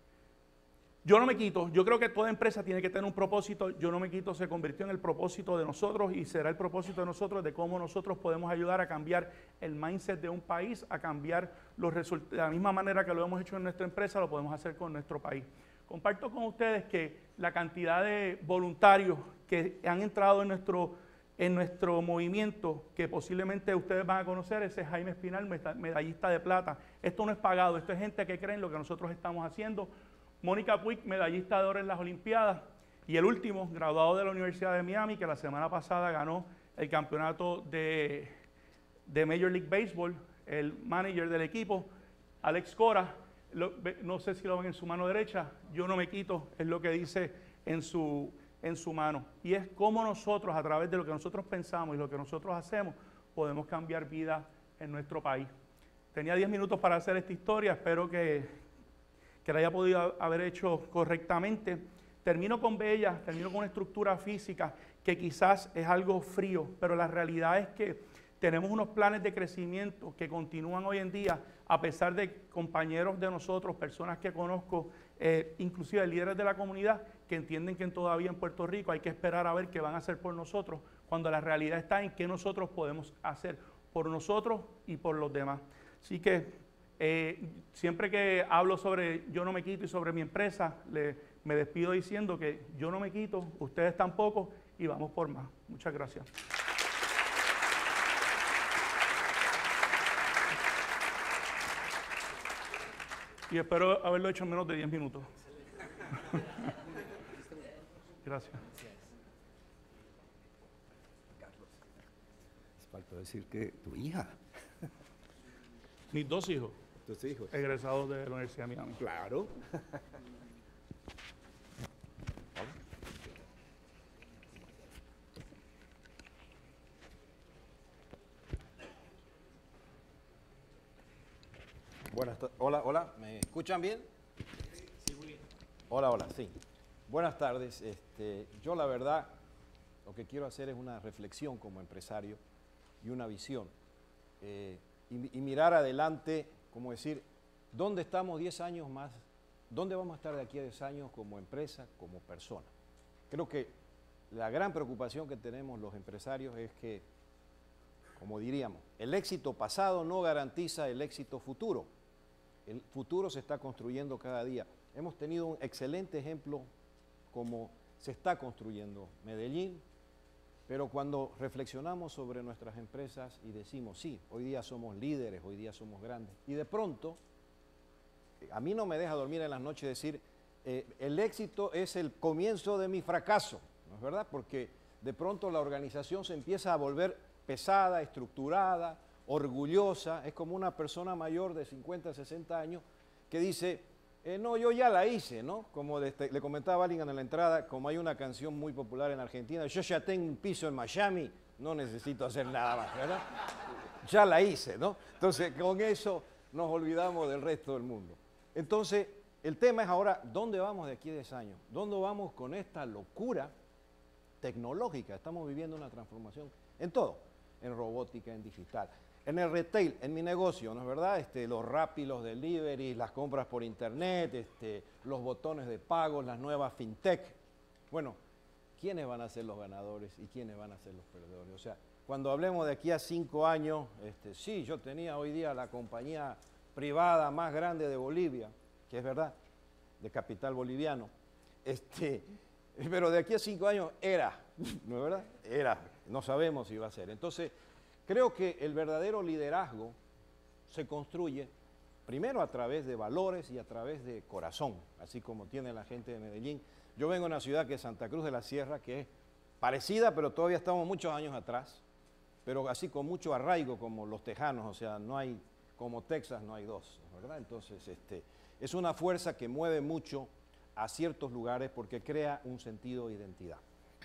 yo no me quito, yo creo que toda empresa tiene que tener un propósito, yo no me quito, se convirtió en el propósito de nosotros y será el propósito de nosotros de cómo nosotros podemos ayudar a cambiar el mindset de un país, a cambiar los resultados, de la misma manera que lo hemos hecho en nuestra empresa, lo podemos hacer con nuestro país. Comparto con ustedes que la cantidad de voluntarios que han entrado en nuestro, en nuestro movimiento, que posiblemente ustedes van a conocer, ese es Jaime Espinal, medallista de plata. Esto no es pagado, esto es gente que cree en lo que nosotros estamos haciendo. Mónica Puig, medallista de oro en las Olimpiadas. Y el último, graduado de la Universidad de Miami, que la semana pasada ganó el campeonato de, de Major League Baseball, el manager del equipo, Alex Cora. Lo, no sé si lo ven en su mano derecha, yo no me quito, es lo que dice en su, en su mano. Y es cómo nosotros, a través de lo que nosotros pensamos y lo que nosotros hacemos, podemos cambiar vida en nuestro país. Tenía diez minutos para hacer esta historia, espero que... que la haya podido haber hecho correctamente. Termino con Bella, termino con una estructura física que quizás es algo frío, pero la realidad es que tenemos unos planes de crecimiento que continúan hoy en día, a pesar de compañeros de nosotros, personas que conozco, eh, inclusive líderes de la comunidad, que entienden que todavía en Puerto Rico hay que esperar a ver qué van a hacer por nosotros, cuando la realidad está en qué nosotros podemos hacer por nosotros y por los demás. Así que Eh, siempre que hablo sobre yo no me quito y sobre mi empresa, le, me despido diciendo que yo no me quito, ustedes tampoco y vamos por más. Muchas gracias. Y espero haberlo hecho en menos de diez minutos. Gracias. Carlos, faltó decir que tu hija. Mis dos hijos. Tus hijos. Egresados de la Universidad de Miami. Claro. Buenas tardes. Hola, hola. ¿Me escuchan bien? Sí, muy bien. Hola, hola, sí. Buenas tardes. Este, yo la verdad lo que quiero hacer es una reflexión como empresario y una visión. Eh, y, y mirar adelante, como decir, ¿dónde estamos diez años más? ¿Dónde vamos a estar de aquí a diez años como empresa, como persona? Creo que la gran preocupación que tenemos los empresarios es que, como diríamos, el éxito pasado no garantiza el éxito futuro. El futuro se está construyendo cada día. Hemos tenido un excelente ejemplo como se está construyendo Medellín, pero cuando reflexionamos sobre nuestras empresas y decimos, sí, hoy día somos líderes, hoy día somos grandes, y de pronto, a mí no me deja dormir en las noches decir, eh, el éxito es el comienzo de mi fracaso, ¿no es verdad? Porque de pronto la organización se empieza a volver pesada, estructurada, orgullosa, es como una persona mayor de cincuenta, sesenta años que dice, eh, no, yo ya la hice, ¿no? Como de este, le comentaba a alguien en la entrada, como hay una canción muy popular en Argentina, yo ya tengo un piso en Miami, no necesito hacer nada más, ¿verdad? Ya la hice, ¿no? Entonces, con eso nos olvidamos del resto del mundo. Entonces, el tema es ahora, ¿dónde vamos de aquí a diez años? ¿Dónde vamos con esta locura tecnológica, estamos viviendo una transformación en todo, en robótica, en digital. En el retail, en mi negocio, ¿no es verdad? Este, los Rappi, los delivery, las compras por internet, este, los botones de pago, las nuevas fintech. Bueno, ¿quiénes van a ser los ganadores y quiénes van a ser los perdedores? O sea, cuando hablemos de aquí a cinco años, este, sí, yo tenía hoy día la compañía privada más grande de Bolivia, que es verdad, de capital boliviano, este, pero de aquí a cinco años era, ¿no es verdad? Era, no sabemos si va a ser. Entonces, creo que el verdadero liderazgo se construye primero a través de valores y a través de corazón, así como tiene la gente de Medellín. Yo vengo de una ciudad que es Santa Cruz de la Sierra, que es parecida, pero todavía estamos muchos años atrás, pero así con mucho arraigo como los tejanos, o sea, no hay, como Texas no hay dos, ¿verdad? Entonces, este, es una fuerza que mueve mucho a ciertos lugares porque crea un sentido de identidad.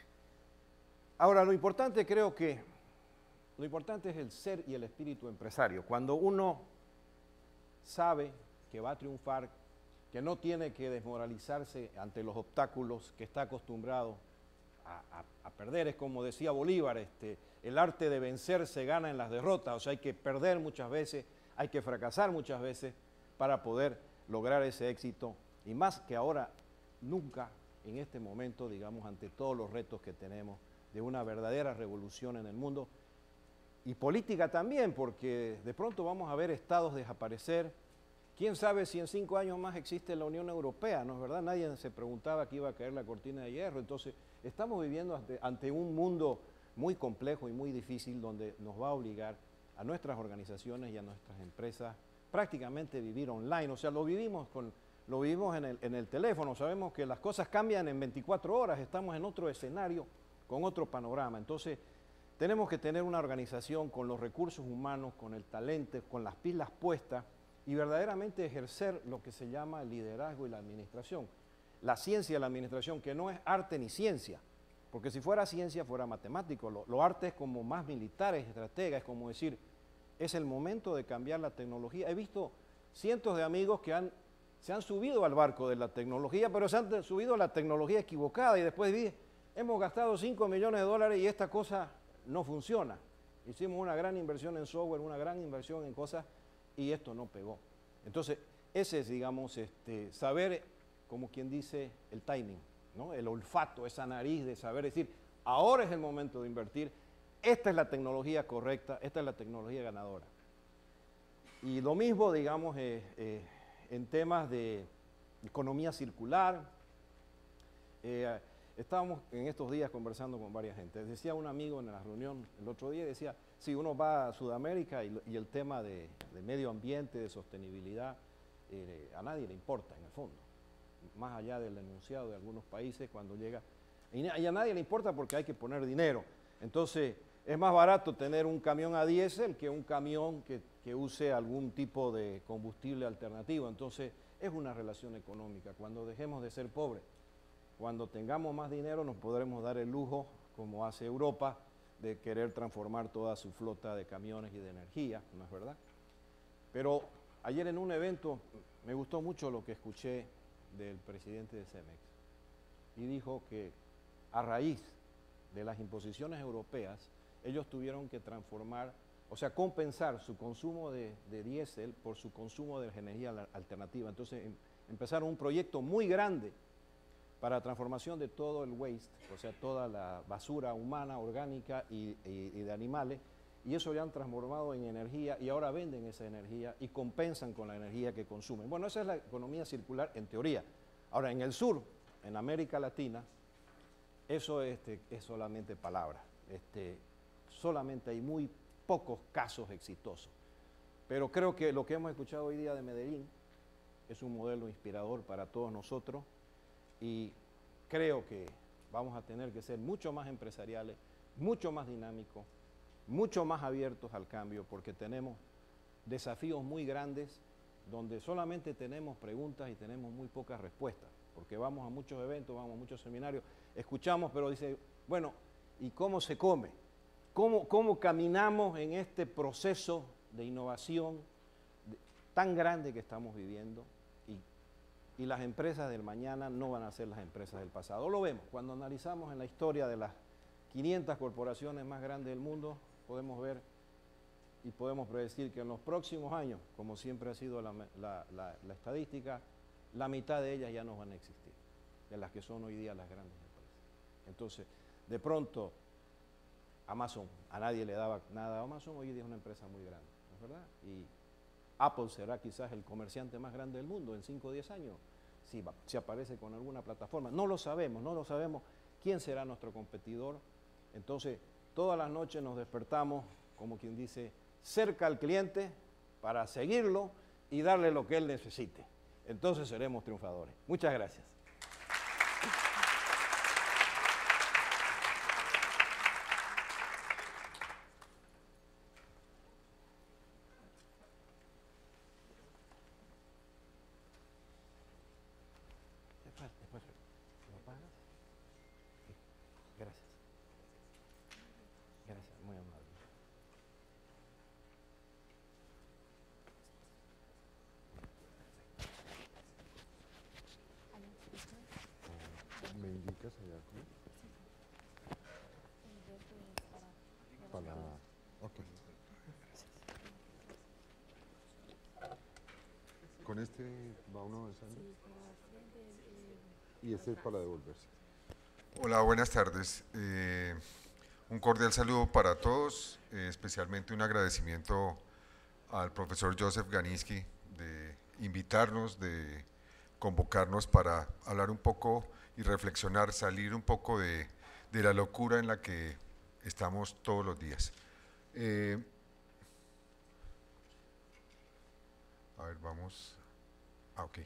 Ahora, lo importante creo que, lo importante es el ser y el espíritu empresario. Cuando uno sabe que va a triunfar, que no tiene que desmoralizarse ante los obstáculos, que está acostumbrado a, a, a perder, es como decía Bolívar, este, el arte de vencer se gana en las derrotas, o sea, hay que perder muchas veces, hay que fracasar muchas veces para poder lograr ese éxito, y más que ahora, nunca en este momento, digamos, ante todos los retos que tenemos de una verdadera revolución en el mundo, y política también, porque de pronto vamos a ver estados desaparecer. ¿Quién sabe si en cinco años más existe la Unión Europea? ¿No es verdad? Nadie se preguntaba que iba a caer la cortina de hierro. Entonces, estamos viviendo ante, ante un mundo muy complejo y muy difícil donde nos va a obligar a nuestras organizaciones y a nuestras empresas prácticamente vivir online. O sea, lo vivimos, con, lo vivimos en, el, en el teléfono. Sabemos que las cosas cambian en veinticuatro horas. Estamos en otro escenario, con otro panorama. Entonces, tenemos que tener una organización con los recursos humanos, con el talento, con las pilas puestas y verdaderamente ejercer lo que se llama el liderazgo y la administración. La ciencia y la administración, que no es arte ni ciencia, porque si fuera ciencia fuera matemático. Lo, lo arte es como más militares, estrategas, es como decir, es el momento de cambiar la tecnología. He visto cientos de amigos que han, se han subido al barco de la tecnología, pero se han subido a la tecnología equivocada y después vi, hemos gastado cinco millones de dólares y esta cosa no funciona. Hicimos una gran inversión en software, una gran inversión en cosas y esto no pegó. Entonces, ese es, digamos, este, saber, como quien dice, el timing, ¿no? El olfato, esa nariz de saber decir, ahora es el momento de invertir, esta es la tecnología correcta, esta es la tecnología ganadora. Y lo mismo, digamos, eh, eh, en temas de economía circular. Eh, Estábamos en estos días conversando con varias gente. Decía un amigo en la reunión el otro día, decía, si uno va a Sudamérica y, y el tema de, de medio ambiente, de sostenibilidad, eh, a nadie le importa en el fondo. Más allá del enunciado de algunos países cuando llega, y, y a nadie le importa porque hay que poner dinero. Entonces, es más barato tener un camión a diésel que un camión que, que use algún tipo de combustible alternativo. Entonces, es una relación económica. Cuando dejemos de ser pobres, cuando tengamos más dinero nos podremos dar el lujo, como hace Europa, de querer transformar toda su flota de camiones y de energía, ¿no es verdad? Pero ayer en un evento me gustó mucho lo que escuché del presidente de Cemex y dijo que a raíz de las imposiciones europeas ellos tuvieron que transformar, o sea, compensar su consumo de, de diésel por su consumo de energía alternativa. Entonces em, empezaron un proyecto muy grande para transformación de todo el waste, o sea, toda la basura humana, orgánica y, y, y de animales, y eso ya han transformado en energía y ahora venden esa energía y compensan con la energía que consumen. Bueno, esa es la economía circular en teoría. Ahora, en el sur, en América Latina, eso este, es solamente palabra. Este, solamente hay muy pocos casos exitosos. Pero creo que lo que hemos escuchado hoy día de Medellín es un modelo inspirador para todos nosotros. Y creo que vamos a tener que ser mucho más empresariales, mucho más dinámicos, mucho más abiertos al cambio, porque tenemos desafíos muy grandes donde solamente tenemos preguntas y tenemos muy pocas respuestas, porque vamos a muchos eventos, vamos a muchos seminarios, escuchamos, pero dice, bueno, ¿y cómo se come? ¿Cómo, cómo caminamos en este proceso de innovación tan grande que estamos viviendo? y las empresas del mañana no van a ser las empresas del pasado. Lo vemos, cuando analizamos en la historia de las quinientas corporaciones más grandes del mundo, podemos ver y podemos predecir que en los próximos años, como siempre ha sido la, la, la, la estadística, la mitad de ellas ya no van a existir, de las que son hoy día las grandes empresas. Entonces, de pronto, Amazon, a nadie le daba nada a Amazon, hoy día es una empresa muy grande, ¿no es verdad? Y Apple será quizás el comerciante más grande del mundo en cinco o diez años, si, si aparece con alguna plataforma. No lo sabemos, no lo sabemos quién será nuestro competidor. Entonces, todas las noches nos despertamos, como quien dice, cerca al cliente para seguirlo y darle lo que él necesite. Entonces seremos triunfadores. Muchas gracias. Gracias. Gracias, muy amable. ¿Me indicas allá? ¿Cómo? Para... Ok. ¿Con este va uno avanzando? Y este es para devolverse. Hola, buenas tardes. Eh, un cordial saludo para todos, eh, especialmente un agradecimiento al profesor Joseph Ganiski de invitarnos, de convocarnos para hablar un poco y reflexionar, salir un poco de, de la locura en la que estamos todos los días. Eh, a ver, vamos. Ah, ok.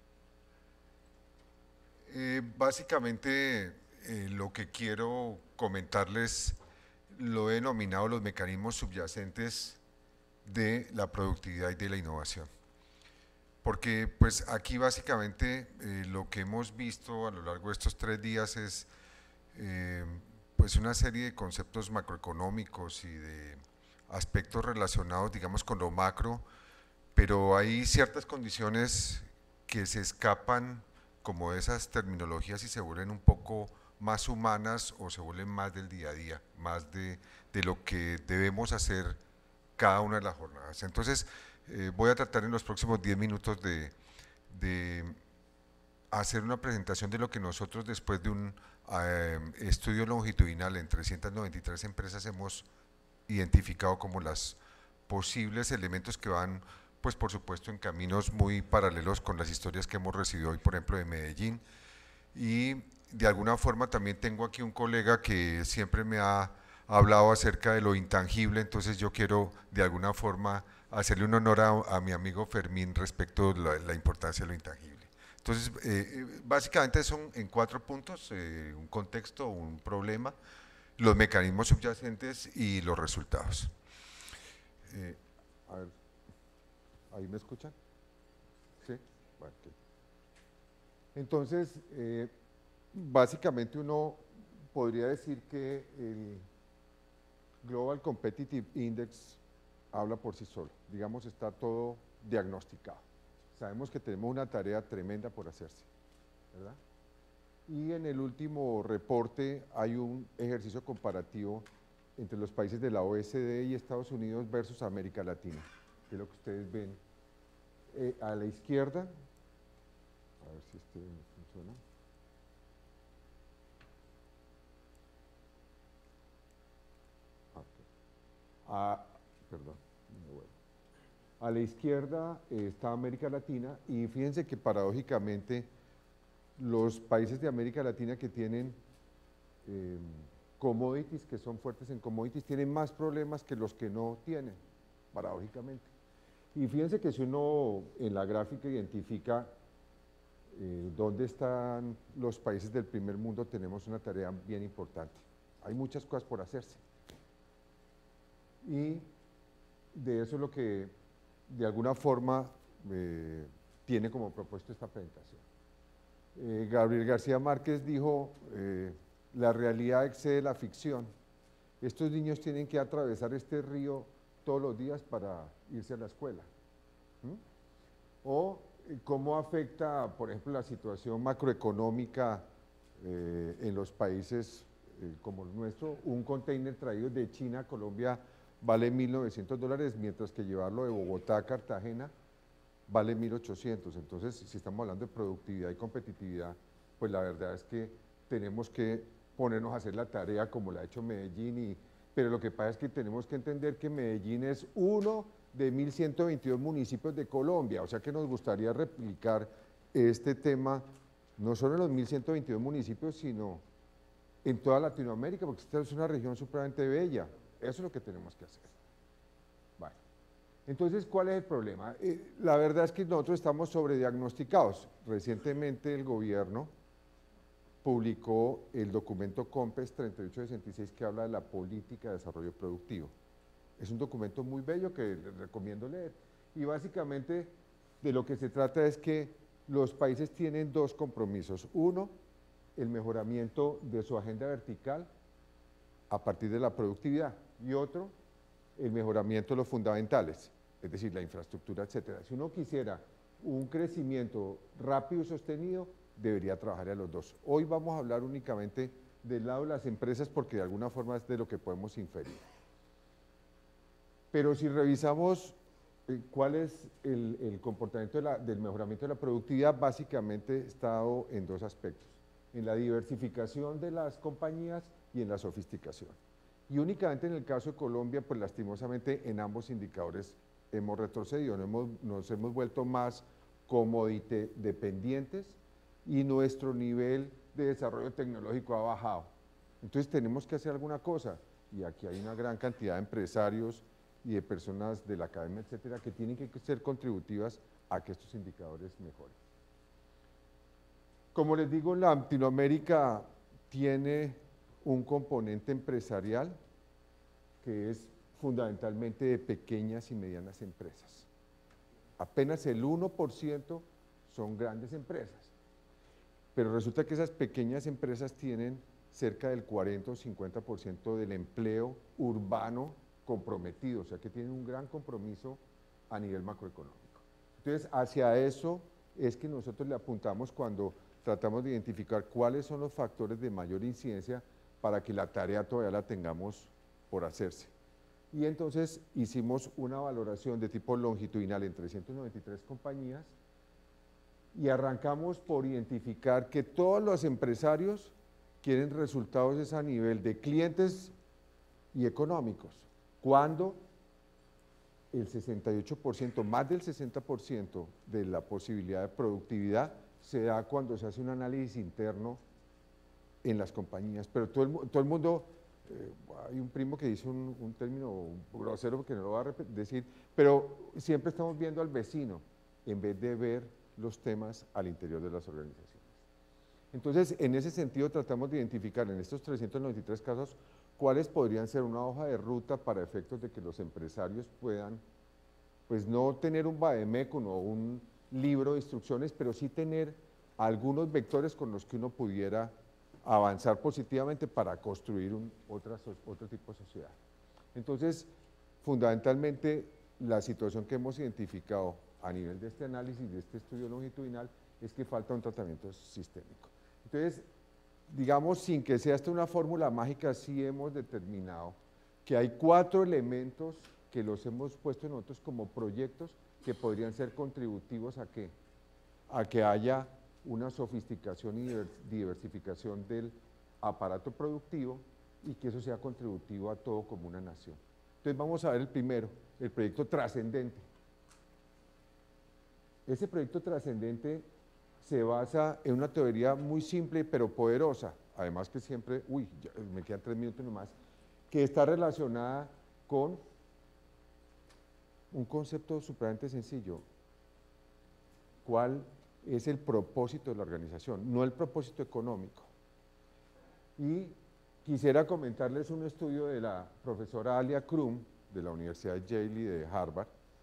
Eh, básicamente, eh, lo que quiero comentarles lo he denominado los mecanismos subyacentes de la productividad y de la innovación. Porque pues aquí básicamente eh, lo que hemos visto a lo largo de estos tres días es eh, pues una serie de conceptos macroeconómicos y de aspectos relacionados, digamos, con lo macro, pero hay ciertas condiciones que se escapan como de esas terminologías y se vuelven un poco más humanas o se vuelven más del día a día, más de, de lo que debemos hacer cada una de las jornadas. Entonces, eh, voy a tratar en los próximos diez minutos de, de hacer una presentación de lo que nosotros, después de un eh, estudio longitudinal en trescientas noventa y tres empresas, hemos identificado como los posibles elementos que van, pues por supuesto, en caminos muy paralelos con las historias que hemos recibido hoy, por ejemplo, de Medellín. Y de alguna forma también tengo aquí un colega que siempre me ha hablado acerca de lo intangible, entonces yo quiero de alguna forma hacerle un honor a, a mi amigo Fermín respecto a la, la importancia de lo intangible. Entonces, eh, básicamente son en cuatro puntos, eh, un contexto, un problema, los mecanismos subyacentes y los resultados. Eh, a ver, ¿ahí me escuchan? ¿Sí? Bueno, okay. Entonces, eh, básicamente uno podría decir que el Global Competitive Index habla por sí solo, digamos, está todo diagnosticado. Sabemos que tenemos una tarea tremenda por hacerse, ¿verdad? Y en el último reporte hay un ejercicio comparativo entre los países de la O E C D y Estados Unidos versus América Latina, que es lo que ustedes ven eh, a la izquierda. A ver si este funciona. Okay. Ah, perdón, me vuelvo. A la izquierda eh, está América Latina y fíjense que paradójicamente los países de América Latina que tienen eh, commodities, que son fuertes en commodities, tienen más problemas que los que no tienen, paradójicamente. Y fíjense que si uno en la gráfica identifica eh, dónde están los países del primer mundo, tenemos una tarea bien importante. Hay muchas cosas por hacerse. Y de eso es lo que de alguna forma eh, tiene como propuesto esta presentación. Eh, Gabriel García Márquez dijo, eh, la realidad excede la ficción. Estos niños tienen que atravesar este río todos los días para irse a la escuela. ¿Mm? O cómo afecta, por ejemplo, la situación macroeconómica eh, en los países eh, como el nuestro. Un container traído de China a Colombia vale mil novecientos dólares, mientras que llevarlo de Bogotá a Cartagena vale mil ochocientos. Entonces, si estamos hablando de productividad y competitividad, pues la verdad es que tenemos que ponernos a hacer la tarea como la ha hecho Medellín, y, pero lo que pasa es que tenemos que entender que Medellín es uno de mil ciento veintidós municipios de Colombia, o sea que nos gustaría replicar este tema no solo en los mil ciento veintidós municipios, sino en toda Latinoamérica, porque esta es una región supremamente bella. Eso es lo que tenemos que hacer. Bueno, entonces, ¿cuál es el problema? Eh, la verdad es que nosotros estamos sobrediagnosticados. Recientemente el gobierno publicó el documento COMPES treinta y ocho sesenta y seis, que habla de la política de desarrollo productivo. Es un documento muy bello que les recomiendo leer. Y básicamente de lo que se trata es que los países tienen dos compromisos. Uno, el mejoramiento de su agenda vertical a partir de la productividad, y otro, el mejoramiento de los fundamentales, es decir, la infraestructura, etcétera. Si uno quisiera un crecimiento rápido y sostenido, debería trabajar a los dos. Hoy vamos a hablar únicamente del lado de las empresas, porque de alguna forma es de lo que podemos inferir. Pero si revisamos eh, cuál es el, el comportamiento de la, del mejoramiento de la productividad, básicamente está en dos aspectos: en la diversificación de las compañías y en la sofisticación. Y únicamente en el caso de Colombia, pues lastimosamente en ambos indicadores hemos retrocedido, nos hemos, nos hemos vuelto más commodity dependientes y nuestro nivel de desarrollo tecnológico ha bajado. Entonces tenemos que hacer alguna cosa, y aquí hay una gran cantidad de empresarios y de personas de la academia, etcétera, que tienen que ser contributivas a que estos indicadores mejoren. Como les digo, Latinoamérica tiene un componente empresarial que es fundamentalmente de pequeñas y medianas empresas. Apenas el uno por ciento son grandes empresas, pero resulta que esas pequeñas empresas tienen cerca del cuarenta o cincuenta por ciento del empleo urbano comprometido, o sea que tienen un gran compromiso a nivel macroeconómico. Entonces, hacia eso es que nosotros le apuntamos cuando tratamos de identificar cuáles son los factores de mayor incidencia para que la tarea todavía la tengamos por hacerse. Y entonces hicimos una valoración de tipo longitudinal en trescientas noventa y tres compañías y arrancamos por identificar que todos los empresarios quieren resultados a nivel de clientes y económicos, cuando el sesenta y ocho por ciento, más del sesenta por ciento de la posibilidad de productividad se da cuando se hace un análisis interno en las compañías. Pero todo el, todo el mundo, eh, hay un primo que dice un, un término grosero que no lo va a decir, pero siempre estamos viendo al vecino en vez de ver los temas al interior de las organizaciones. Entonces, en ese sentido tratamos de identificar en estos trescientos noventa y tres casos cuáles podrían ser una hoja de ruta para efectos de que los empresarios puedan, pues no tener un vademecum o un libro de instrucciones, pero sí tener algunos vectores con los que uno pudiera avanzar positivamente para construir un, otra, otro tipo de sociedad. Entonces, fundamentalmente, la situación que hemos identificado a nivel de este análisis, de este estudio longitudinal, es que falta un tratamiento sistémico. Entonces, digamos, sin que sea esta una fórmula mágica, sí hemos determinado que hay cuatro elementos que los hemos puesto nosotros como proyectos que podrían ser contributivos a que, a que haya una sofisticación y diversificación del aparato productivo y que eso sea contributivo a todo como una nación. Entonces vamos a ver el primero, el proyecto trascendente. Ese proyecto trascendente se basa en una teoría muy simple pero poderosa, además que siempre, uy, ya me quedan tres minutos nomás, que está relacionada con un concepto supremamente sencillo. ¿Cuál es el propósito de la organización? No el propósito económico. Y quisiera comentarles un estudio de la profesora Alia Crum, de la Universidad de Yale y de Harvard,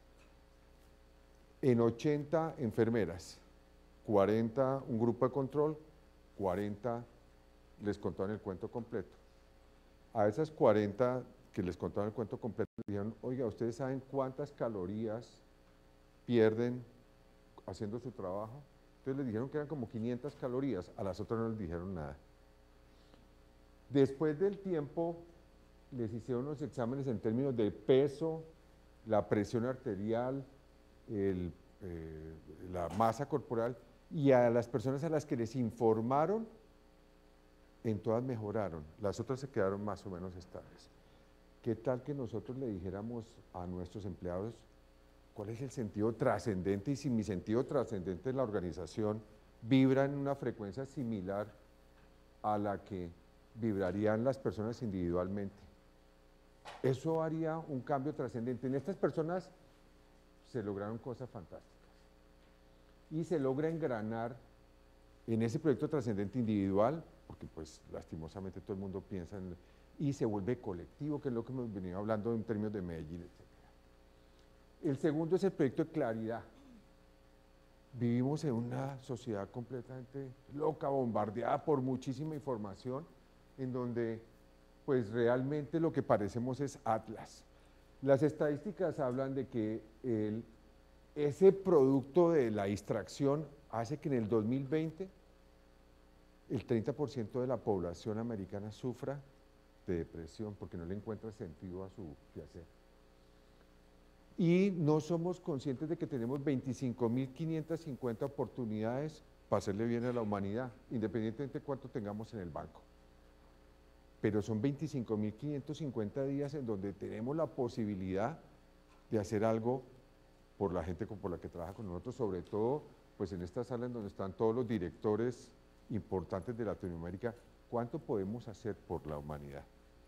en ochenta enfermeras, cuarenta un grupo de control, cuarenta les contaron el cuento completo. A esas cuarenta que les contaron el cuento completo, les dijeron, oiga, ¿ustedes saben cuántas calorías pierden haciendo su trabajo. Entonces les dijeron que eran como quinientas calorías, a las otras no les dijeron nada. Después del tiempo les hicieron los exámenes en términos de peso, la presión arterial, el, eh, la masa corporal, y a las personas a las que les informaron, en todas mejoraron, las otras se quedaron más o menos estables. ¿Qué tal que nosotros le dijéramos a nuestros empleados cuál es el sentido trascendente, y si mi sentido trascendente en la organización vibra en una frecuencia similar a la que vibrarían las personas individualmente? Eso haría un cambio trascendente. En estas personas se lograron cosas fantásticas y se logra engranar en ese proyecto trascendente individual, porque pues lastimosamente todo el mundo piensa en, y se vuelve colectivo, que es lo que hemos venido hablando en términos de Medellín, etcétera. El segundo es el proyecto de claridad. Vivimos en una sociedad completamente loca, bombardeada por muchísima información, en donde pues realmente lo que parecemos es Atlas. Las estadísticas hablan de que el, ese producto de la distracción hace que en el dos mil veinte el treinta por ciento de la población americana sufra de depresión porque no le encuentra sentido a su quehacer. Y no somos conscientes de que tenemos veinticinco mil quinientas cincuenta oportunidades para hacerle bien a la humanidad, independientemente de cuánto tengamos en el banco. Pero son veinticinco mil quinientos cincuenta días en donde tenemos la posibilidad de hacer algo por la gente por la que trabaja con nosotros, sobre todo pues en esta sala en donde están todos los directores importantes de Latinoamérica. ¿Cuánto podemos hacer por la humanidad?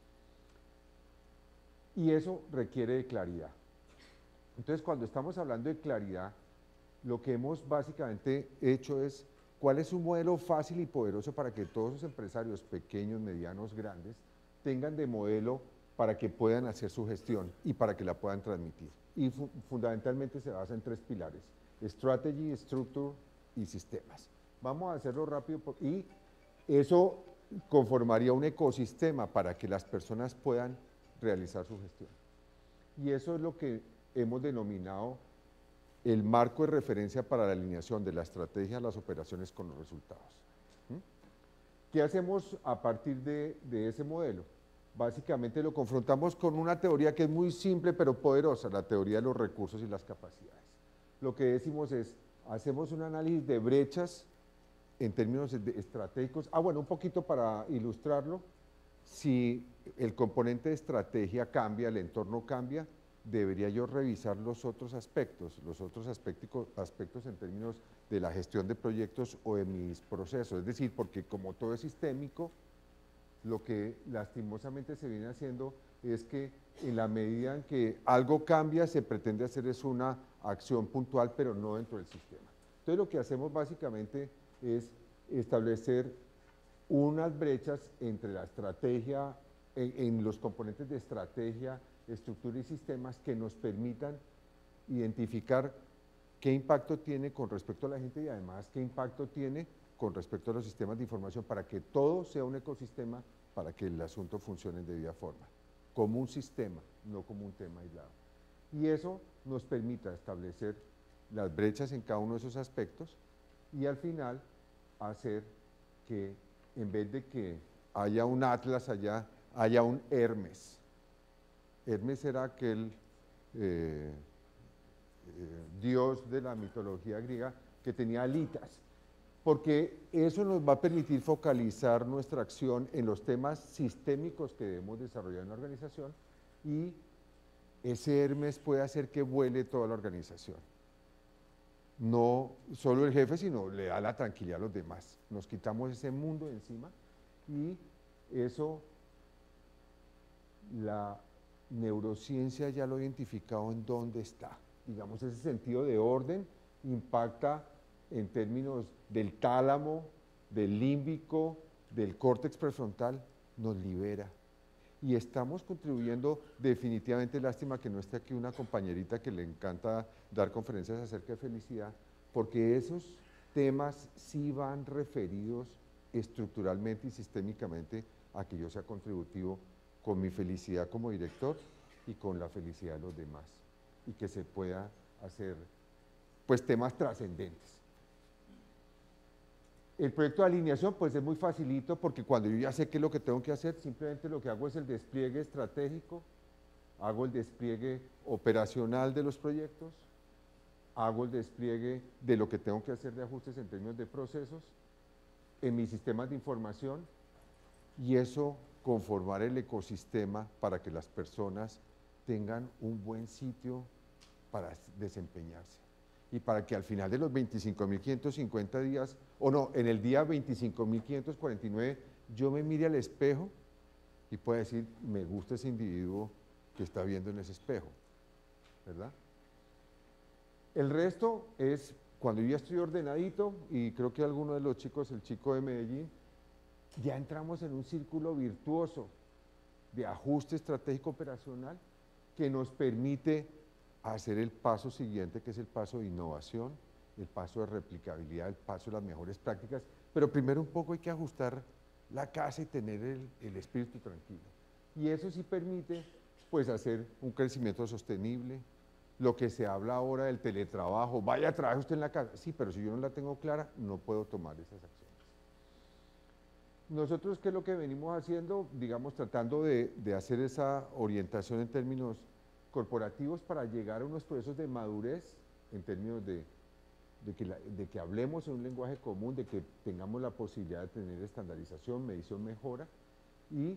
Y eso requiere de claridad. Entonces, cuando estamos hablando de claridad, lo que hemos básicamente hecho es cuál es un modelo fácil y poderoso para que todos los empresarios pequeños, medianos, grandes, tengan de modelo para que puedan hacer su gestión y para que la puedan transmitir. Y fu fundamentalmente se basa en tres pilares: strategy, structure y sistemas. Vamos a hacerlo rápido por, y eso conformaría un ecosistema para que las personas puedan realizar su gestión. Y eso es lo que hemos denominado el marco de referencia para la alineación de la estrategia a las operaciones con los resultados. ¿Mm? ¿Qué hacemos a partir de, de ese modelo? Básicamente lo confrontamos con una teoría que es muy simple pero poderosa, la teoría de los recursos y las capacidades. Lo que decimos es, hacemos un análisis de brechas en términos de estratégicos. Ah, bueno, un poquito para ilustrarlo, si el componente de estrategia cambia, el entorno cambia, debería yo revisar los otros aspectos, los otros aspectos, aspectos en términos de la gestión de proyectos o de mis procesos. Es decir, porque como todo es sistémico, lo que lastimosamente se viene haciendo es que en la medida en que algo cambia, se pretende hacer es una acción puntual, pero no dentro del sistema. Entonces lo que hacemos básicamente es establecer unas brechas entre la estrategia, en, en los componentes de estrategia, estructura y sistemas que nos permitan identificar qué impacto tiene con respecto a la gente y además qué impacto tiene con respecto a los sistemas de información para que todo sea un ecosistema, para que el asunto funcione de debida forma, como un sistema, no como un tema aislado. Y eso nos permita establecer las brechas en cada uno de esos aspectos y al final hacer que en vez de que haya un Atlas allá, haya un Hermes. Hermes era aquel eh, eh, dios de la mitología griega que tenía alitas, porque eso nos va a permitir focalizar nuestra acción en los temas sistémicos que debemos desarrollar en la organización y ese Hermes puede hacer que vuele toda la organización. No solo el jefe, sino le da la tranquilidad a los demás. Nos quitamos ese mundo de encima y eso la neurociencia ya lo ha identificado en dónde está. Digamos, ese sentido de orden impacta en términos del tálamo, del límbico, del córtex prefrontal, nos libera. Y estamos contribuyendo definitivamente, lástima que no esté aquí una compañerita que le encanta dar conferencias acerca de felicidad, porque esos temas sí van referidos estructuralmente y sistémicamente a que yo sea contributivo con mi felicidad como director y con la felicidad de los demás, y que se pueda hacer pues temas trascendentes. El proyecto de alineación pues es muy facilito porque cuando yo ya sé qué es lo que tengo que hacer, simplemente lo que hago es el despliegue estratégico, hago el despliegue operacional de los proyectos, hago el despliegue de lo que tengo que hacer de ajustes en términos de procesos, en mis sistemas de información, y eso conformar el ecosistema para que las personas tengan un buen sitio para desempeñarse. Y para que al final de los veinticinco mil quinientos cincuenta días, o no, en el día veinticinco mil quinientos cuarenta y nueve, yo me mire al espejo y pueda decir, me gusta ese individuo que está viendo en ese espejo, ¿verdad? El resto es, cuando yo ya estoy ordenadito, y creo que alguno de los chicos, el chico de Medellín, ya entramos en un círculo virtuoso de ajuste estratégico operacional que nos permite hacer el paso siguiente, que es el paso de innovación, el paso de replicabilidad, el paso de las mejores prácticas, pero primero un poco hay que ajustar la casa y tener el, el espíritu tranquilo. Y eso sí permite, pues, hacer un crecimiento sostenible, lo que se habla ahora del teletrabajo, vaya, trabaje usted en la casa, sí, pero si yo no la tengo clara, no puedo tomar esas acciones. Nosotros, ¿qué es lo que venimos haciendo? Digamos, tratando de, de hacer esa orientación en términos corporativos para llegar a unos procesos de madurez en términos de, de, que la, de que hablemos en un lenguaje común, de que tengamos la posibilidad de tener estandarización, medición, mejora y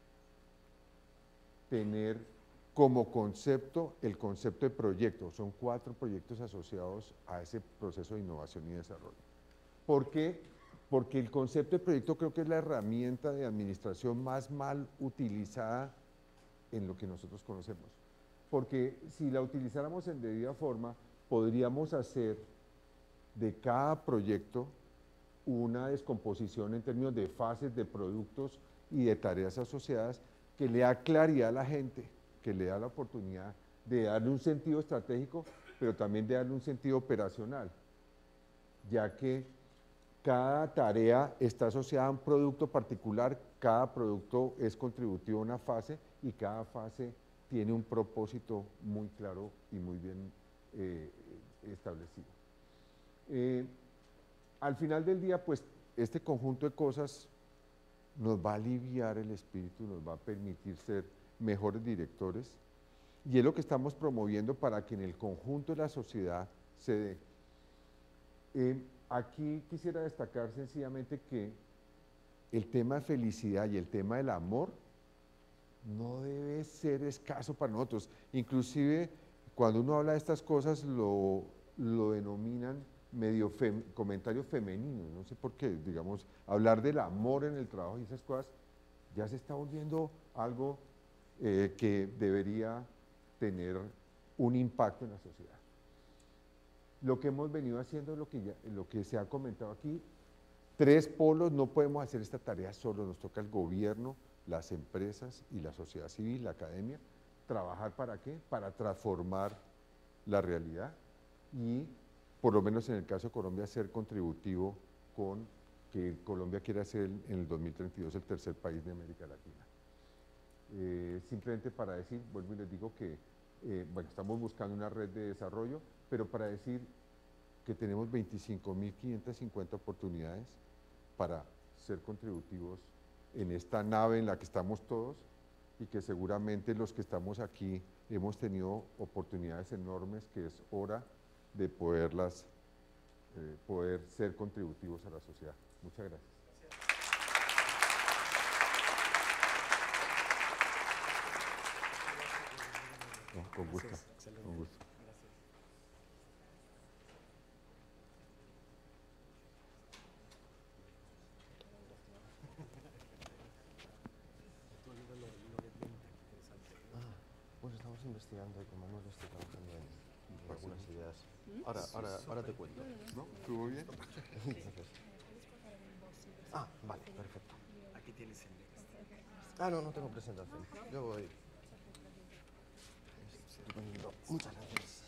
tener como concepto el concepto de proyecto. Son cuatro proyectos asociados a ese proceso de innovación y desarrollo. ¿Por qué? Porque el concepto de proyecto creo que es la herramienta de administración más mal utilizada en lo que nosotros conocemos. Porque si la utilizáramos en debida forma, podríamos hacer de cada proyecto una descomposición en términos de fases, de productos y de tareas asociadas que le da claridad a la gente, que le da la oportunidad de darle un sentido estratégico, pero también de darle un sentido operacional, ya que cada tarea está asociada a un producto particular, cada producto es contributivo a una fase y cada fase tiene un propósito muy claro y muy bien eh, establecido. Eh, al final del día, pues, este conjunto de cosas nos va a aliviar el espíritu, nos va a permitir ser mejores directores, y es lo que estamos promoviendo para que en el conjunto de la sociedad se dé. Eh, aquí quisiera destacar sencillamente que el tema de felicidad y el tema del amor no debe ser escaso para nosotros. Inclusive, cuando uno habla de estas cosas, lo, lo denominan medio fem, comentario femenino, no sé por qué, digamos, hablar del amor en el trabajo y esas cosas, ya se está volviendo algo eh, que debería tener un impacto en la sociedad. Lo que hemos venido haciendo es lo que, ya, lo que se ha comentado aquí, tres polos, no podemos hacer esta tarea solo, nos toca el gobierno, las empresas y la sociedad civil, la academia, trabajar ¿para qué? Para transformar la realidad y, por lo menos en el caso de Colombia, ser contributivo con que Colombia quiera ser en el dos mil treinta y dos el tercer país de América Latina. Eh, simplemente para decir, vuelvo y les digo que, eh, bueno, estamos buscando una red de desarrollo, pero para decir que tenemos veinticinco mil quinientas cincuenta oportunidades para ser contributivos en esta nave en la que estamos todos y que seguramente los que estamos aquí hemos tenido oportunidades enormes que es hora de poderlas, eh, poder ser contributivos a la sociedad. Muchas gracias. No, con gusto, con gusto. Pues estamos investigando y con Manuel estoy trabajando en algunas ideas. Ahora, ahora, ahora te cuento. ¿No? ¿Estuvo bien? Ah, vale, perfecto. Aquí tienes el... Ah, no, no tengo presentación. Yo voy. Estupendo. Muchas gracias.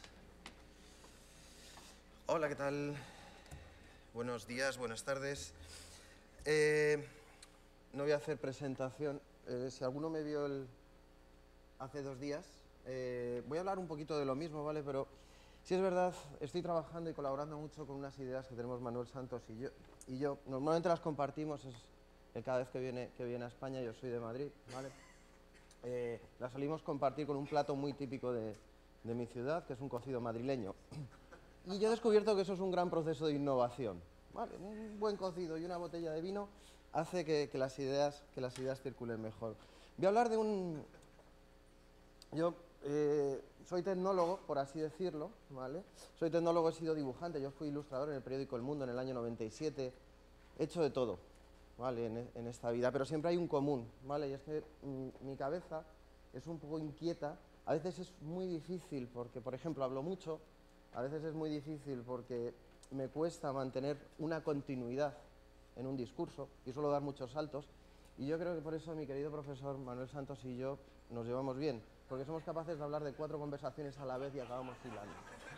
Hola, ¿qué tal? Buenos días, buenas tardes. Eh, no voy a hacer presentación. Eh, si alguno me vio el... hace dos días, eh, voy a hablar un poquito de lo mismo, ¿vale? Pero Sí es verdad, estoy trabajando y colaborando mucho con unas ideas que tenemos Manuel Santos y yo. Y yo normalmente las compartimos, es que cada vez que viene, que viene a España, yo soy de Madrid, ¿vale? Eh, las solimos compartir con un plato muy típico de, de mi ciudad, que es un cocido madrileño. Y yo he descubierto que eso es un gran proceso de innovación, ¿vale? Un buen cocido y una botella de vino hace que, que, las, ideas, que las ideas circulen mejor. Voy a hablar de un... Yo eh, soy tecnólogo, por así decirlo, ¿vale? Soy tecnólogo, he sido dibujante, yo fui ilustrador en el periódico El Mundo en el año noventa y siete, he hecho de todo, ¿vale? En, en esta vida, pero siempre hay un común, ¿vale? Y es que mm, mi cabeza es un poco inquieta, a veces es muy difícil porque, por ejemplo, hablo mucho, a veces es muy difícil porque me cuesta mantener una continuidad en un discurso y suelo dar muchos saltos, y yo creo que por eso mi querido profesor Manuel Santos y yo nos llevamos bien, porque somos capaces de hablar de cuatro conversaciones a la vez y acabamos hilando.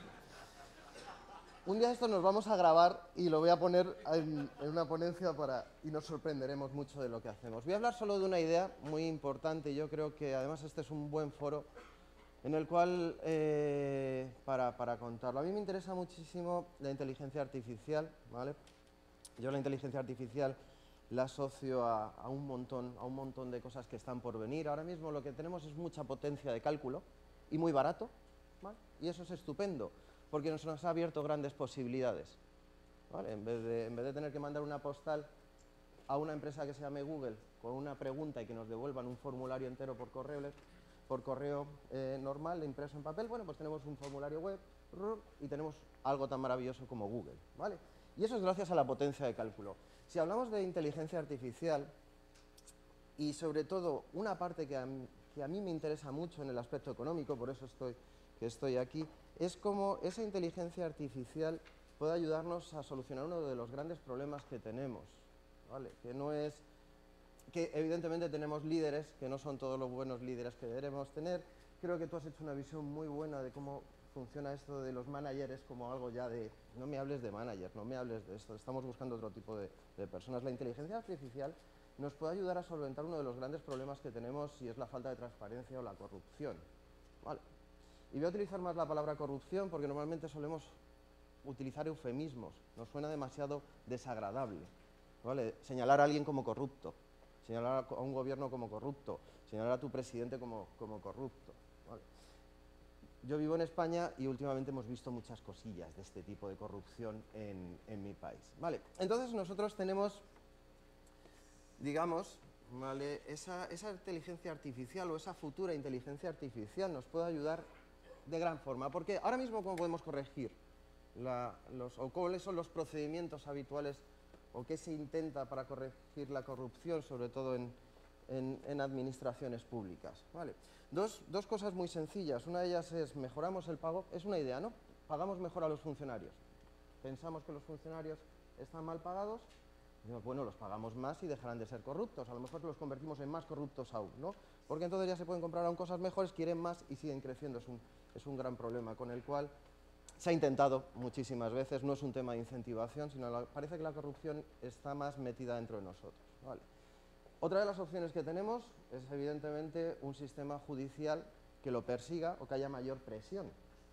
Un día esto nos vamos a grabar y lo voy a poner en, en una ponencia para, y nos sorprenderemos mucho de lo que hacemos. Voy a hablar solo de una idea muy importante y yo creo que además este es un buen foro en el cual, eh, para, para contarlo, a mí me interesa muchísimo la inteligencia artificial, ¿vale? Yo la inteligencia artificial la asocio a, a, un montón, a un montón de cosas que están por venir. Ahora mismo lo que tenemos es mucha potencia de cálculo y muy barato, ¿vale? Y eso es estupendo, porque nos, nos ha abierto grandes posibilidades, ¿vale? En vez de, en vez de tener que mandar una postal a una empresa que se llame Google con una pregunta y que nos devuelvan un formulario entero por correo, por correo eh, normal, impreso en papel, bueno, pues tenemos un formulario web y tenemos algo tan maravilloso como Google, ¿vale? Y eso es gracias a la potencia de cálculo. Si hablamos de inteligencia artificial, y sobre todo una parte que a, mí, que a mí me interesa mucho en el aspecto económico, por eso estoy, que estoy aquí, es cómo esa inteligencia artificial puede ayudarnos a solucionar uno de los grandes problemas que tenemos, ¿vale? Que no es... que evidentemente tenemos líderes, que no son todos los buenos líderes que deberemos tener. Creo que tú has hecho una visión muy buena de cómo funciona esto de los managers como algo ya de, no me hables de managers, no me hables de esto, estamos buscando otro tipo de, de personas. La inteligencia artificial nos puede ayudar a solventar uno de los grandes problemas que tenemos, y es la falta de transparencia o la corrupción, ¿vale? Y voy a utilizar más la palabra corrupción porque normalmente solemos utilizar eufemismos, nos suena demasiado desagradable, ¿vale? Señalar a alguien como corrupto, señalar a un gobierno como corrupto, señalar a tu presidente como, como corrupto, ¿vale? Yo vivo en España y últimamente hemos visto muchas cosillas de este tipo de corrupción en, en mi país, ¿vale? Entonces nosotros tenemos, digamos, ¿vale? esa, esa inteligencia artificial o esa futura inteligencia artificial nos puede ayudar de gran forma, porque ahora mismo ¿cómo podemos corregir? La, los, o cuáles son los procedimientos habituales o qué se intenta para corregir la corrupción, sobre todo en, en, en administraciones públicas, ¿vale? Dos, dos cosas muy sencillas. Una de ellas es mejoramos el pago, es una idea, ¿no? Pagamos mejor a los funcionarios. Pensamos que los funcionarios están mal pagados, bueno, los pagamos más y dejarán de ser corruptos. A lo mejor los convertimos en más corruptos aún, ¿no? Porque entonces ya se pueden comprar aún cosas mejores, quieren más y siguen creciendo. Es un, es un gran problema con el cual se ha intentado muchísimas veces, no es un tema de incentivación, sino la, parece que la corrupción está más metida dentro de nosotros, ¿vale? Otra de las opciones que tenemos es evidentemente un sistema judicial que lo persiga o que haya mayor presión.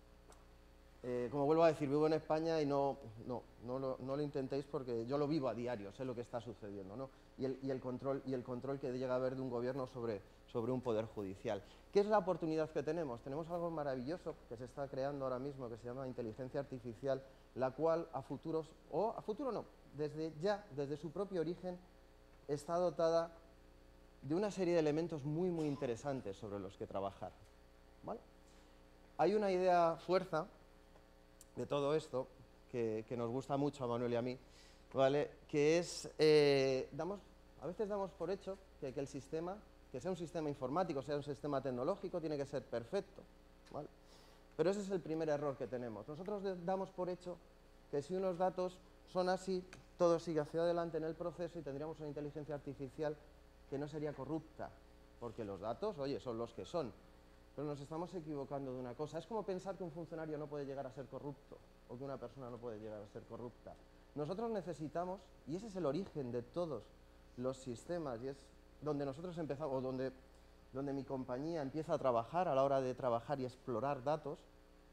Eh, como vuelvo a decir, vivo en España y no, no, no, lo, no lo intentéis porque yo lo vivo a diario, sé lo que está sucediendo, ¿no? Y el, y el, control, y el control que llega a haber de un gobierno sobre, sobre un poder judicial. ¿Qué es la oportunidad que tenemos? Tenemos algo maravilloso que se está creando ahora mismo que se llama inteligencia artificial, la cual a futuros, o a futuro no, desde ya, desde su propio origen, está dotada de una serie de elementos muy, muy interesantes sobre los que trabajar, ¿vale? Hay una idea fuerza de todo esto que, que nos gusta mucho a Manuel y a mí, ¿vale? Que es, eh, damos, a veces damos por hecho que, que el sistema, que sea un sistema informático, sea un sistema tecnológico, tiene que ser perfecto, ¿vale? Pero ese es el primer error que tenemos. Nosotros damos por hecho que si unos datos son así, todo sigue hacia adelante en el proceso y tendríamos una inteligencia artificial que no sería corrupta, porque los datos, oye, son los que son. Pero nos estamos equivocando de una cosa. Es como pensar que un funcionario no puede llegar a ser corrupto o que una persona no puede llegar a ser corrupta. Nosotros necesitamos, y ese es el origen de todos los sistemas, y es donde nosotros empezamos, o donde, donde mi compañía empieza a trabajar a la hora de trabajar y explorar datos,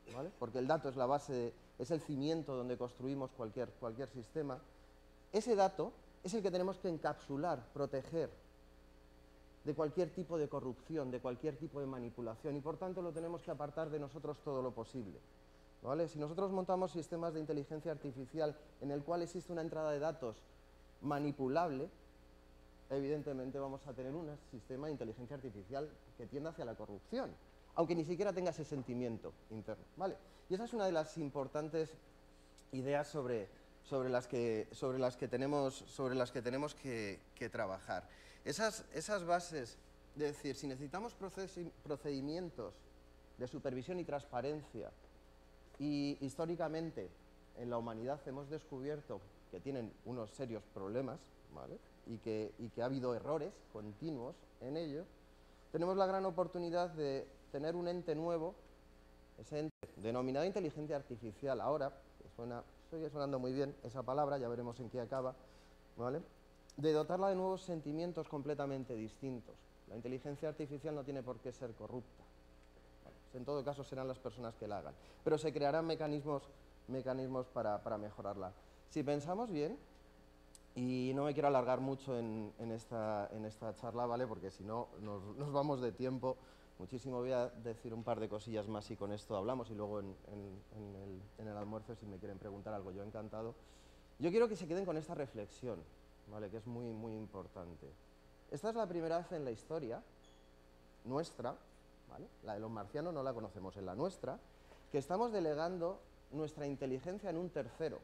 ¿vale? Porque el dato es la base, de, es el cimiento donde construimos cualquier, cualquier sistema. Ese dato es el que tenemos que encapsular, proteger de cualquier tipo de corrupción, de cualquier tipo de manipulación, y por tanto lo tenemos que apartar de nosotros todo lo posible, ¿vale? Si nosotros montamos sistemas de inteligencia artificial en el cual existe una entrada de datos manipulable, evidentemente vamos a tener un sistema de inteligencia artificial que tienda hacia la corrupción, aunque ni siquiera tenga ese sentimiento interno, ¿vale? Y esa es una de las importantes ideas sobre, sobre, las, que, sobre las que tenemos, sobre las que, tenemos que, que trabajar. Esas, esas bases, de decir, si necesitamos procedimientos de supervisión y transparencia, y históricamente en la humanidad hemos descubierto que tienen unos serios problemas, ¿vale? y, que, y que ha habido errores continuos en ello, tenemos la gran oportunidad de tener un ente nuevo, ese ente denominado inteligencia artificial, ahora, que suena, sigue sonando muy bien esa palabra, ya veremos en qué acaba, ¿vale? De dotarla de nuevos sentimientos completamente distintos. La inteligencia artificial no tiene por qué ser corrupta. ¿Vale? En todo caso serán las personas que la hagan. Pero se crearán mecanismos, mecanismos para, para mejorarla. Si pensamos bien, y no me quiero alargar mucho en, en, esta, en esta charla, ¿vale? Porque si no nos, nos vamos de tiempo muchísimo. Voy a decir un par de cosillas más y con esto hablamos, y luego en, en, en, el, en el almuerzo, si me quieren preguntar algo, yo encantado. Yo quiero que se queden con esta reflexión, ¿vale? Que es muy, muy importante. Esta es la primera vez en la historia nuestra, ¿vale? La de los marcianos no la conocemos, en la nuestra, que estamos delegando nuestra inteligencia en un tercero,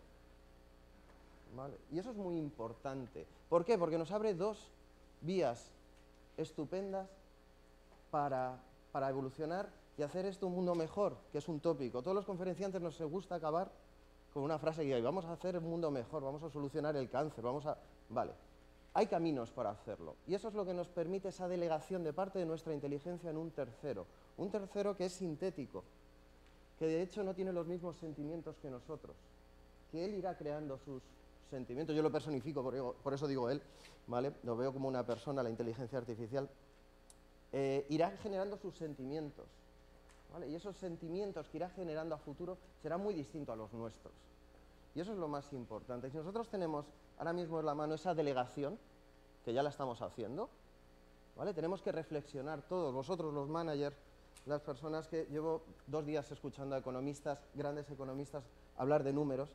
¿vale? Y eso es muy importante. ¿Por qué? Porque nos abre dos vías estupendas para, para evolucionar y hacer esto un mundo mejor, que es un tópico. Todos los conferenciantes nos gusta acabar con una frase que hay, vamos a hacer un mundo mejor, vamos a solucionar el cáncer, vamos a... Vale, hay caminos para hacerlo, y eso es lo que nos permite esa delegación de parte de nuestra inteligencia en un tercero, un tercero que es sintético, que de hecho no tiene los mismos sentimientos que nosotros, que él irá creando sus sentimientos. Yo lo personifico, por, por eso digo él, ¿vale? Lo veo como una persona, la inteligencia artificial, eh, irá generando sus sentimientos, ¿vale? Y esos sentimientos que irá generando a futuro serán muy distintos a los nuestros. Y eso es lo más importante. Si nosotros tenemos ahora mismo en la mano esa delegación, que ya la estamos haciendo, ¿vale? Tenemos que reflexionar todos, vosotros los managers, las personas que llevo dos días escuchando a economistas, grandes economistas, hablar de números.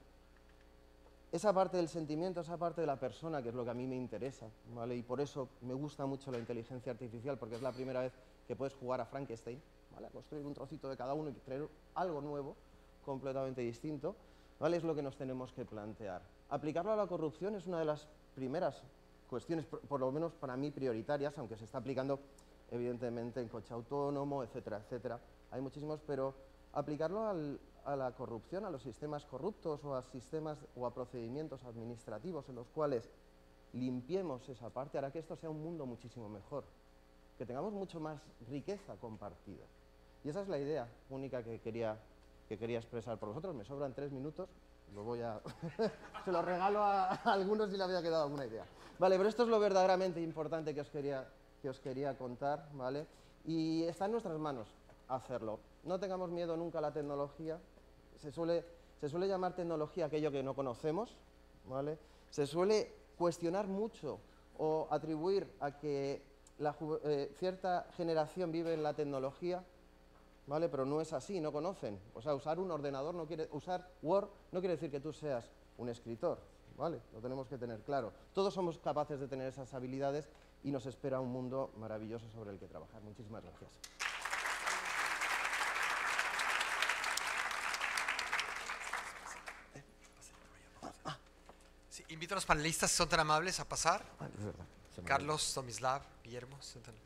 Esa parte del sentimiento, esa parte de la persona, que es lo que a mí me interesa, ¿vale? Y por eso me gusta mucho la inteligencia artificial, porque es la primera vez que puedes jugar a Frankenstein, ¿vale? A construir un trocito de cada uno y crear algo nuevo, completamente distinto, ¿vale? Es lo que nos tenemos que plantear. Aplicarlo a la corrupción es una de las primeras cuestiones, por, por lo menos para mí, prioritarias, aunque se está aplicando, evidentemente, en coche autónomo, etcétera, etcétera. Hay muchísimos, pero aplicarlo al, a la corrupción, a los sistemas corruptos o a sistemas o a procedimientos administrativos en los cuales limpiemos esa parte, hará que esto sea un mundo muchísimo mejor, que tengamos mucho más riqueza compartida. Y esa es la idea única que quería, que quería expresar por vosotros. Me sobran tres minutos, lo voy a se lo regalo a, a algunos si le había quedado alguna idea. Vale, pero esto es lo verdaderamente importante que os quería, que os quería contar, ¿vale? Y está en nuestras manos hacerlo. No tengamos miedo nunca a la tecnología. Se suele, se suele llamar tecnología aquello que no conocemos, ¿vale? Se suele cuestionar mucho o atribuir a que la, eh, cierta generación vive en la tecnología, ¿vale? Pero no es así, no conocen. O sea, usar un ordenador no quiere, usar Word no quiere decir que tú seas un escritor, ¿vale? Lo tenemos que tener claro. Todos somos capaces de tener esas habilidades y nos espera un mundo maravilloso sobre el que trabajar. Muchísimas gracias. Sí, invito a los panelistas, si son tan amables, a pasar. Ah, es verdad. Carlos, Tomislav, Guillermo. Son tan...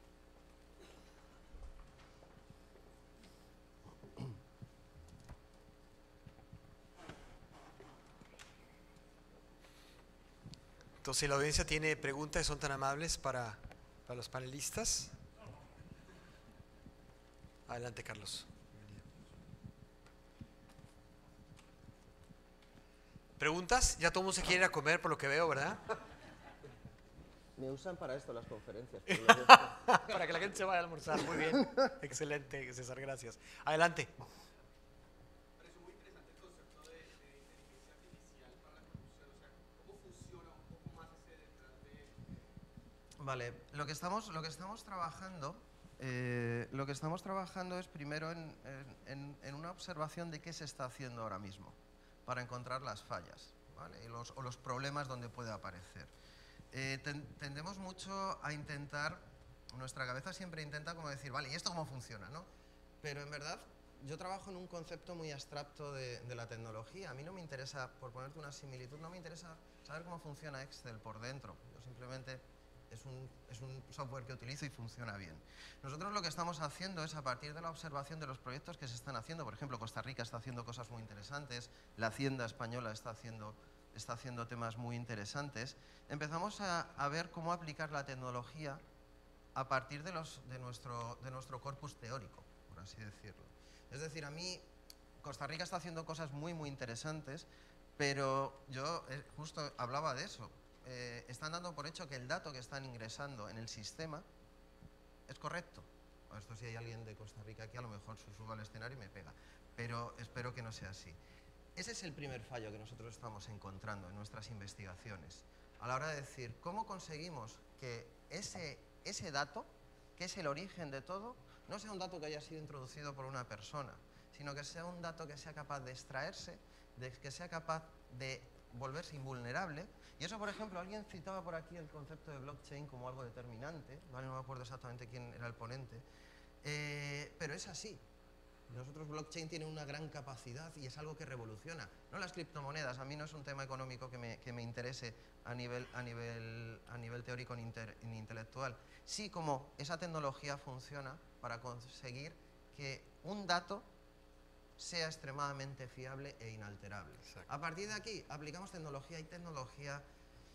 Entonces, si la audiencia tiene preguntas, son tan amables para, para los panelistas. Adelante, Carlos. ¿Preguntas? Ya todo el mundo se quiere ir a comer, por lo que veo, ¿verdad? Me usan para esto las conferencias. Para que la gente se vaya a almorzar. Muy bien. Excelente, César, gracias. Adelante. Vale, lo que estamos, lo que estamos trabajando, eh, lo que estamos trabajando es primero en, en, en una observación de qué se está haciendo ahora mismo para encontrar las fallas, ¿vale? Y los, o los problemas donde puede aparecer. Eh, ten, tendemos mucho a intentar, nuestra cabeza siempre intenta como decir, vale, ¿y esto cómo funciona, no? Pero en verdad yo trabajo en un concepto muy abstracto de, de la tecnología. A mí no me interesa, por ponerte una similitud, no me interesa saber cómo funciona Excel por dentro. Yo simplemente es un, es un software que utilizo y funciona bien. Nosotros lo que estamos haciendo es, a partir de la observación de los proyectos que se están haciendo, por ejemplo, Costa Rica está haciendo cosas muy interesantes, la Hacienda española está haciendo, está haciendo temas muy interesantes, empezamos a, a ver cómo aplicar la tecnología a partir de, los, de, nuestro, de nuestro corpus teórico, por así decirlo. Es decir, a mí Costa Rica está haciendo cosas muy, muy interesantes, pero yo eh, justo hablaba de eso. Eh, están dando por hecho que el dato que están ingresando en el sistema es correcto. O esto, si hay alguien de Costa Rica aquí, a lo mejor se suba al escenario y me pega, pero espero que no sea así. Ese es el primer fallo que nosotros estamos encontrando en nuestras investigaciones, a la hora de decir cómo conseguimos que ese, ese dato, que es el origen de todo, no sea un dato que haya sido introducido por una persona, sino que sea un dato que sea capaz de extraerse, de que sea capaz de volverse invulnerable. Y eso, por ejemplo, alguien citaba por aquí el concepto de blockchain como algo determinante, ¿vale? No me acuerdo exactamente quién era el ponente, eh, pero es así. Nosotros, blockchain tiene una gran capacidad y es algo que revoluciona. No las criptomonedas, a mí no es un tema económico que me, que me interese a nivel, a nivel, a nivel teórico ni, inter, ni intelectual. Sí, como esa tecnología funciona para conseguir que un dato sea extremadamente fiable e inalterable. Exacto. A partir de aquí, aplicamos tecnología y tecnología.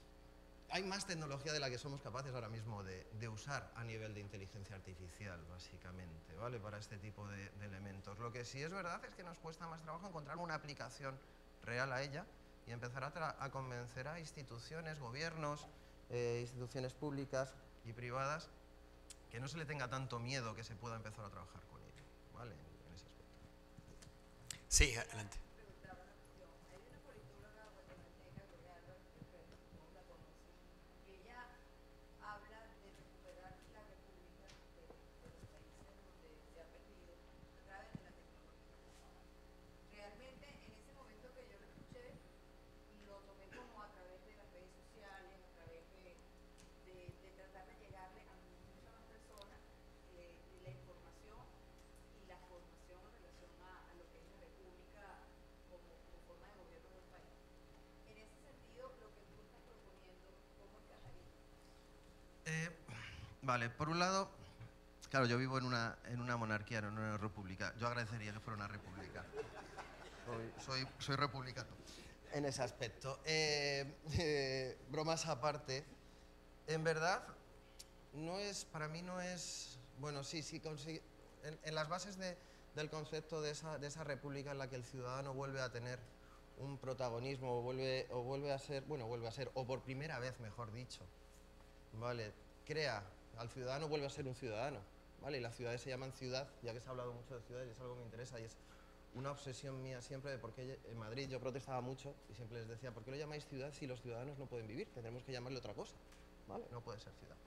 Hay más tecnología de la que somos capaces ahora mismo de, de usar a nivel de inteligencia artificial, básicamente, ¿vale? Para este tipo de, de elementos. Lo que sí es verdad es que nos cuesta más trabajo encontrar una aplicación real a ella y empezar a, a convencer a instituciones, gobiernos, eh, instituciones públicas y privadas, que no se le tenga tanto miedo que se pueda empezar a trabajar con ello, ¿vale? En ese aspecto. Sí, adelante. Vale, por un lado, claro, yo vivo en una, en una monarquía, no en una república. Yo agradecería que fuera una república. Soy, soy, soy republicano en ese aspecto. Eh, eh, bromas aparte, en verdad, no es, para mí no es, bueno, sí, sí, consigue, en, en las bases de, del concepto de esa, de esa república en la que el ciudadano vuelve a tener un protagonismo o vuelve, o vuelve a ser, bueno, vuelve a ser, o por primera vez, mejor dicho, ¿vale? Crea, al ciudadano vuelve a ser un ciudadano, ¿vale? Y las ciudades se llaman ciudad, ya que se ha hablado mucho de ciudades y es algo que me interesa y es una obsesión mía siempre de por qué en Madrid yo protestaba mucho y siempre les decía, ¿por qué lo llamáis ciudad si los ciudadanos no pueden vivir? Tendremos que llamarle otra cosa, ¿vale? No puede ser ciudad.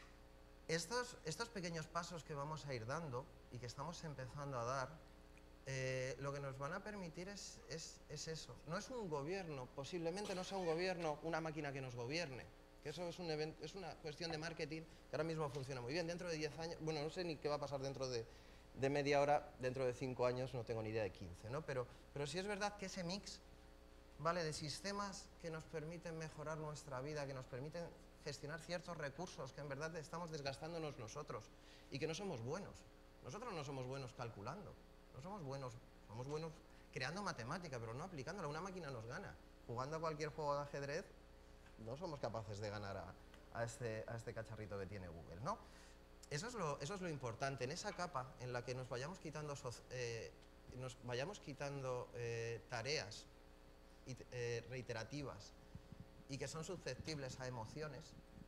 Estos, estos pequeños pasos que vamos a ir dando y que estamos empezando a dar, eh, lo que nos van a permitir es, es, es eso. No es un gobierno, posiblemente no sea un gobierno, una máquina que nos gobierne, que eso es, un evento, es una cuestión de marketing que ahora mismo funciona muy bien. Dentro de diez años, bueno, no sé ni qué va a pasar dentro de, de media hora, dentro de cinco años, no tengo ni idea de quince, ¿no? Pero, pero sí es verdad que ese mix, ¿vale? De sistemas que nos permiten mejorar nuestra vida, que nos permiten gestionar ciertos recursos que en verdad estamos desgastándonos nosotros y que no somos buenos. Nosotros no somos buenos calculando, no somos buenos, somos buenos creando matemática, pero no aplicándola. Una máquina nos gana. Jugando a cualquier juego de ajedrez, no somos capaces de ganar a, a, este, a este cacharrito que tiene Google, ¿no? Eso es lo, eso es lo importante, en esa capa en la que nos vayamos quitando, eh, nos vayamos quitando eh, tareas y, eh, reiterativas y que son susceptibles a emociones,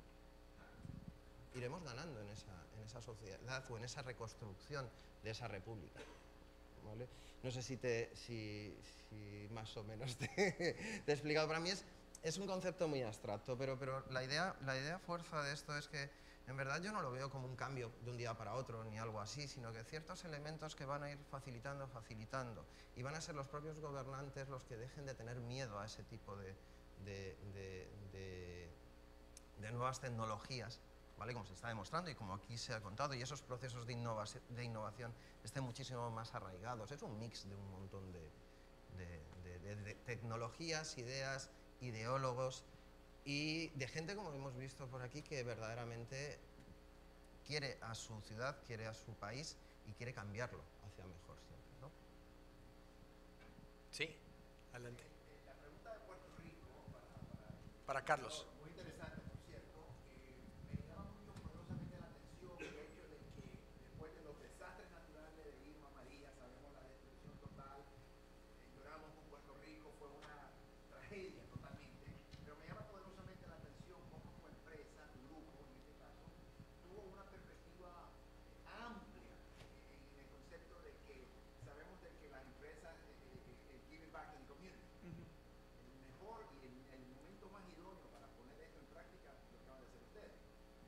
iremos ganando en esa, en esa sociedad o en esa reconstrucción de esa república, ¿vale? No sé si, te, si, si más o menos te, te he explicado. Para mí es, es un concepto muy abstracto, pero, pero la, idea, la idea fuerza de esto es que en verdad yo no lo veo como un cambio de un día para otro ni algo así, sino que ciertos elementos que van a ir facilitando, facilitando, y van a ser los propios gobernantes los que dejen de tener miedo a ese tipo de, de, de, de, de nuevas tecnologías, ¿vale? Como se está demostrando y como aquí se ha contado, y esos procesos de, innova de innovación estén muchísimo más arraigados. Es un mix de un montón de, de, de, de, de tecnologías, ideas, ideólogos, y de gente, como hemos visto por aquí, que verdaderamente quiere a su ciudad, quiere a su país y quiere cambiarlo hacia mejor siempre, ¿no? Sí, adelante. La pregunta de Puerto Rico para, para, para Carlos. Muy interesante, por cierto. Eh, me llama mucho poderosamente la atención el hecho de que después de los desastres naturales de Irma, María, sabemos la destrucción total, eh, lloramos con Puerto Rico, fue una tragedia totalmente, pero me llama poderosamente la atención cómo tu empresa, tu grupo en este caso, tuvo una perspectiva eh, amplia eh, en el concepto de que sabemos de que las empresas, eh, el giving back to the community, el mejor y el, el momento más idóneo para poner esto en práctica lo acaban de hacer ustedes.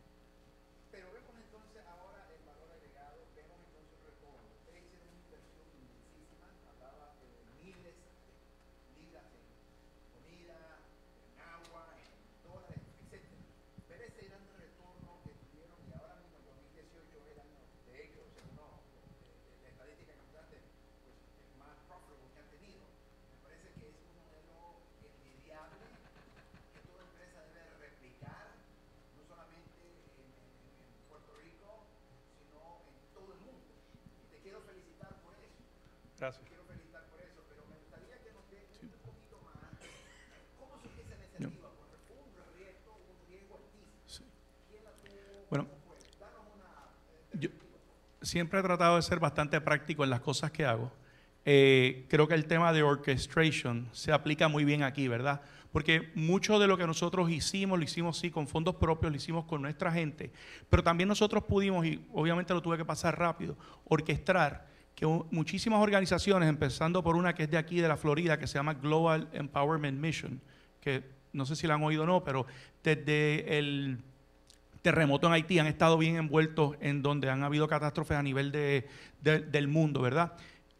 Pero vemos entonces ahora el valor agregado, vemos entonces el retorno. Ustedes hicieron una inversión inmensísima, hablaba de miles de libras en comida, en agua, en dólares, etcétera. Ver ese gran retorno que tuvieron, y ahora mismo el dos mil dieciocho es el año de ellos, según no, de, de la estadística que mostraste, pues el más profitable que han tenido. Me parece que es un modelo envidiable que toda empresa debe replicar, no solamente en, en, en Puerto Rico, sino en todo el mundo. Y te quiero felicitar por eso. Gracias. Te quiero felicitar por eso, pero me gustaría que nos dé un poquito más cómo surgió esa iniciativa, porque fue un riesgo, un riesgo altísimo. Sí. ¿Quién la tuvo? Bueno, ¿Cómo fue? Danos una eh, yo siempre he tratado de ser bastante práctico en las cosas que hago. Eh, creo que el tema de orchestration se aplica muy bien aquí, ¿verdad? Porque mucho de lo que nosotros hicimos, lo hicimos sí con fondos propios, lo hicimos con nuestra gente, pero también nosotros pudimos, y obviamente lo tuve que pasar rápido, orquestar que un, muchísimas organizaciones, empezando por una que es de aquí, de la Florida, que se llama Global Empowerment Mission, que no sé si la han oído o no, pero desde el terremoto en Haití han estado bien envueltos en donde han habido catástrofes a nivel de, de, del mundo, ¿verdad?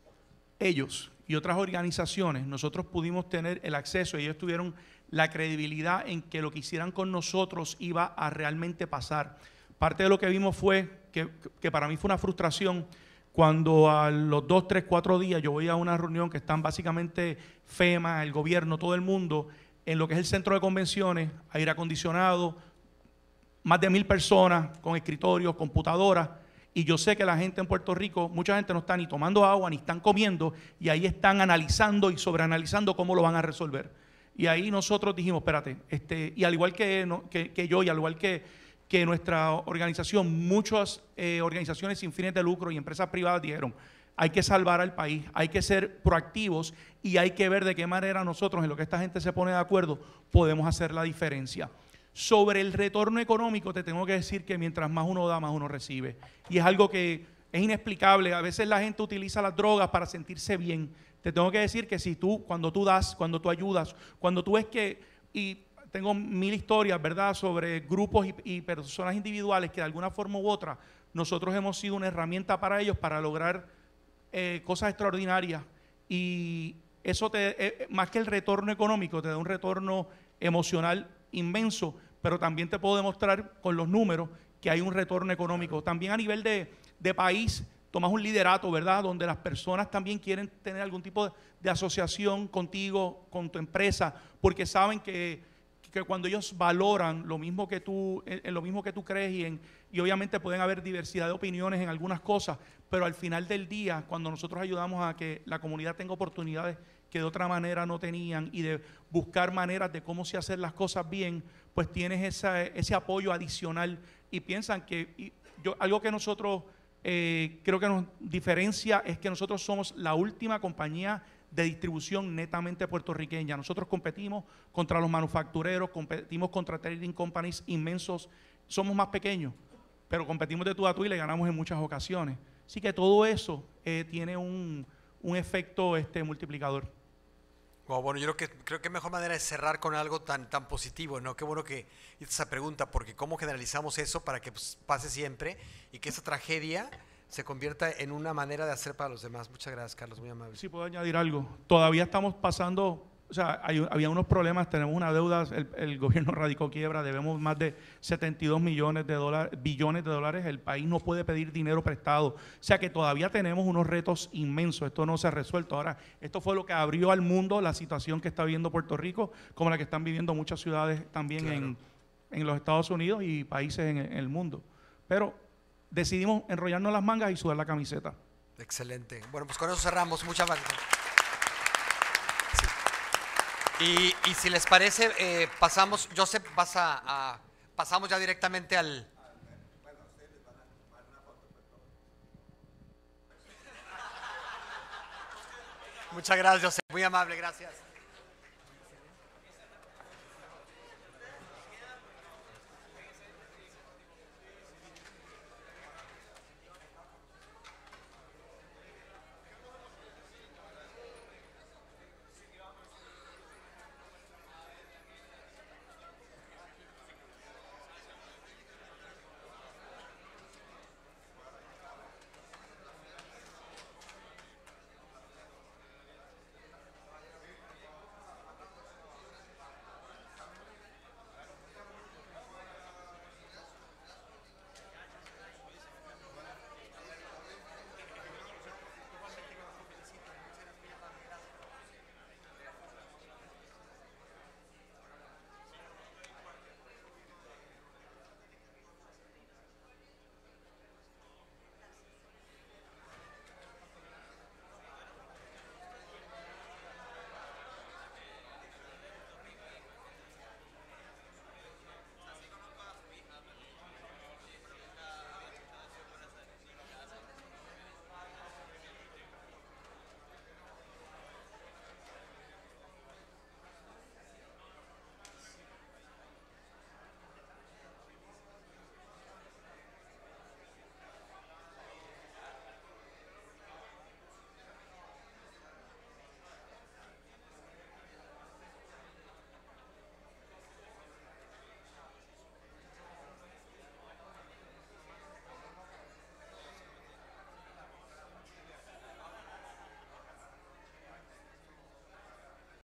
Ellos y otras organizaciones, nosotros pudimos tener el acceso y ellos tuvieron la credibilidad en que lo que hicieran con nosotros iba a realmente pasar. Parte de lo que vimos fue que, que para mí fue una frustración cuando a los dos, tres, cuatro días yo voy a una reunión que están básicamente FEMA, el gobierno, todo el mundo, en lo que es el centro de convenciones, aire acondicionado, más de mil personas con escritorios, computadoras. Y yo sé que la gente en Puerto Rico, mucha gente no está ni tomando agua, ni están comiendo, y ahí están analizando y sobreanalizando cómo lo van a resolver. Y ahí nosotros dijimos, espérate, este, y al igual que, no, que, que yo, y al igual que, que nuestra organización, muchas eh, organizaciones sin fines de lucro y empresas privadas dijeron, hay que salvar al país, hay que ser proactivos y hay que ver de qué manera nosotros, en lo que esta gente se pone de acuerdo, podemos hacer la diferencia. Sobre el retorno económico, te tengo que decir que mientras más uno da, más uno recibe. Y es algo que es inexplicable. A veces la gente utiliza las drogas para sentirse bien. Te tengo que decir que si tú, cuando tú das, cuando tú ayudas, cuando tú ves que, y tengo mil historias, ¿verdad?, sobre grupos y, y personas individuales que de alguna forma u otra, nosotros hemos sido una herramienta para ellos para lograr eh, cosas extraordinarias. Y eso, te, eh, más que el retorno económico, te da un retorno emocional inmenso, pero también te puedo demostrar con los números que hay un retorno económico. También a nivel de, de país, tomas un liderato, ¿verdad?, donde las personas también quieren tener algún tipo de, de asociación contigo, con tu empresa, porque saben que, que cuando ellos valoran lo mismo que tú, en, en lo mismo que tú crees, y, en, y obviamente pueden haber diversidad de opiniones en algunas cosas, pero al final del día, cuando nosotros ayudamos a que la comunidad tenga oportunidades que de otra manera no tenían, y de buscar maneras de cómo se hacer las cosas bien, pues tienes esa, ese apoyo adicional, y piensan que y yo, algo que nosotros eh, creo que nos diferencia es que nosotros somos la última compañía de distribución netamente puertorriqueña. Nosotros competimos contra los manufactureros, competimos contra trading companies inmensos, somos más pequeños, pero competimos de tú a tú y le ganamos en muchas ocasiones. Así que todo eso eh, tiene un, un efecto este, multiplicador. Wow, bueno, yo creo que creo que mejor manera de cerrar con algo tan tan positivo, ¿no? Qué bueno que hiciste esa pregunta, porque cómo generalizamos eso para que pues, pase siempre y que esa tragedia se convierta en una manera de hacer para los demás. Muchas gracias, Carlos, muy amable. Si puedo añadir algo, todavía estamos pasando, o sea, hay, había unos problemas, tenemos una deuda, el, el gobierno radicó quiebra, debemos más de setenta y dos millones de dólares, billones de dólares, el país no puede pedir dinero prestado, o sea que todavía tenemos unos retos inmensos, esto no se ha resuelto. Ahora, esto fue lo que abrió al mundo la situación que está viviendo Puerto Rico, como la que están viviendo muchas ciudades también claro. en, en los Estados Unidos y países en, en el mundo, pero decidimos enrollarnos las mangas y sudar la camiseta. Excelente. Bueno, pues con eso cerramos. Muchas gracias. Sí. Y, y si les parece, eh, pasamos, Joseph, vas a, a, pasamos ya directamente al... Muchas gracias, Joseph. Muy amable, gracias.